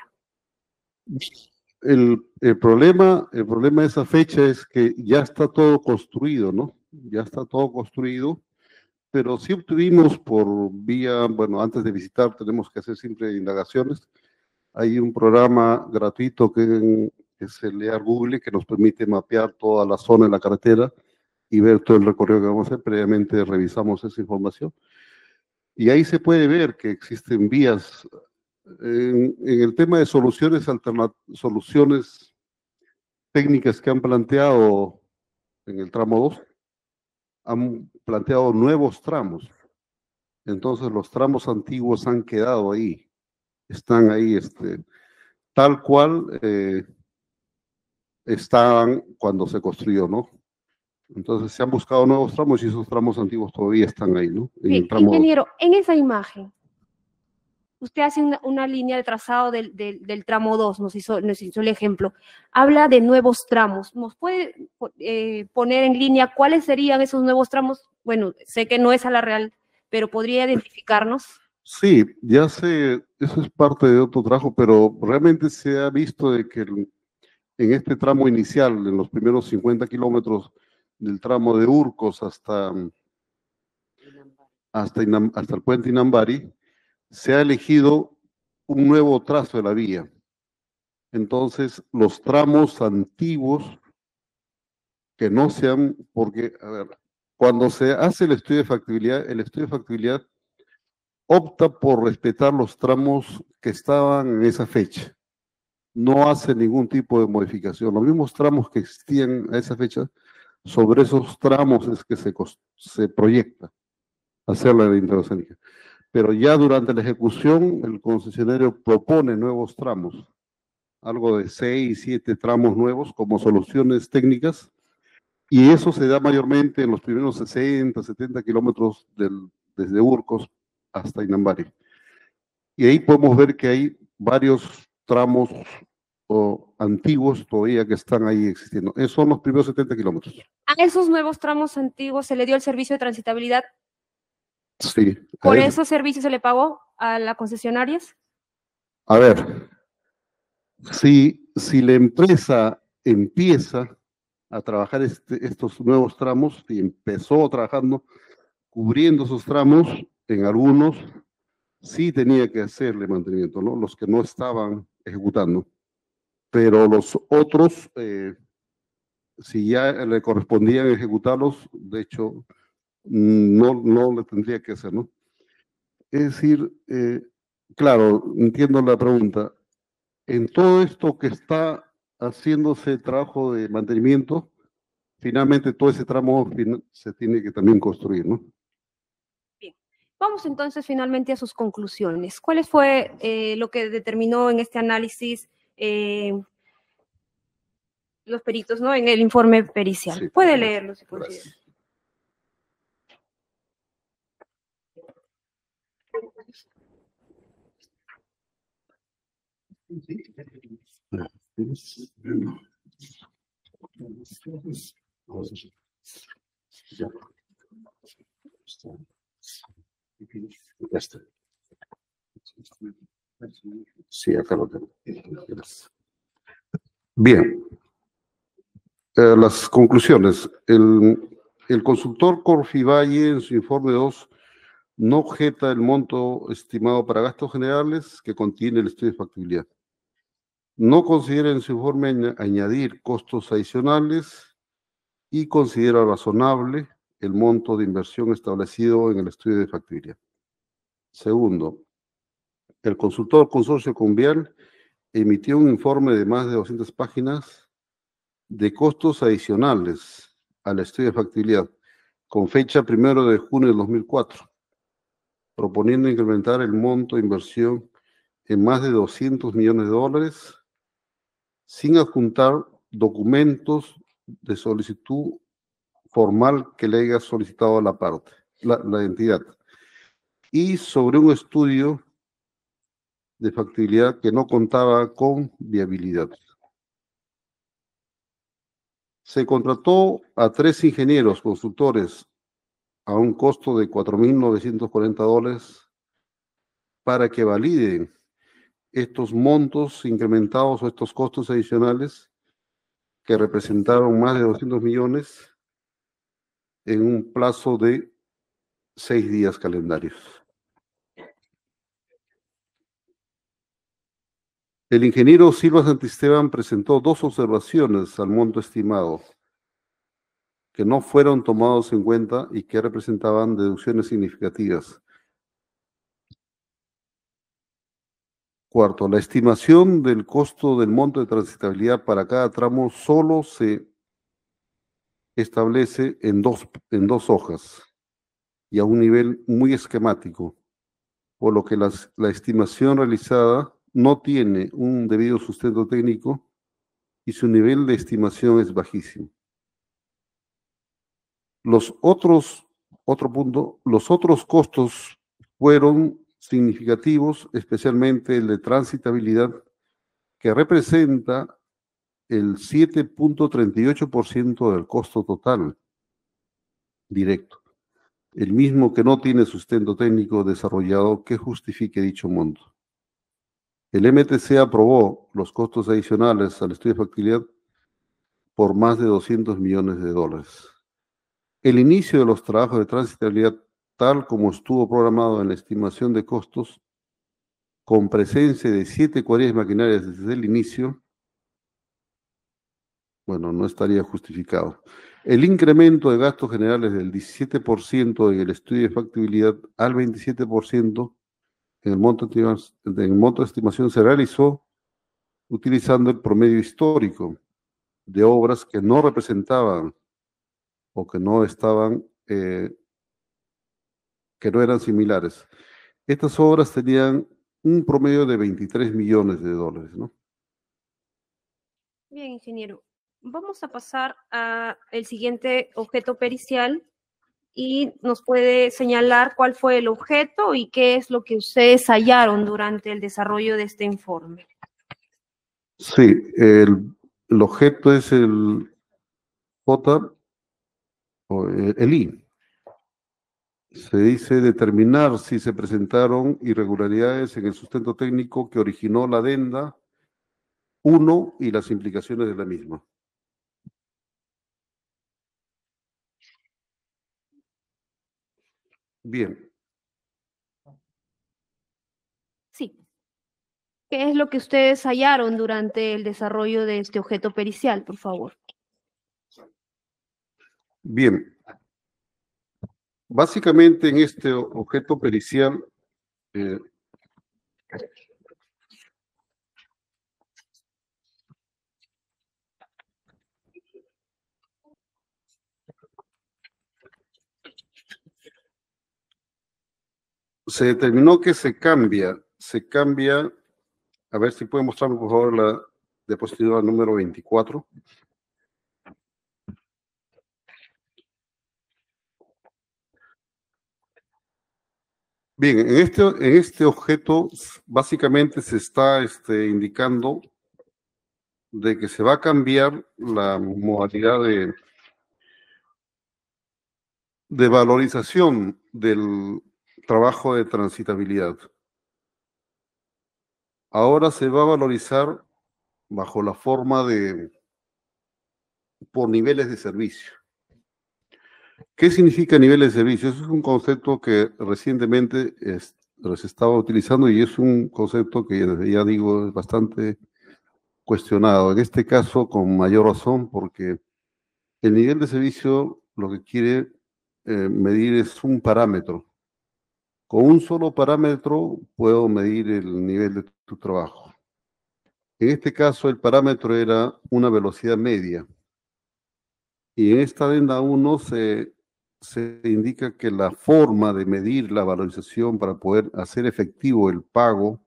El problema de esa fecha es que ya está todo construido, ¿no? Ya está todo construido, pero sí obtuvimos por vía, bueno, antes de visitar tenemos que hacer siempre indagaciones. Hay un programa gratuito que es el EAR Google que nos permite mapear toda la zona de la carretera y ver todo el recorrido que vamos a hacer. Previamente revisamos esa información. Y ahí se puede ver que existen vías. En el tema de soluciones técnicas que han planteado en el tramo 2, han planteado nuevos tramos. Entonces los tramos antiguos han quedado ahí, están ahí tal cual estaban cuando se construyó, ¿no? Entonces se han buscado nuevos tramos y esos tramos antiguos todavía están ahí, ¿no? En el tramo 2. Ingeniero, en esa imagen, usted hace una línea de trazado del tramo 2, nos hizo el ejemplo. Habla de nuevos tramos. ¿Nos puede poner en línea cuáles serían esos nuevos tramos? Bueno, sé que no es a la real, pero ¿podría identificarnos? Sí, ya sé, eso es parte de otro trabajo, pero realmente se ha visto de que en este tramo inicial, en los primeros 50 kilómetros del tramo de Urcos hasta el puente Inambari, se ha elegido un nuevo trazo de la vía. Entonces, los tramos antiguos que no sean, porque, a ver, cuando se hace el estudio de factibilidad opta por respetar los tramos que estaban en esa fecha. No hace ningún tipo de modificación. Los mismos tramos que existían a esa fecha, sobre esos tramos es que se proyecta hacer la interoceánica. Pero ya durante la ejecución, el concesionario propone nuevos tramos, algo de 6, 7 tramos nuevos como soluciones técnicas, y eso se da mayormente en los primeros 60, 70 kilómetros desde Urcos hasta Inambari. Y ahí podemos ver que hay varios tramos antiguos todavía que están ahí existiendo. Esos son los primeros 70 kilómetros. ¿A esos nuevos tramos antiguos se le dio el servicio de transitabilidad? Sí. ¿Por esos servicios se le pagó a las concesionarias? A ver, si la empresa empieza a trabajar estos nuevos tramos y empezó trabajando cubriendo esos tramos, en algunos sí tenía que hacerle mantenimiento, ¿no? Los que no estaban ejecutando. Pero los otros, si ya le correspondían ejecutarlos, de hecho, no le tendría que hacer, ¿no? Es decir, claro, entiendo la pregunta. En todo esto que está haciéndose trabajo de mantenimiento, finalmente todo ese tramo se tiene que también construir, ¿no? Bien. Vamos entonces finalmente a sus conclusiones. ¿Cuál fue lo que determinó en este análisis los peritos, ¿no? En el informe pericial. Sí, puede leerlo si considera. Sí, acá lo tengo. Gracias. Bien. Las conclusiones. El consultor Corfivalle, en su informe 2, no objeta el monto estimado para gastos generales que contiene el estudio de factibilidad. No considera en su informe añadir costos adicionales y considera razonable el monto de inversión establecido en el estudio de factibilidad. Segundo, el consultor Consorcio Convial emitió un informe de más de 200 páginas de costos adicionales al estudio de factibilidad, con fecha 1 de junio de 2004, proponiendo incrementar el monto de inversión en más de $200 millones, sin adjuntar documentos de solicitud formal que le haya solicitado a la entidad, y sobre un estudio de factibilidad que no contaba con viabilidad. Se contrató a 3 ingenieros consultores a un costo de $4.940 para que validen estos montos incrementados o estos costos adicionales que representaron más de 200 millones en un plazo de 6 días calendarios. El ingeniero Silva Santisteban presentó 2 observaciones al monto estimado que no fueron tomados en cuenta y que representaban deducciones significativas. Cuarto, la estimación del costo del monto de transitabilidad para cada tramo solo se establece en dos hojas y a un nivel muy esquemático, por lo que la estimación realizada no tiene un debido sustento técnico y su nivel de estimación es bajísimo. Otro punto, los otros costos fueron significativos, especialmente el de transitabilidad, que representa el 7.38% del costo total directo, el mismo que no tiene sustento técnico desarrollado que justifique dicho monto. El MTC aprobó los costos adicionales al estudio de factibilidad por más de $200 millones. El inicio de los trabajos de transitabilidad, tal como estuvo programado en la estimación de costos, con presencia de 7 cuadrillas maquinarias desde el inicio, bueno, no estaría justificado. El incremento de gastos generales del 17% en el estudio de factibilidad al 27% en el monto de estimación se realizó utilizando el promedio histórico de obras que no representaban o que no estaban, que no eran similares. Estas obras tenían un promedio de $23 millones, ¿no? Bien, ingeniero. Vamos a pasar al siguiente objeto pericial y nos puede señalar cuál fue el objeto y qué es lo que ustedes hallaron durante el desarrollo de este informe. Sí, el objeto es el J o el I. Se dice determinar si se presentaron irregularidades en el sustento técnico que originó la adenda 1 y las implicaciones de la misma. Bien. Sí. ¿Qué es lo que ustedes hallaron durante el desarrollo de este objeto pericial, por favor? Bien. Básicamente en este objeto pericial se determinó que se cambia, a ver si puede mostrarme por favor la diapositiva número 24. Bien, en este objeto básicamente se está indicando de que se va a cambiar la modalidad de valorización del trabajo de transitabilidad. ahora se va a valorizar bajo la forma por niveles de servicio. ¿Qué significa niveles de servicio? Eso es un concepto que recientemente se estaba utilizando y es un concepto que, desde ya digo, es bastante cuestionado. En este caso, con mayor razón, porque el nivel de servicio lo que quiere medir es un parámetro. Con un solo parámetro puedo medir el nivel de tu trabajo. En este caso, el parámetro era una velocidad media. Y en esta adenda 1 se indica que la forma de medir la valorización para poder hacer efectivo el pago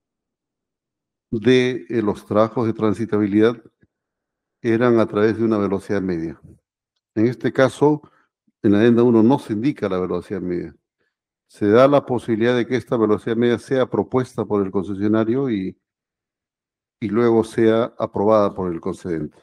de los trabajos de transitabilidad eran a través de una velocidad media. En este caso, en la adenda 1 no se indica la velocidad media. Se da la posibilidad de que esta velocidad media sea propuesta por el concesionario y luego sea aprobada por el concedente.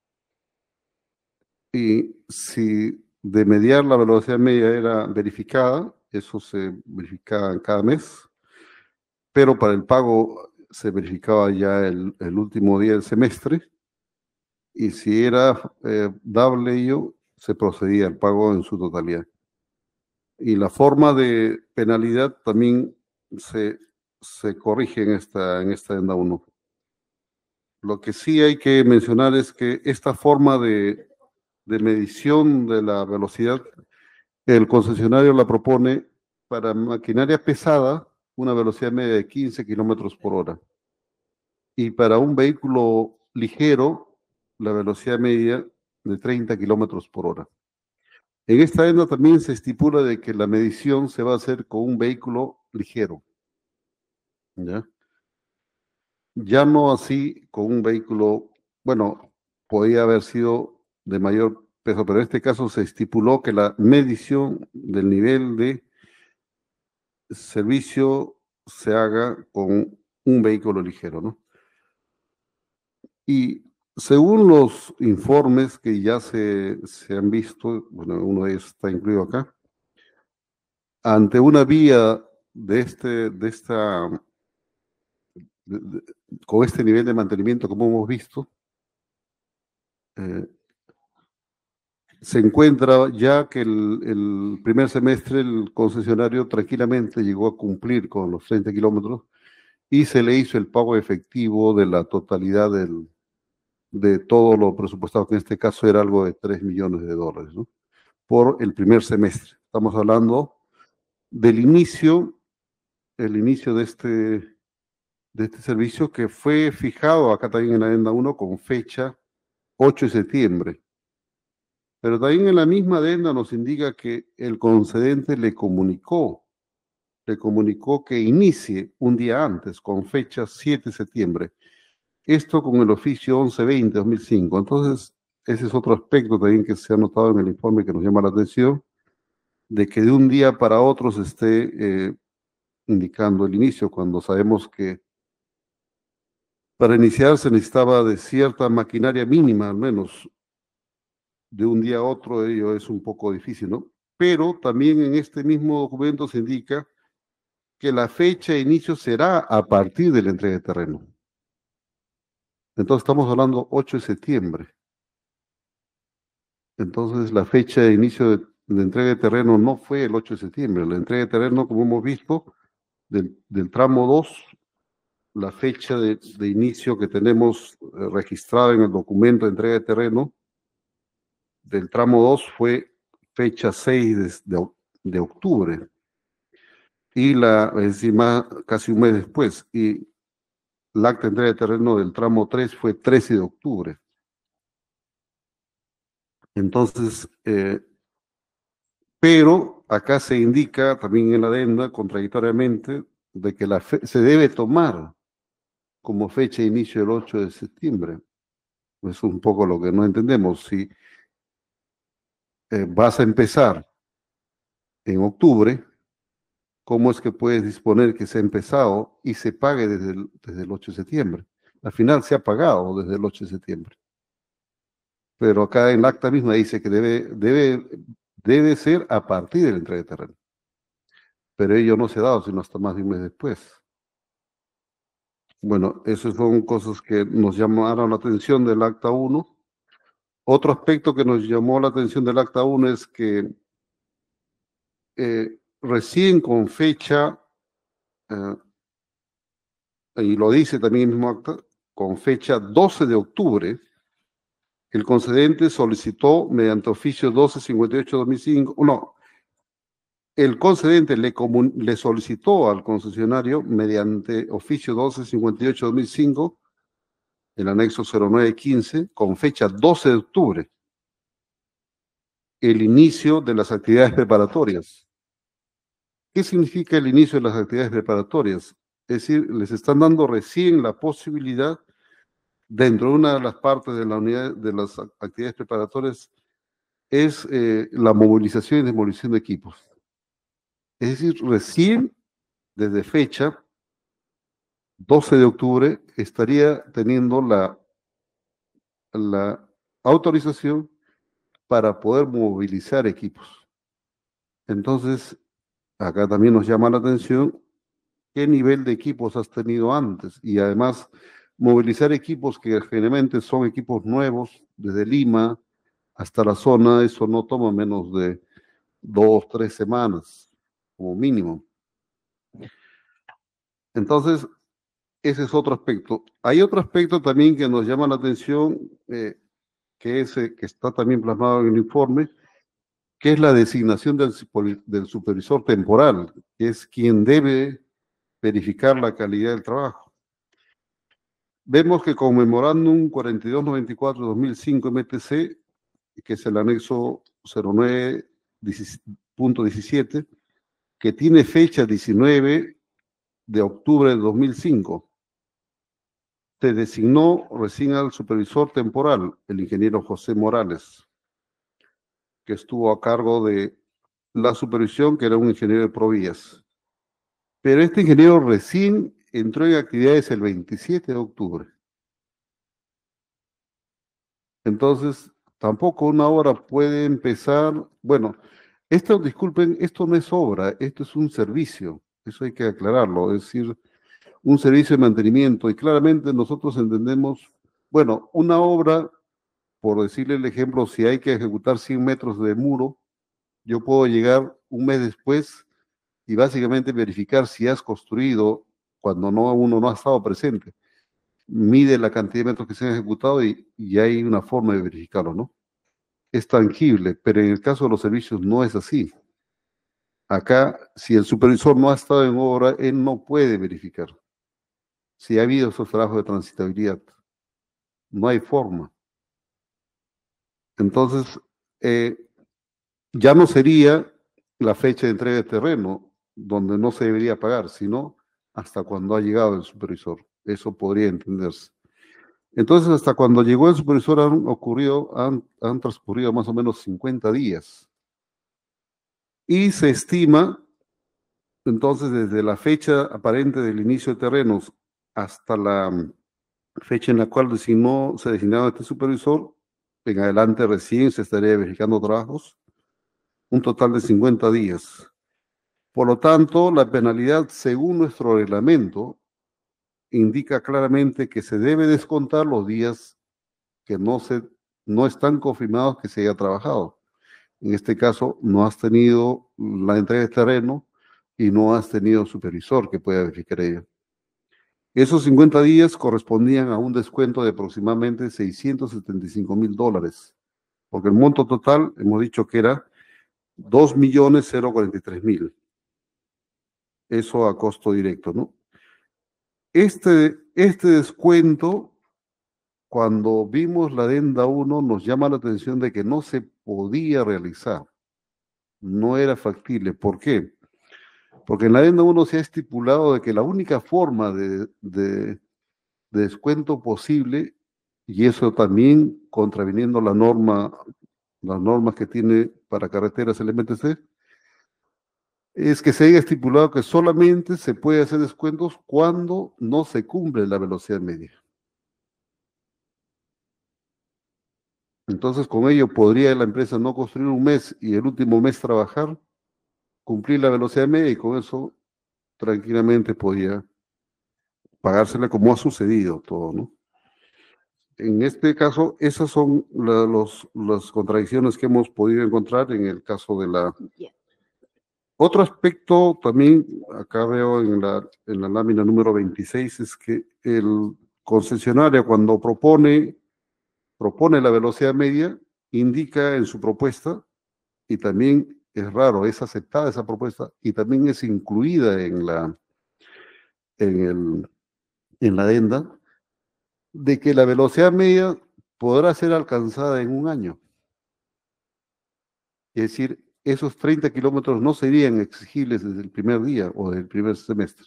Y si de mediar la velocidad media era verificada, eso se verificaba cada mes, pero para el pago se verificaba ya el último día del semestre, y si era dable ello, se procedía al pago en su totalidad. Y la forma de penalidad también se corrige en esta adenda 1. Lo que sí hay que mencionar es que esta forma de medición de la velocidad, el concesionario la propone para maquinaria pesada, una velocidad media de 15 kilómetros por hora. Y para un vehículo ligero, la velocidad media de 30 kilómetros por hora. En esta adenda también se estipula de que la medición se va a hacer con un vehículo ligero. Ya no así con un vehículo, bueno, podía haber sido de mayor peso, pero en este caso se estipuló que la medición del nivel de servicio se haga con un vehículo ligero, ¿no? Y según los informes que ya se han visto, bueno, uno de ellos está incluido acá, ante una vía con este nivel de mantenimiento, como hemos visto, se encuentra ya que el primer semestre el concesionario tranquilamente llegó a cumplir con los 30 kilómetros y se le hizo el pago efectivo de la totalidad de todo lo presupuestado, que en este caso era algo de $3 millones, ¿no? Por el primer semestre. Estamos hablando del inicio de este servicio, que fue fijado acá también en la adenda 1 con fecha 8 de septiembre. Pero también en la misma adenda nos indica que el concedente le comunicó que inicie un día antes, con fecha 7 de septiembre. Esto con el oficio 1120-2005. Entonces, ese es otro aspecto también que se ha notado en el informe que nos llama la atención, de que de un día para otro se esté indicando el inicio, cuando sabemos que para iniciar se necesitaba de cierta maquinaria mínima, al menos. De un día a otro ello es un poco difícil, ¿no? Pero también en este mismo documento se indica que la fecha de inicio será a partir de la entrega de terreno. Entonces estamos hablando 8 de septiembre. Entonces la fecha de inicio de entrega de terreno no fue el 8 de septiembre. La entrega de terreno, como hemos visto, del tramo 2, la fecha de inicio que tenemos registrada en el documento de entrega de terreno del tramo 2 fue fecha 6 de octubre, y encima casi un mes después, y el acta de entrega de terreno del tramo 3 fue 13 de octubre. Entonces, pero acá se indica también en la adenda, contradictoriamente, de que se debe tomar como fecha de inicio el 8 de septiembre. Es un poco lo que no entendemos. Si vas a empezar en octubre, ¿cómo es que puedes disponer que se ha empezado y se pague desde el 8 de septiembre? Al final se ha pagado desde el 8 de septiembre. Pero acá en el acta misma dice que debe ser a partir de la entrega de terreno. Pero ello no se ha dado, sino hasta más de un mes después. Bueno, esas son cosas que nos llamaron la atención del acta 1. Otro aspecto que nos llamó la atención del acta 1 es que recién con fecha, y lo dice también el mismo acta, con fecha 12 de octubre, el concedente solicitó mediante oficio 1258-2005, no, el concedente le solicitó al concesionario mediante oficio 1258-2005, el anexo 0915, con fecha 12 de octubre, el inicio de las actividades preparatorias. ¿Qué significa el inicio de las actividades preparatorias? Es decir, les están dando recién la posibilidad, dentro de una de las partes de la unidad de las actividades preparatorias, es la movilización y demolición de equipos. Es decir, recién, desde fecha 12 de octubre, estaría teniendo la autorización para poder movilizar equipos. Entonces, acá también nos llama la atención qué nivel de equipos has tenido antes, y además movilizar equipos que generalmente son equipos nuevos, desde Lima hasta la zona, eso no toma menos de 2 o 3 semanas, como mínimo. Entonces, ese es otro aspecto. Hay otro aspecto también que nos llama la atención, que está también plasmado en el informe, que es la designación del supervisor temporal, que es quien debe verificar la calidad del trabajo. Vemos que con Memorándum 4294-2005 MTC, que es el anexo 09.17, que tiene fecha 19 de octubre de 2005, se designó recién al supervisor temporal, el ingeniero José Morales, que estuvo a cargo de la supervisión, que era un ingeniero de Provías. Pero este ingeniero recién entró en actividades el 27 de octubre. Entonces, tampoco una obra puede empezar. Bueno, disculpen, esto no es obra, esto es un servicio. Eso hay que aclararlo, es decir, un servicio de mantenimiento. Y claramente nosotros entendemos, bueno, una obra, por decirle el ejemplo, si hay que ejecutar 100 metros de muro, yo puedo llegar un mes después y básicamente verificar si has construido cuando uno no ha estado presente. Mide la cantidad de metros que se han ejecutado y hay una forma de verificarlo, ¿no? Es tangible, pero en el caso de los servicios no es así. Acá, si el supervisor no ha estado en obra, él no puede verificar si ha habido esos trabajos de transitabilidad. No hay forma. Entonces, ya no sería la fecha de entrega de terreno, donde no se debería pagar, sino hasta cuando ha llegado el supervisor. Eso podría entenderse. Entonces, hasta cuando llegó el supervisor han transcurrido más o menos 50 días. Y se estima, entonces, desde la fecha aparente del inicio de terrenos hasta la fecha en la cual se designaba este supervisor, en adelante recién se estaría verificando trabajos, un total de 50 días. Por lo tanto, la penalidad, según nuestro reglamento, indica claramente que se debe descontar los días que no están confirmados que se haya trabajado. En este caso, no has tenido la entrega de terreno y no has tenido supervisor que pueda verificar ello. Esos 50 días correspondían a un descuento de aproximadamente $675,000, porque el monto total, hemos dicho que era 2.043.000. Eso a costo directo, ¿no? Este descuento, cuando vimos la adenda 1, nos llama la atención de que no se podía realizar. No era factible. ¿Por qué? Porque en la adenda 1 se ha estipulado de que la única forma de descuento posible, y eso también contraviniendo las normas que tiene para carreteras el MTC, es que se haya estipulado que solamente se puede hacer descuentos cuando no se cumple la velocidad media. Entonces, con ello podría la empresa no construir un mes y el último mes trabajar, cumplir la velocidad media, y con eso tranquilamente podía pagársela como ha sucedido todo, ¿no? En este caso, esas son las contradicciones que hemos podido encontrar en el caso de la... Otro aspecto también, acá veo en la lámina número 26, es que el concesionario cuando propone la velocidad media, indica en su propuesta, y también es raro, es aceptada esa propuesta, y también es incluida en la adenda, de que la velocidad media podrá ser alcanzada en un año. Es decir, esos 30 kilómetros no serían exigibles desde el primer día o desde el primer semestre,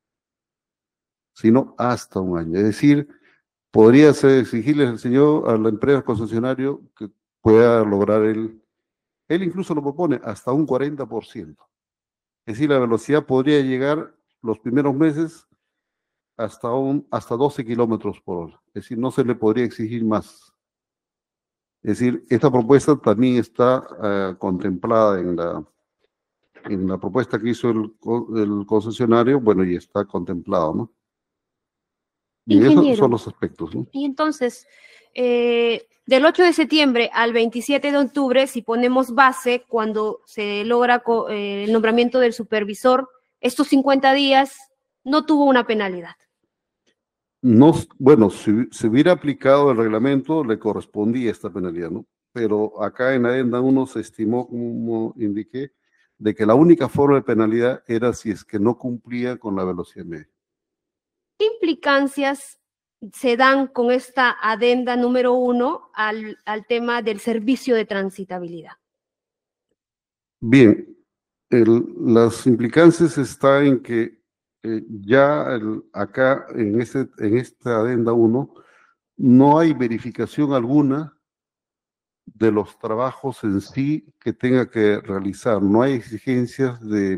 sino hasta un año. Es decir, podría ser exigible a la empresa concesionario que pueda lograr él incluso lo propone, hasta un 40%. Es decir, la velocidad podría llegar los primeros meses hasta 12 kilómetros por hora. Es decir, no se le podría exigir más. Es decir, esta propuesta también está contemplada en la propuesta que hizo el concesionario, bueno, y está contemplado, ¿no? Y esos son los aspectos, ¿no? Y entonces, del 8 de septiembre al 27 de octubre, si ponemos base, cuando se logra el nombramiento del supervisor, estos 50 días no tuvo una penalidad. No, bueno, si se hubiera aplicado el reglamento, le correspondía esta penalidad, ¿no? Pero acá en la adenda 1 se estimó, como indiqué, de que la única forma de penalidad era si es que no cumplía con la velocidad media. ¿Qué implicancias se dan con esta adenda número 1 al tema del servicio de transitabilidad? Bien, las implicancias están en que acá en esta adenda 1 no hay verificación alguna de los trabajos en sí que tenga que realizar. No hay exigencias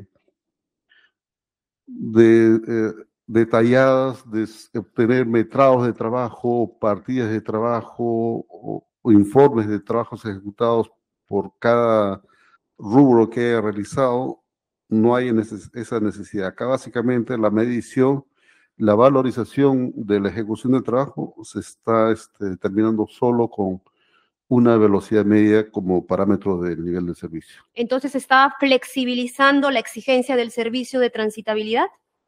detalladas de obtener metrados de trabajo, partidas de trabajo o informes de trabajos ejecutados por cada rubro que haya realizado. No hay esa necesidad. Acá básicamente la medición, la valorización de la ejecución del trabajo se está determinando solo con una velocidad media como parámetro del nivel de servicio. Entonces, ¿está flexibilizando la exigencia del servicio de transitabilidad?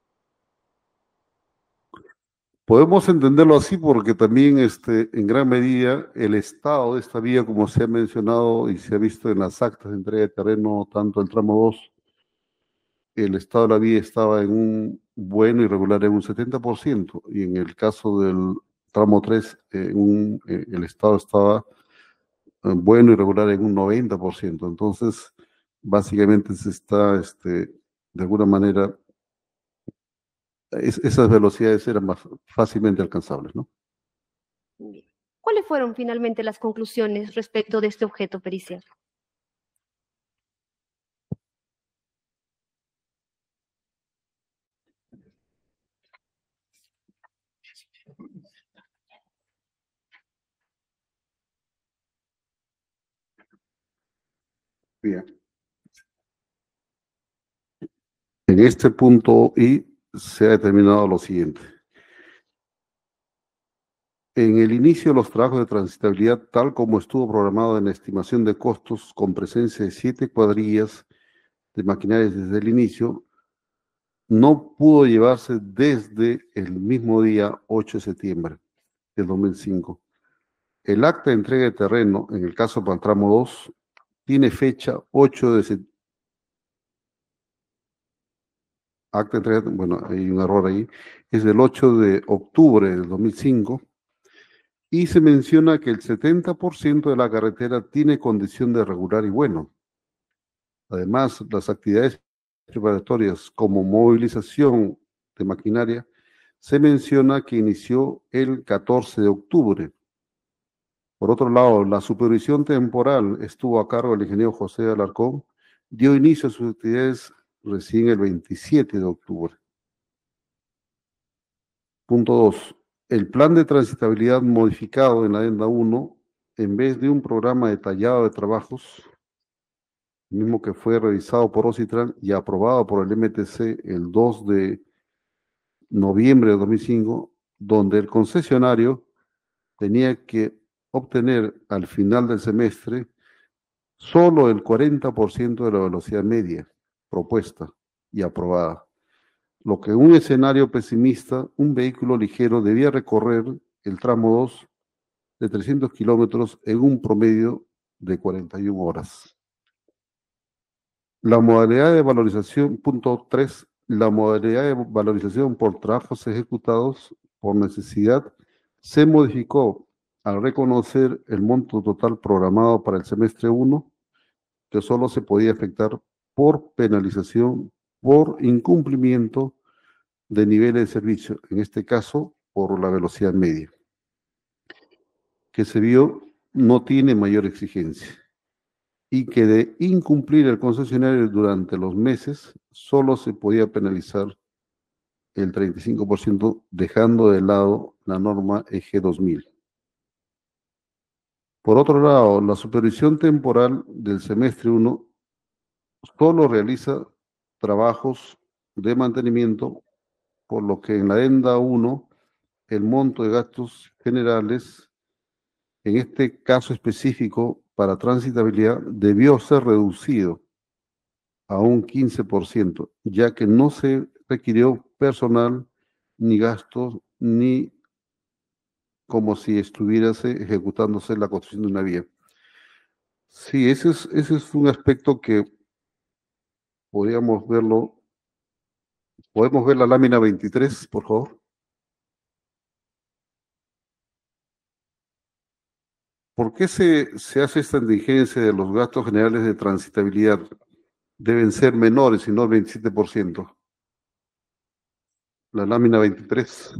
Podemos entenderlo así porque también en gran medida el estado de esta vía, como se ha mencionado y se ha visto en las actas de entrega de terreno, tanto el tramo 2, el estado de la vía estaba en un bueno y regular en un 70%, y en el caso del tramo 3, el estado estaba bueno y regular en un 90%. Entonces, básicamente se está, de alguna manera, esas velocidades eran más fácilmente alcanzables, ¿no? ¿Cuáles fueron finalmente las conclusiones respecto de este objeto pericial? Bien. En este punto I se ha determinado lo siguiente. En el inicio de los trabajos de transitabilidad, tal como estuvo programado en la estimación de costos con presencia de 7 cuadrillas de maquinarias desde el inicio, no pudo llevarse desde el mismo día 8 de septiembre del 2005. El acta de entrega de terreno, en el caso para el tramo 2, tiene fecha 8 de septiembre. Acta de entrega, bueno, hay un error ahí, es del 8 de octubre del 2005, y se menciona que el 70% de la carretera tiene condición de regular y bueno. Además, las actividades preparatorias como movilización de maquinaria se menciona que inició el 14 de octubre. Por otro lado, la supervisión temporal estuvo a cargo del ingeniero José Alarcón, dio inicio a sus actividades recién el 27 de octubre. Punto 2. El plan de transitabilidad modificado en la adenda 1, en vez de un programa detallado de trabajos, mismo que fue revisado por OCITRAN y aprobado por el MTC el 2 de noviembre de 2005, donde el concesionario tenía que obtener al final del semestre solo el 40% de la velocidad media propuesta y aprobada, lo que en un escenario pesimista, un vehículo ligero debía recorrer el tramo 2 de 300 kilómetros en un promedio de 41 horas. La modalidad de valorización, punto 3, la modalidad de valorización por trabajos ejecutados por necesidad se modificó al reconocer el monto total programado para el semestre 1, que solo se podía efectuar por penalización por incumplimiento de niveles de servicio, en este caso por la velocidad media, que se vio no tiene mayor exigencia, y que de incumplir el concesionario durante los meses solo se podía penalizar el 35%, dejando de lado la norma EG 2000. Por otro lado, la supervisión temporal del semestre 1 solo realiza trabajos de mantenimiento, por lo que en la adenda 1 el monto de gastos generales, en este caso específico para transitabilidad, debió ser reducido a un 15%, ya que no se requirió personal ni gastos, ni como si estuviese ejecutándose la construcción de una vía. Sí, ese es un aspecto que podríamos verlo. ¿Podemos ver la lámina 23, por favor? ¿Por qué se hace esta indigencia de los gastos generales de transitabilidad? Deben ser menores y no el 27%. La lámina 23.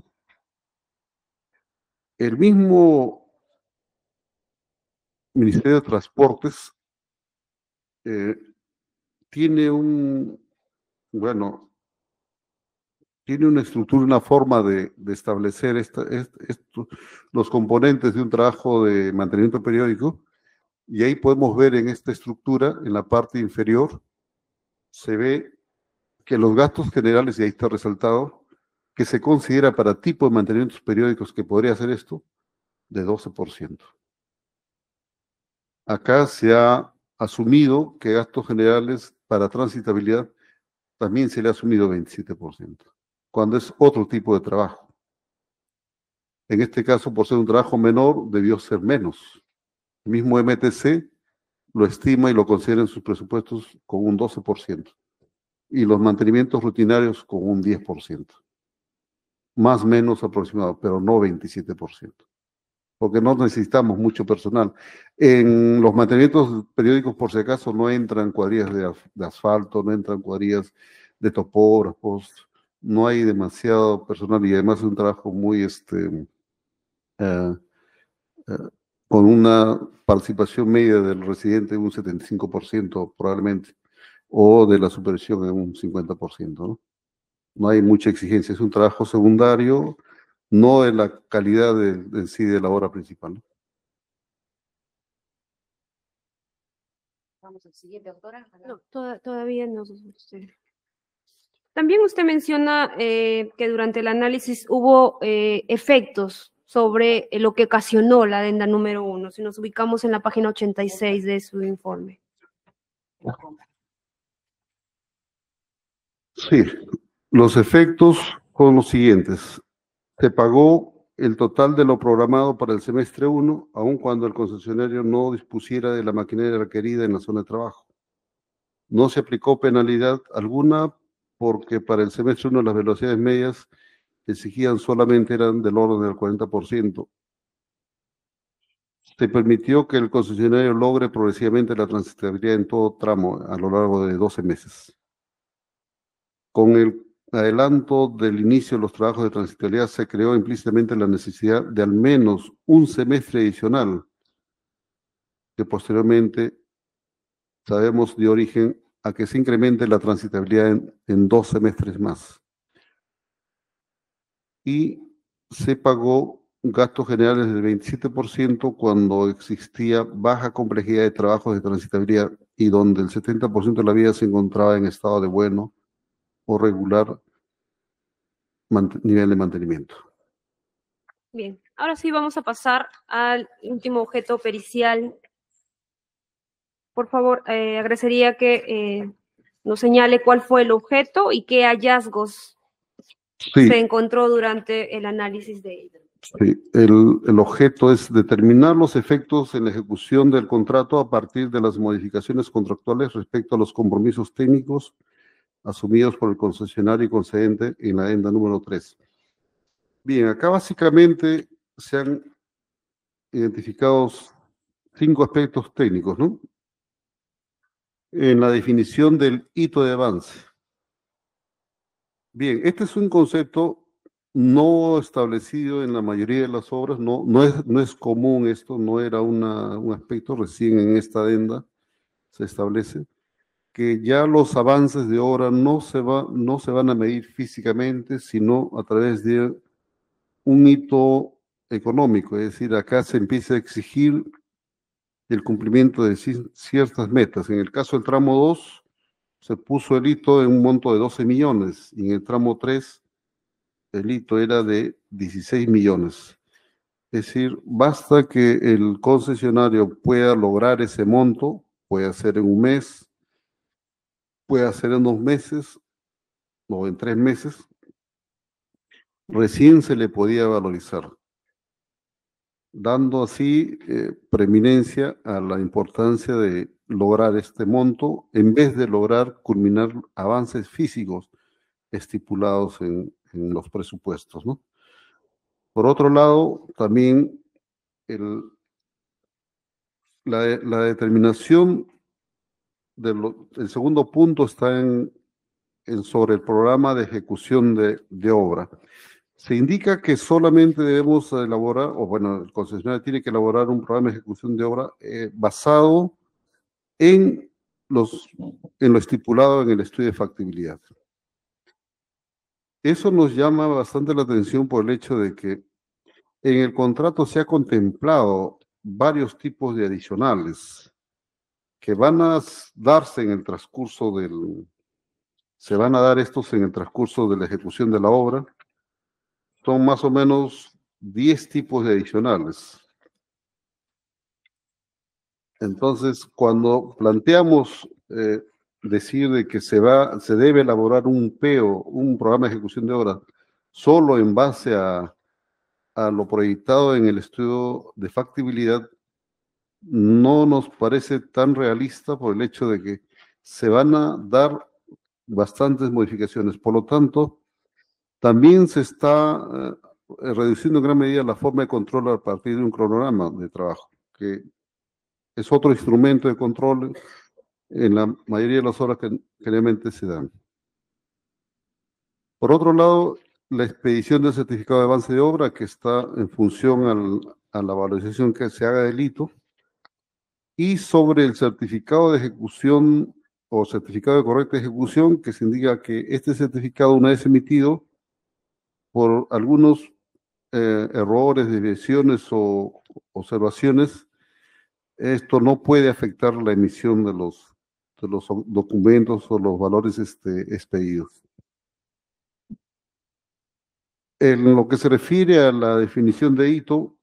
El mismo Ministerio de Transportes tiene tiene una estructura, una forma de establecer los componentes de un trabajo de mantenimiento periódico, y ahí podemos ver en esta estructura, en la parte inferior, se ve que los gastos generales, y ahí está resaltado, que se considera para tipo de mantenimientos periódicos que podría hacer esto, de 12%. Acá se ha asumido que gastos generales para transitabilidad también se le ha asumido 27%, cuando es otro tipo de trabajo. En este caso, por ser un trabajo menor, debió ser menos. El mismo MTC lo estima y lo considera en sus presupuestos con un 12%, y los mantenimientos rutinarios con un 10%. Más o menos aproximado, pero no 27%. Porque no necesitamos mucho personal. En los mantenimientos periódicos, por si acaso, no entran cuadrillas de asfalto, no entran cuadrillas de topógrafos, no hay demasiado personal, y además es un trabajo muy, con una participación media del residente de un 75% probablemente, o de la supervisión en un 50%, ¿no? No hay mucha exigencia, es un trabajo secundario, no de la calidad en sí de la obra principal, ¿no? Vamos al siguiente, doctora. No, todavía no. También usted menciona que durante el análisis hubo efectos sobre lo que ocasionó la adenda número 1, si nos ubicamos en la página 86 de su informe. Sí, los efectos son los siguientes. Se pagó el total de lo programado para el semestre 1, aun cuando el concesionario no dispusiera de la maquinaria requerida en la zona de trabajo. No se aplicó penalidad alguna porque para el semestre 1 las velocidades medias exigían solamente eran del orden del 40%. Se permitió que el concesionario logre progresivamente la transitabilidad en todo tramo a lo largo de 12 meses. Con el adelanto del inicio de los trabajos de transitabilidad se creó implícitamente la necesidad de al menos un semestre adicional, que posteriormente sabemos dio origen a que se incremente la transitabilidad en 2 semestres más. Y se pagó gastos generales del 27% cuando existía baja complejidad de trabajos de transitabilidad y donde el 70% de la vía se encontraba en estado de bueno o regular nivel de mantenimiento. Bien, ahora sí vamos a pasar al último objeto pericial. Por favor, agradecería que nos señale cuál fue el objeto y qué hallazgos se encontró durante el análisis de ello. Sí, el objeto es determinar los efectos en la ejecución del contrato a partir de las modificaciones contractuales respecto a los compromisos técnicos asumidos por el concesionario y concedente en la adenda número 3. Bien, acá básicamente se han identificado 5 aspectos técnicos, ¿no? En la definición del hito de avance. Bien, este es un concepto no establecido en la mayoría de las obras, no es común esto, no era un aspecto, recién en esta adenda se establece que ya los avances de obra no se van a medir físicamente, sino a través de un hito económico, es decir, acá se empieza a exigir el cumplimiento de ciertas metas. En el caso del tramo 2, se puso el hito en un monto de 12 millones, y en el tramo 3, el hito era de 16 millones. Es decir, basta que el concesionario pueda lograr ese monto, puede hacer en un mes, puede hacer en 2 meses o en 3 meses, recién se le podía valorizar, dando así preeminencia a la importancia de lograr este monto en vez de lograr culminar avances físicos estipulados en los presupuestos, ¿no? Por otro lado, también la determinación el segundo punto está sobre el programa de ejecución de obra. Se indica que solamente debemos elaborar, o bueno, el concesionario tiene que elaborar un programa de ejecución de obra basado en lo estipulado en el estudio de factibilidad. Eso nos llama bastante la atención por el hecho de que en el contrato se ha contemplado varios tipos de adicionales que van a darse en el transcurso se van a dar estos en el transcurso de la ejecución de la obra. Son más o menos 10 tipos de adicionales. Entonces, cuando planteamos decir de que se debe elaborar un PEO, un programa de ejecución de obra, solo en base a lo proyectado en el estudio de factibilidad, no nos parece tan realista por el hecho de que se van a dar bastantes modificaciones. Por lo tanto, también se está reduciendo en gran medida la forma de control a partir de un cronograma de trabajo, que es otro instrumento de control en la mayoría de las obras que generalmente se dan. Por otro lado, la expedición del certificado de avance de obra, que está en función a la valorización que se haga del hito, y sobre el certificado de ejecución o certificado de correcta ejecución, que se indica que este certificado, una vez emitido, por algunos errores, desviaciones o observaciones, esto no puede afectar la emisión de los documentos o los valores expedidos. En lo que se refiere a la definición de hito,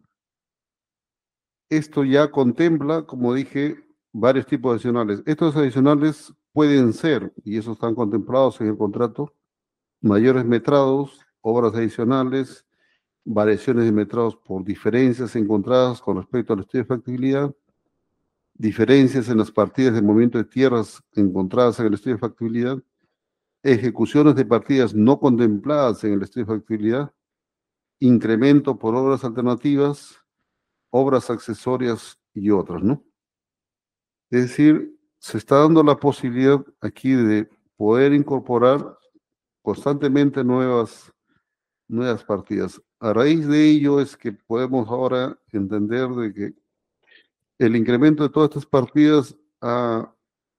esto ya contempla, como dije, varios tipos adicionales. Estos adicionales pueden ser, y esos están contemplados en el contrato, mayores metrados, obras adicionales, variaciones de metrados por diferencias encontradas con respecto al estudio de factibilidad, diferencias en las partidas de movimiento de tierras encontradas en el estudio de factibilidad, ejecuciones de partidas no contempladas en el estudio de factibilidad, incremento por obras alternativas, obras accesorias y otras, ¿no? Es decir, se está dando la posibilidad aquí de poder incorporar constantemente nuevas partidas. A raíz de ello es que podemos ahora entender de que el incremento de todas estas partidas a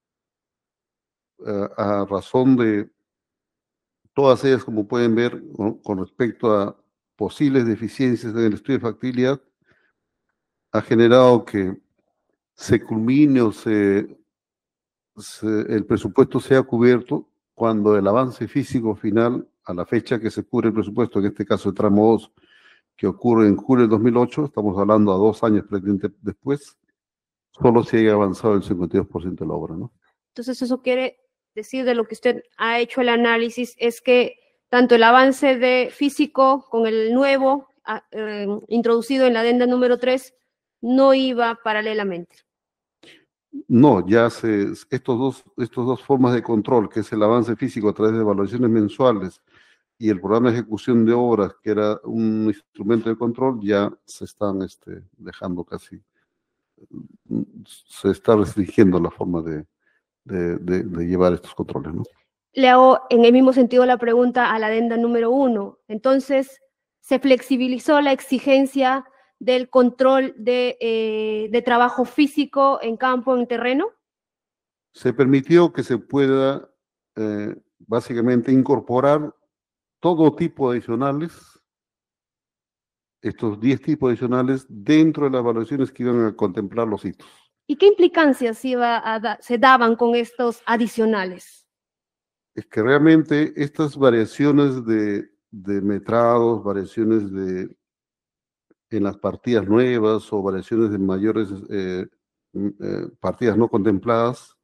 razón de todas ellas, como pueden ver, con respecto a posibles deficiencias en el estudio de factibilidad, ha generado que se culmine o el presupuesto sea cubierto cuando el avance físico final a la fecha que se cubre el presupuesto, en este caso el tramo 2, que ocurre en julio del 2008, estamos hablando a 2 años prácticamente después, solo se haya avanzado el 52% de la obra, ¿no? Entonces, eso quiere decir, de lo que usted ha hecho el análisis, es que tanto el avance de físico con el nuevo introducido en la adenda número 3 no iba paralelamente. No, ya estos dos formas de control, que es el avance físico a través de evaluaciones mensuales y el programa de ejecución de obras, que era un instrumento de control, ya se están dejando casi, se está restringiendo la forma de llevar estos controles, ¿no? Le hago en el mismo sentido la pregunta a la adenda número 1. Entonces, ¿se flexibilizó la exigencia del control de trabajo físico en campo, en terreno? Se permitió que se pueda básicamente incorporar todo tipo de adicionales, estos 10 tipos adicionales, dentro de las evaluaciones que iban a contemplar los hitos. ¿Y qué implicancias se daban con estos adicionales? Es que realmente estas variaciones de metrados, variaciones en las partidas nuevas o variaciones de mayores partidas no contempladas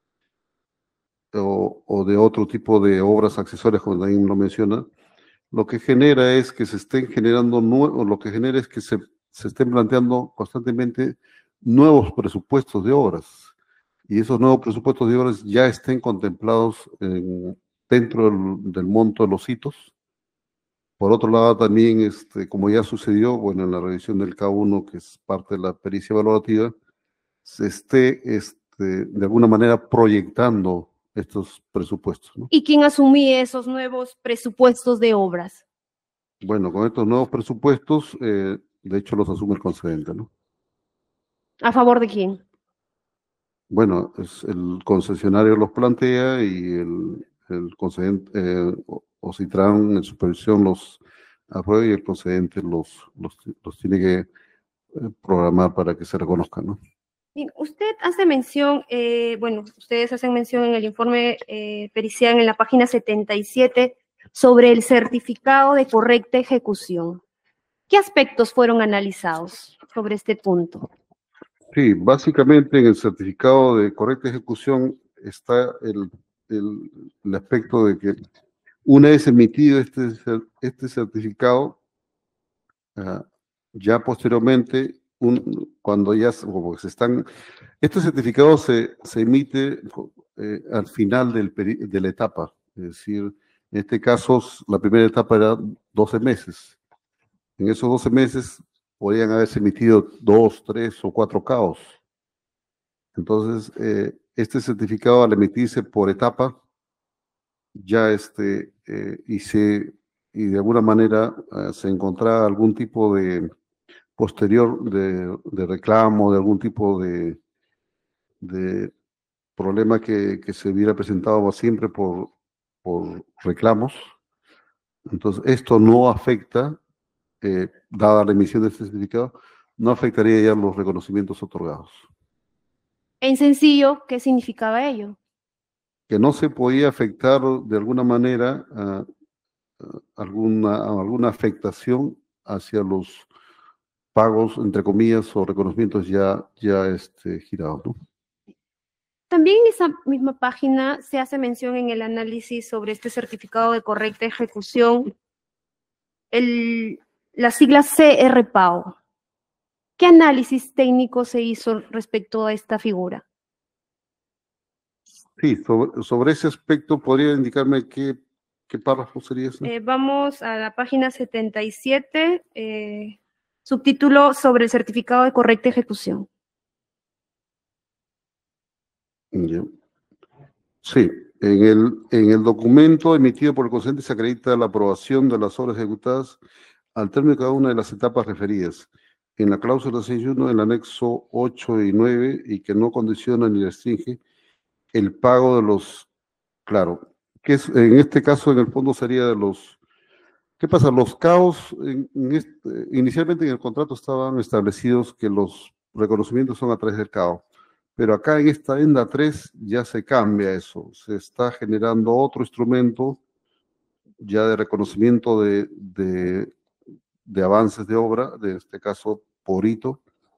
o de otro tipo de obras accesorias, como también lo menciona, lo que genera es que se estén generando lo que genera es que se estén planteando constantemente nuevos presupuestos de obras. Y esos nuevos presupuestos de obras ya estén contemplados dentro del monto de los hitos. Por otro lado, también, como ya sucedió, bueno, en la revisión del K1, que es parte de la pericia valorativa, se esté, de alguna manera, proyectando estos presupuestos, ¿no? ¿Y quién asumía esos nuevos presupuestos de obras? Bueno, con estos nuevos presupuestos, de hecho, los asume el concedente, ¿no? ¿A favor de quién? Bueno, el concesionario los plantea y el concedente, OCITRAN en supervisión los aprueba y el concedente los tiene que programar para que se reconozcan, ¿no? Usted hace mención, ustedes hacen mención en el informe pericial en la página 77 sobre el certificado de correcta ejecución. ¿Qué aspectos fueron analizados sobre este punto? Sí, básicamente en el certificado de correcta ejecución está el aspecto de que una vez emitido este certificado, ya posteriormente, cuando ya este certificado se emite al final de la etapa, es decir, en este caso la primera etapa era 12 meses. En esos 12 meses podrían haberse emitido 2, 3 o 4 CAOs. Entonces, este certificado al emitirse por etapa, ya y de alguna manera se encontraba algún tipo de posterior de reclamo, de algún tipo de problema que se hubiera presentado siempre por reclamos. Entonces, esto no afecta, dada la emisión de este certificado, no afectaría ya los reconocimientos otorgados. En sencillo, ¿qué significaba ello? Que no se podía afectar de alguna manera alguna afectación hacia los pagos, entre comillas, o reconocimientos ya girados, ¿no? También en esa misma página se hace mención en el análisis sobre este certificado de correcta ejecución, la sigla CRPAO. ¿Qué análisis técnico se hizo respecto a esta figura? Sí, sobre ese aspecto, ¿podría indicarme qué párrafo sería ese? Vamos a la página 77, subtítulo sobre el certificado de correcta ejecución. Yeah. Sí, en el documento emitido por el concedente se acredita la aprobación de las obras ejecutadas al término de cada una de las etapas referidas. En la cláusula 6.1 del anexo 8 y 9 y que no condiciona ni restringe el pago de los, claro, que en este caso en el fondo sería de los, ¿qué pasa? Los CAOs, inicialmente en el contrato estaban establecidos que los reconocimientos son a través del CAO, pero acá en esta adenda 3 ya se cambia eso, se está generando otro instrumento ya de reconocimiento de avances de obra, de este caso por hito,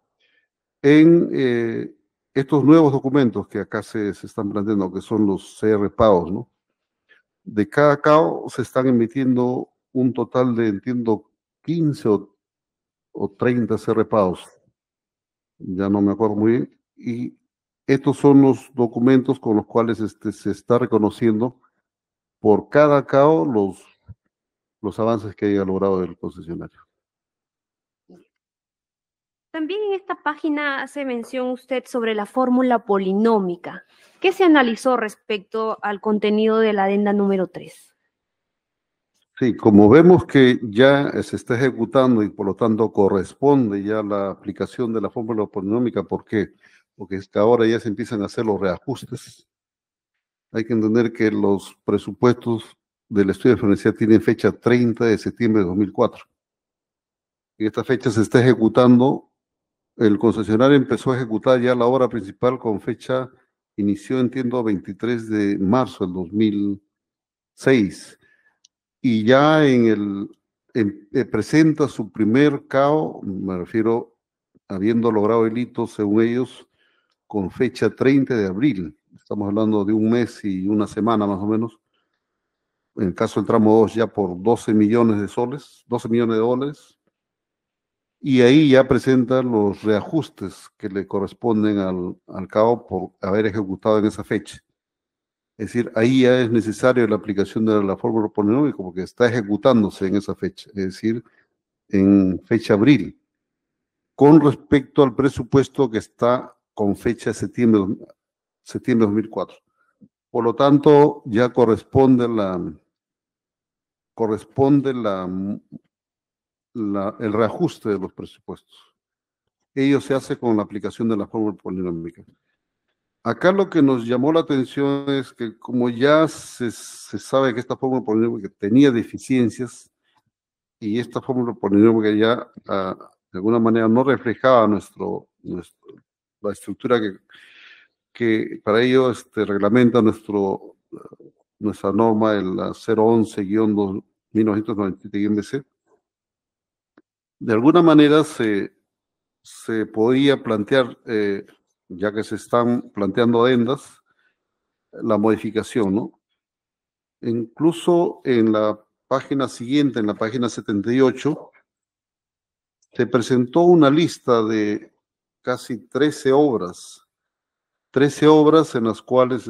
en estos nuevos documentos que acá se están planteando, que son los CR-PAOs, ¿no? De cada CAO se están emitiendo un total de, entiendo, 15 o 30 CR-PAOs, ya no me acuerdo muy bien, y estos son los documentos con los cuales se está reconociendo por cada CAO los avances que haya logrado el concesionario. También en esta página hace mención usted sobre la fórmula polinómica. ¿Qué se analizó respecto al contenido de la adenda número 3? Sí, como vemos que ya se está ejecutando y por lo tanto corresponde ya la aplicación de la fórmula polinómica, ¿por qué? Porque es que ahora ya se empiezan a hacer los reajustes. Hay que entender que los presupuestos del estudio diferencial tienen fecha 30 de septiembre de 2004. Y esta fecha se está ejecutando. El concesionario empezó a ejecutar ya la obra principal con fecha, inició, entiendo, 23 de marzo del 2006. Y ya presenta su primer CAO, me refiero, habiendo logrado el hito, según ellos, con fecha 30 de abril. Estamos hablando de un mes y una semana más o menos. En el caso del tramo 2 ya por 12 millones de soles, 12 millones de dólares. Y ahí ya presenta los reajustes que le corresponden al CAO por haber ejecutado en esa fecha. Es decir, ahí ya es necesario la aplicación de la fórmula polinómica porque está ejecutándose en esa fecha, es decir, en fecha abril, con respecto al presupuesto que está con fecha de septiembre de 2004. Por lo tanto, ya corresponde el reajuste de los presupuestos. Ello se hace con la aplicación de la fórmula polinómica. Acá lo que nos llamó la atención es que como ya se sabe que esta fórmula polinómica tenía deficiencias y esta fórmula polinómica ya de alguna manera no reflejaba la estructura que para ello reglamenta nuestra norma, la 011-1997-BC, de alguna manera se podía plantear, ya que se están planteando adendas, la modificación, ¿no? Incluso en la página siguiente, en la página 78, se presentó una lista de casi 13 obras en las cuales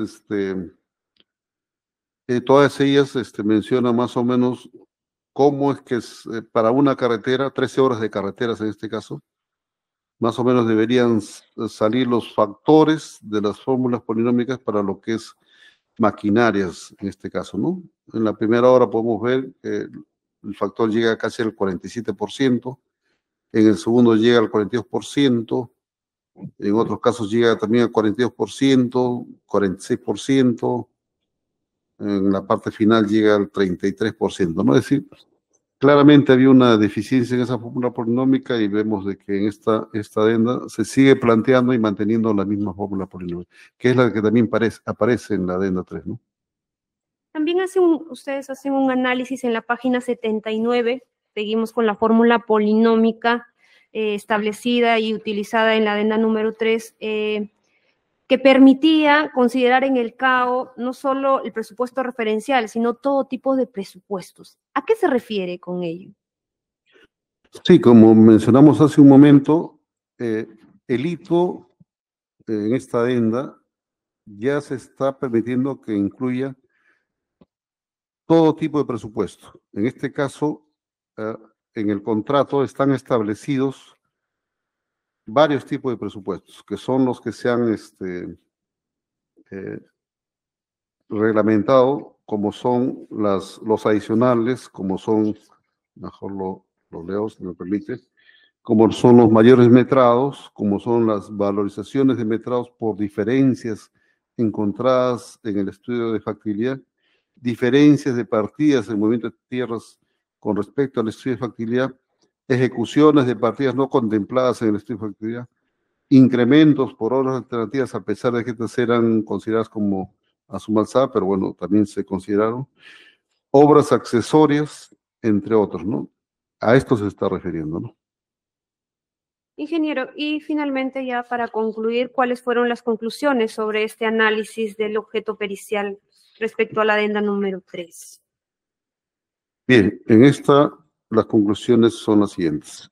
todas ellas mencionan más o menos cómo es que para una carretera, 13 obras de carreteras en este caso, más o menos deberían salir los factores de las fórmulas polinómicas para lo que es maquinarias en este caso, ¿no? En la primera obra podemos ver que el factor llega casi al 47%, en el segundo llega al 42%, en otros casos llega también al 42%, 46%, en la parte final llega al 33%, ¿no? Es decir, claramente había una deficiencia en esa fórmula polinómica y vemos de que en esta adenda se sigue planteando y manteniendo la misma fórmula polinómica, que es la que también aparece en la adenda 3, ¿no? También ustedes hacen un análisis en la página 79, seguimos con la fórmula polinómica establecida y utilizada en la adenda número 3, que permitía considerar en el CAO no solo el presupuesto referencial, sino todo tipo de presupuestos. ¿A qué se refiere con ello? Sí, como mencionamos hace un momento, el hito en esta adenda ya se está permitiendo que incluya todo tipo de presupuesto. En este caso, en el contrato están establecidos varios tipos de presupuestos, que son los que se han reglamentado, como son los adicionales, como son, mejor lo leo si me permite, como son los mayores metrados, como son las valorizaciones de metrados por diferencias encontradas en el estudio de factibilidad, diferencias de partidas en movimiento de tierras con respecto al estudio de factibilidad, ejecuciones de partidas no contempladas en el estudio de factibilidad, incrementos por obras alternativas, a pesar de que estas eran consideradas como a su alzada, pero bueno, también se consideraron, obras accesorias, entre otros, ¿no? A esto se está refiriendo, ¿no? Ingeniero, y finalmente ya para concluir, ¿cuáles fueron las conclusiones sobre este análisis del objeto pericial respecto a la adenda número 3? Bien, en esta las conclusiones son las siguientes.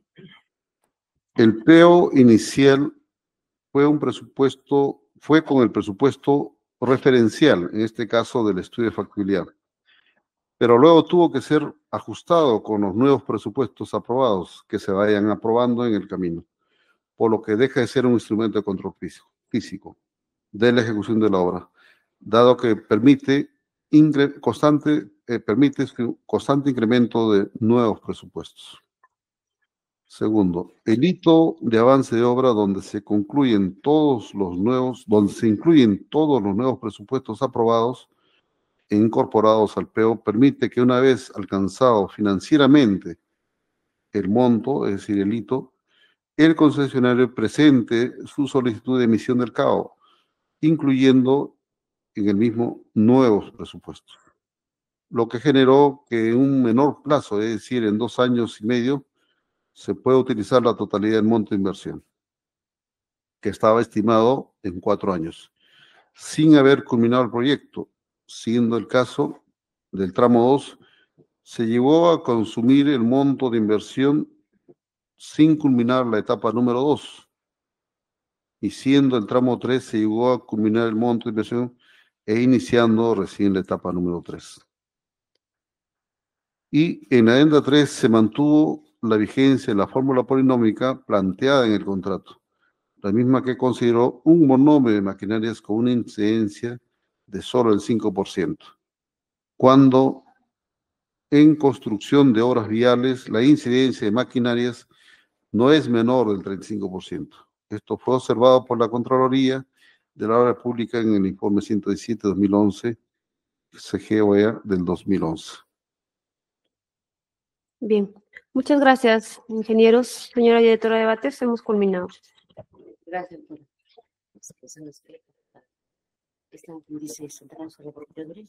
El PEO inicial fue con el presupuesto referencial, en este caso del estudio de factibilidad, pero luego tuvo que ser ajustado con los nuevos presupuestos aprobados que se vayan aprobando en el camino, por lo que deja de ser un instrumento de control físico de la ejecución de la obra, dado que permite constante incremento de nuevos presupuestos. Segundo, el hito de avance de obra donde se incluyen todos los nuevos presupuestos aprobados e incorporados al PEO permite que una vez alcanzado financieramente el monto, es decir, el hito, el concesionario presente su solicitud de emisión del CAO, incluyendo en el mismo nuevos presupuestos, lo que generó que en un menor plazo, es decir, en 2 años y medio, se puede utilizar la totalidad del monto de inversión, que estaba estimado en 4 años, sin haber culminado el proyecto. Siendo el caso del tramo 2, se llegó a consumir el monto de inversión sin culminar la etapa número 2, y siendo el tramo 3, se llegó a culminar el monto de inversión e iniciando recién la etapa número 3. Y en la adenda 3 se mantuvo la vigencia de la fórmula polinómica planteada en el contrato, la misma que consideró un monombre de maquinarias con una incidencia de solo el 5%, cuando en construcción de obras viales la incidencia de maquinarias no es menor del 35%. Esto fue observado por la Contraloría de la Obra Pública en el informe 117-2011, CGOEA del 2011. Bien, muchas gracias, ingenieros. Señora directora de debates, hemos culminado. Gracias por las expresiones que están en dice centrado sobre la Procuraduría.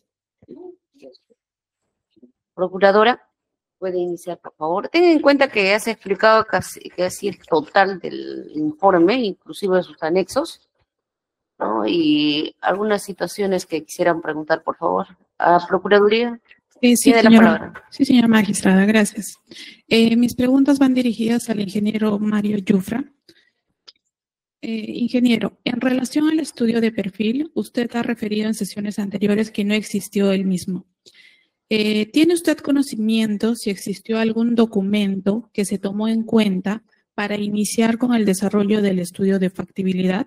Procuradora, puede iniciar, por favor. Ten en cuenta que has explicado casi el total del informe, inclusive de sus anexos, ¿no? Y algunas situaciones que quisieran preguntar, por favor. ¿A Procuraduría? Sí, Tiene la palabra. Sí, señora magistrada, gracias. Mis preguntas van dirigidas al ingeniero Mario Yufra. Ingeniero, en relación al estudio de perfil, usted ha referido en sesiones anteriores que no existió el mismo. ¿Tiene usted conocimiento si existió algún documento que se tomó en cuenta para iniciar con el desarrollo del estudio de factibilidad?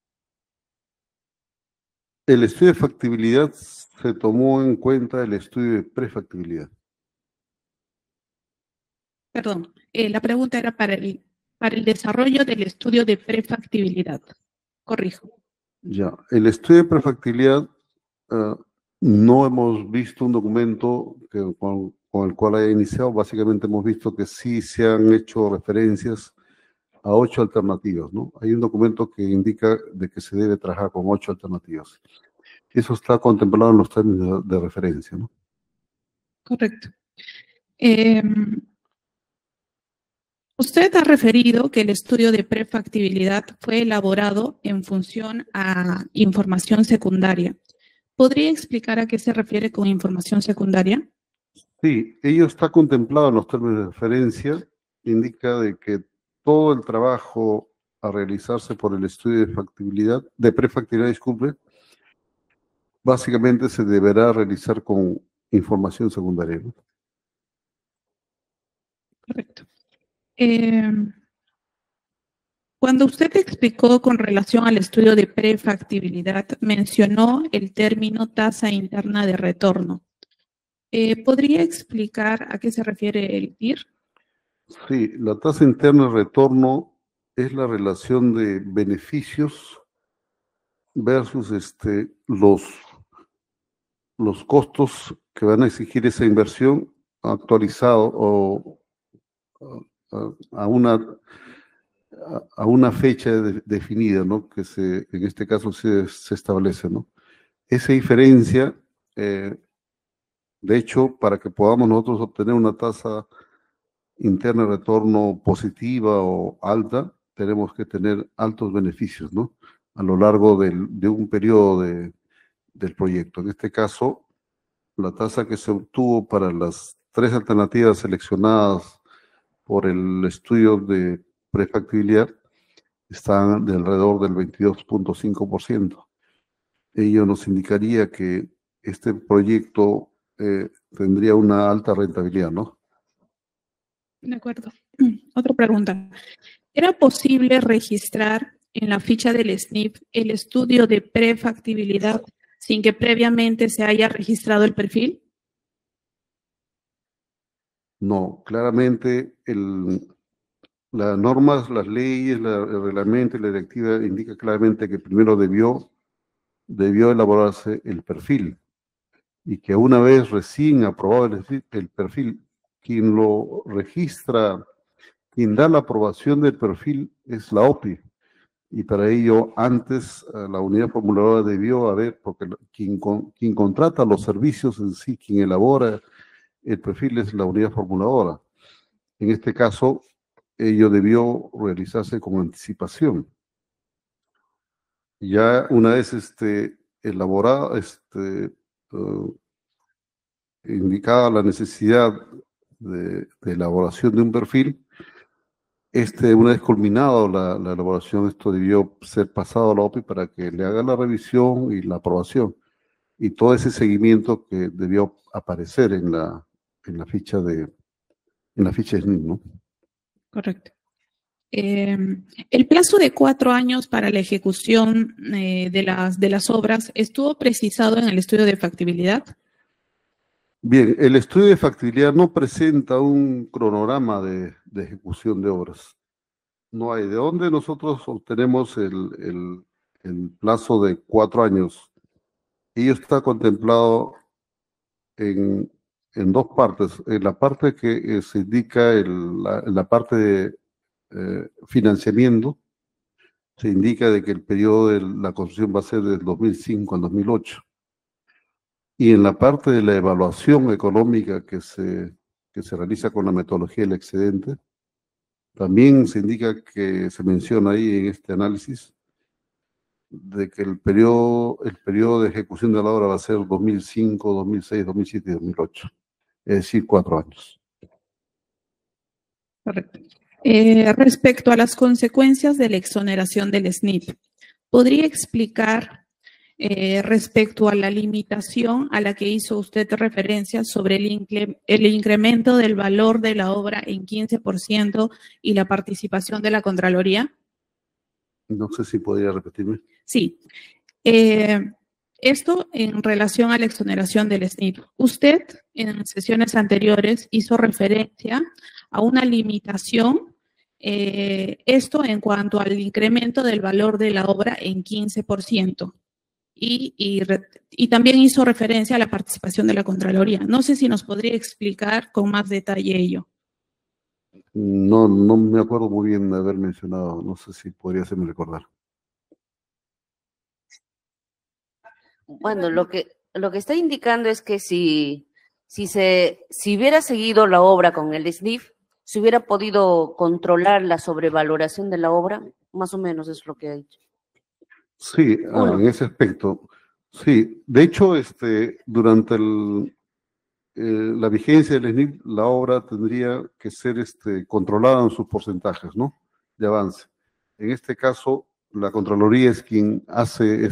El estudio de factibilidad se tomó en cuenta el estudio de prefactibilidad. Perdón, la pregunta era para el desarrollo del estudio de prefactibilidad. Corrijo. Ya, el estudio de prefactibilidad no hemos visto un documento con el cual haya iniciado. Básicamente hemos visto que sí se han hecho referencias a 8 alternativas, ¿no? Hay un documento que indica de que se debe trabajar con 8 alternativas. Eso está contemplado en los términos de referencia, ¿no? Correcto. Usted ha referido que el estudio de prefactibilidad fue elaborado en función a información secundaria. ¿Podría explicar a qué se refiere con información secundaria? Sí, ello está contemplado en los términos de referencia. Indica de que todo el trabajo a realizarse por el estudio de prefactibilidad, disculpe, básicamente se deberá realizar con información secundaria, ¿no? Correcto. Cuando usted explicó con relación al estudio de prefactibilidad, mencionó el término tasa interna de retorno. ¿Podría explicar a qué se refiere el TIR? Sí, la tasa interna de retorno es la relación de beneficios versus los costos que van a exigir esa inversión actualizado o a una fecha definida, ¿no? Que en este caso se establece, ¿no? Esa diferencia De hecho, para que podamos nosotros obtener una tasa interna de retorno positiva o alta, tenemos que tener altos beneficios, ¿no? A lo largo de un periodo del proyecto. En este caso, la tasa que se obtuvo para las 3 alternativas seleccionadas por el estudio de prefactibilidad está de alrededor del 22.5%. Ello nos indicaría que este proyecto tendría una alta rentabilidad, ¿no? De acuerdo. Otra pregunta. ¿Era posible registrar en la ficha del SNIP el estudio de prefactibilidad sin que previamente se haya registrado el perfil? No, claramente las normas, las leyes, el reglamento y la directiva indica claramente que primero debió elaborarse el perfil y que una vez recién aprobado el perfil, quien lo registra, quien da la aprobación del perfil es la OPI. Y para ello, antes la unidad formuladora debió haber, porque quien contrata los servicios en sí, quien elabora el perfil es la unidad formuladora. En este caso, ello debió realizarse con anticipación. Ya una vez elaborada, indicada la necesidad de elaboración de un perfil, una vez culminado la elaboración, esto debió ser pasado a la OPI para que le haga la revisión y la aprobación. Y todo ese seguimiento que debió aparecer en la ficha SNIP, ¿no? Correcto. El plazo de 4 años para la ejecución de las obras estuvo precisado en el estudio de factibilidad. Bien, el estudio de factibilidad no presenta un cronograma de ejecución de obras. No hay. ¿De dónde nosotros obtenemos el plazo de 4 años? Ello está contemplado en 2 partes. En la parte que se indica, la parte de financiamiento, se indica de que el periodo de la construcción va a ser del 2005 al 2008. Y en la parte de la evaluación económica que se realiza con la metodología del excedente, también se indica que se menciona ahí en este análisis de que el periodo de ejecución de la obra va a ser 2005, 2006, 2007 y 2008. Es decir, 4 años. Correcto. Respecto a las consecuencias de la exoneración del SNIP, ¿podría explicar respecto a la limitación a la que hizo usted referencia sobre el incremento del valor de la obra en 15% y la participación de la Contraloría? No sé si podría repetirme. Sí. Esto en relación a la exoneración del SNIP. Usted en sesiones anteriores hizo referencia a una limitación, esto en cuanto al incremento del valor de la obra en 15%. Y también hizo referencia a la participación de la Contraloría. No sé si nos podría explicar con más detalle ello. No me acuerdo muy bien de haber mencionado, no sé si podría hacerme recordar. Bueno, lo que está indicando es que si hubiera seguido la obra con el SNIF, se hubiera podido controlar la sobrevaloración de la obra, más o menos es lo que ha dicho. Sí, en ese aspecto. Sí, de hecho, durante la vigencia del SNIP, la obra tendría que ser controlada en sus porcentajes, ¿no? De avance. En este caso, la Contraloría es quien hace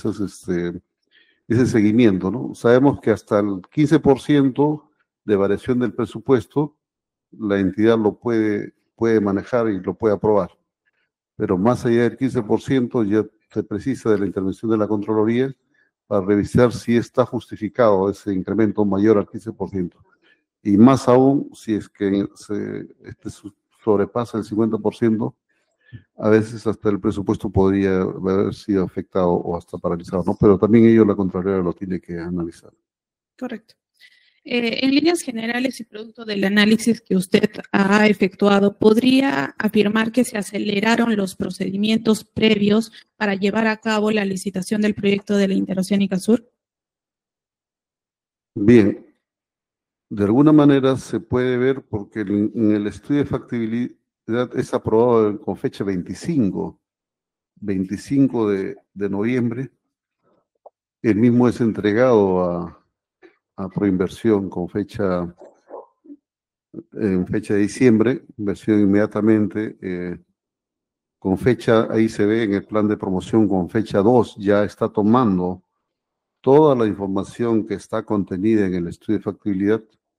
ese seguimiento, ¿no? Sabemos que hasta el 15% de variación del presupuesto, la entidad lo puede manejar y lo puede aprobar. Pero más allá del 15% ya se precisa de la intervención de la Contraloría para revisar si está justificado ese incremento mayor al 15%. Y más aún, si es que sobrepasa el 50%, a veces hasta el presupuesto podría haber sido afectado o hasta paralizado, ¿no? Pero también ello la Contraloría lo tiene que analizar. Correcto. En líneas generales y producto del análisis que usted ha efectuado, ¿podría afirmar que se aceleraron los procedimientos previos para llevar a cabo la licitación del proyecto de la Interoceánica Sur? Bien, de alguna manera se puede ver porque en el estudio de factibilidad es aprobado con fecha 25 de noviembre. El mismo es entregado a Proinversión con fecha de diciembre, inversión inmediatamente, con fecha, ahí se ve en el plan de promoción con fecha 2, ya está tomando toda la información que está contenida en el estudio de factibilidad,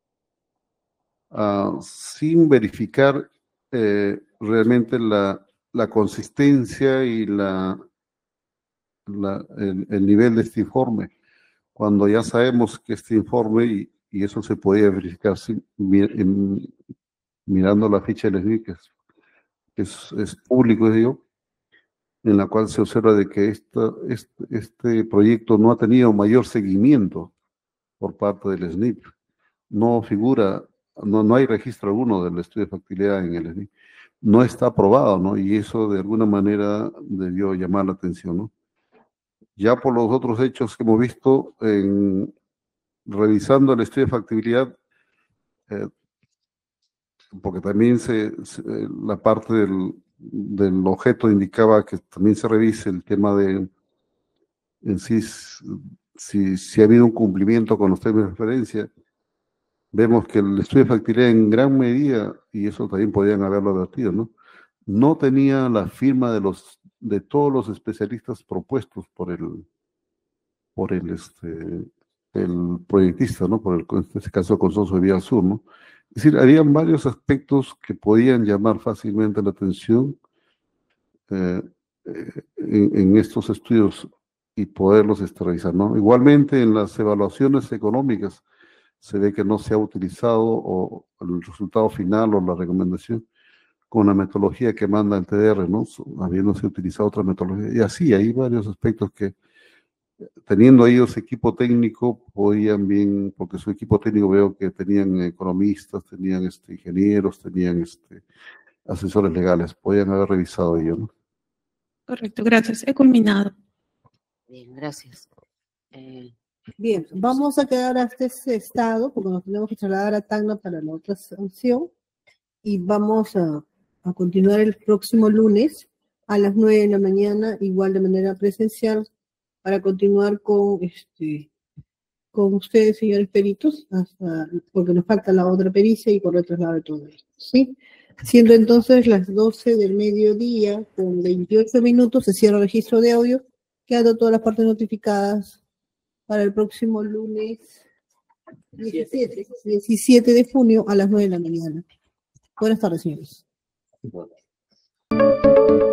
sin verificar realmente la consistencia y el nivel de este informe, cuando ya sabemos que este informe, y eso se podía verificar mirando la ficha del SNIC, que es público, digo, en la cual se observa de que este proyecto no ha tenido mayor seguimiento por parte del SNIP. No figura, no hay registro alguno del estudio de factibilidad en el SNIP. No está aprobado, ¿no? Y eso de alguna manera debió llamar la atención, ¿no? Ya por los otros hechos que hemos visto, revisando el estudio de factibilidad, porque también la parte del objeto indicaba que también se revise el tema de en sí, si ha habido un cumplimiento con los términos de referencia. Vemos que el estudio de factibilidad en gran medida, y eso también podrían haberlo advertido, no tenía la firma de todos los especialistas propuestos por el proyectista, ¿no? En este caso, el Consorcio de Vía Sur, ¿no? Es decir, habían varios aspectos que podían llamar fácilmente la atención en estos estudios y poderlos realizar, ¿no? Igualmente, en las evaluaciones económicas se ve que no se ha utilizado el resultado final o la recomendación con la metodología que manda el TDR, ¿no? Habiéndose utilizado otra metodología. Y así, hay varios aspectos que, teniendo ellos equipo técnico, podían bien, porque su equipo técnico veo que tenían economistas, tenían ingenieros, tenían asesores legales, podían haber revisado ello, ¿no? Correcto, gracias. He culminado. Bien, gracias. Bien, vamos a quedar hasta ese estado, porque nos tenemos que trasladar a Tacna para la otra sanción, y vamos a continuar el próximo lunes a las 9 de la mañana, igual de manera presencial, para continuar con ustedes, señores peritos, porque nos falta la otra pericia y por otro lado de todo esto, ¿sí? Siendo entonces las 12 del mediodía, con 28 minutos, se cierra el registro de audio, quedando todas las partes notificadas para el próximo lunes 17 de junio a las 9 de la mañana. Buenas tardes, señores.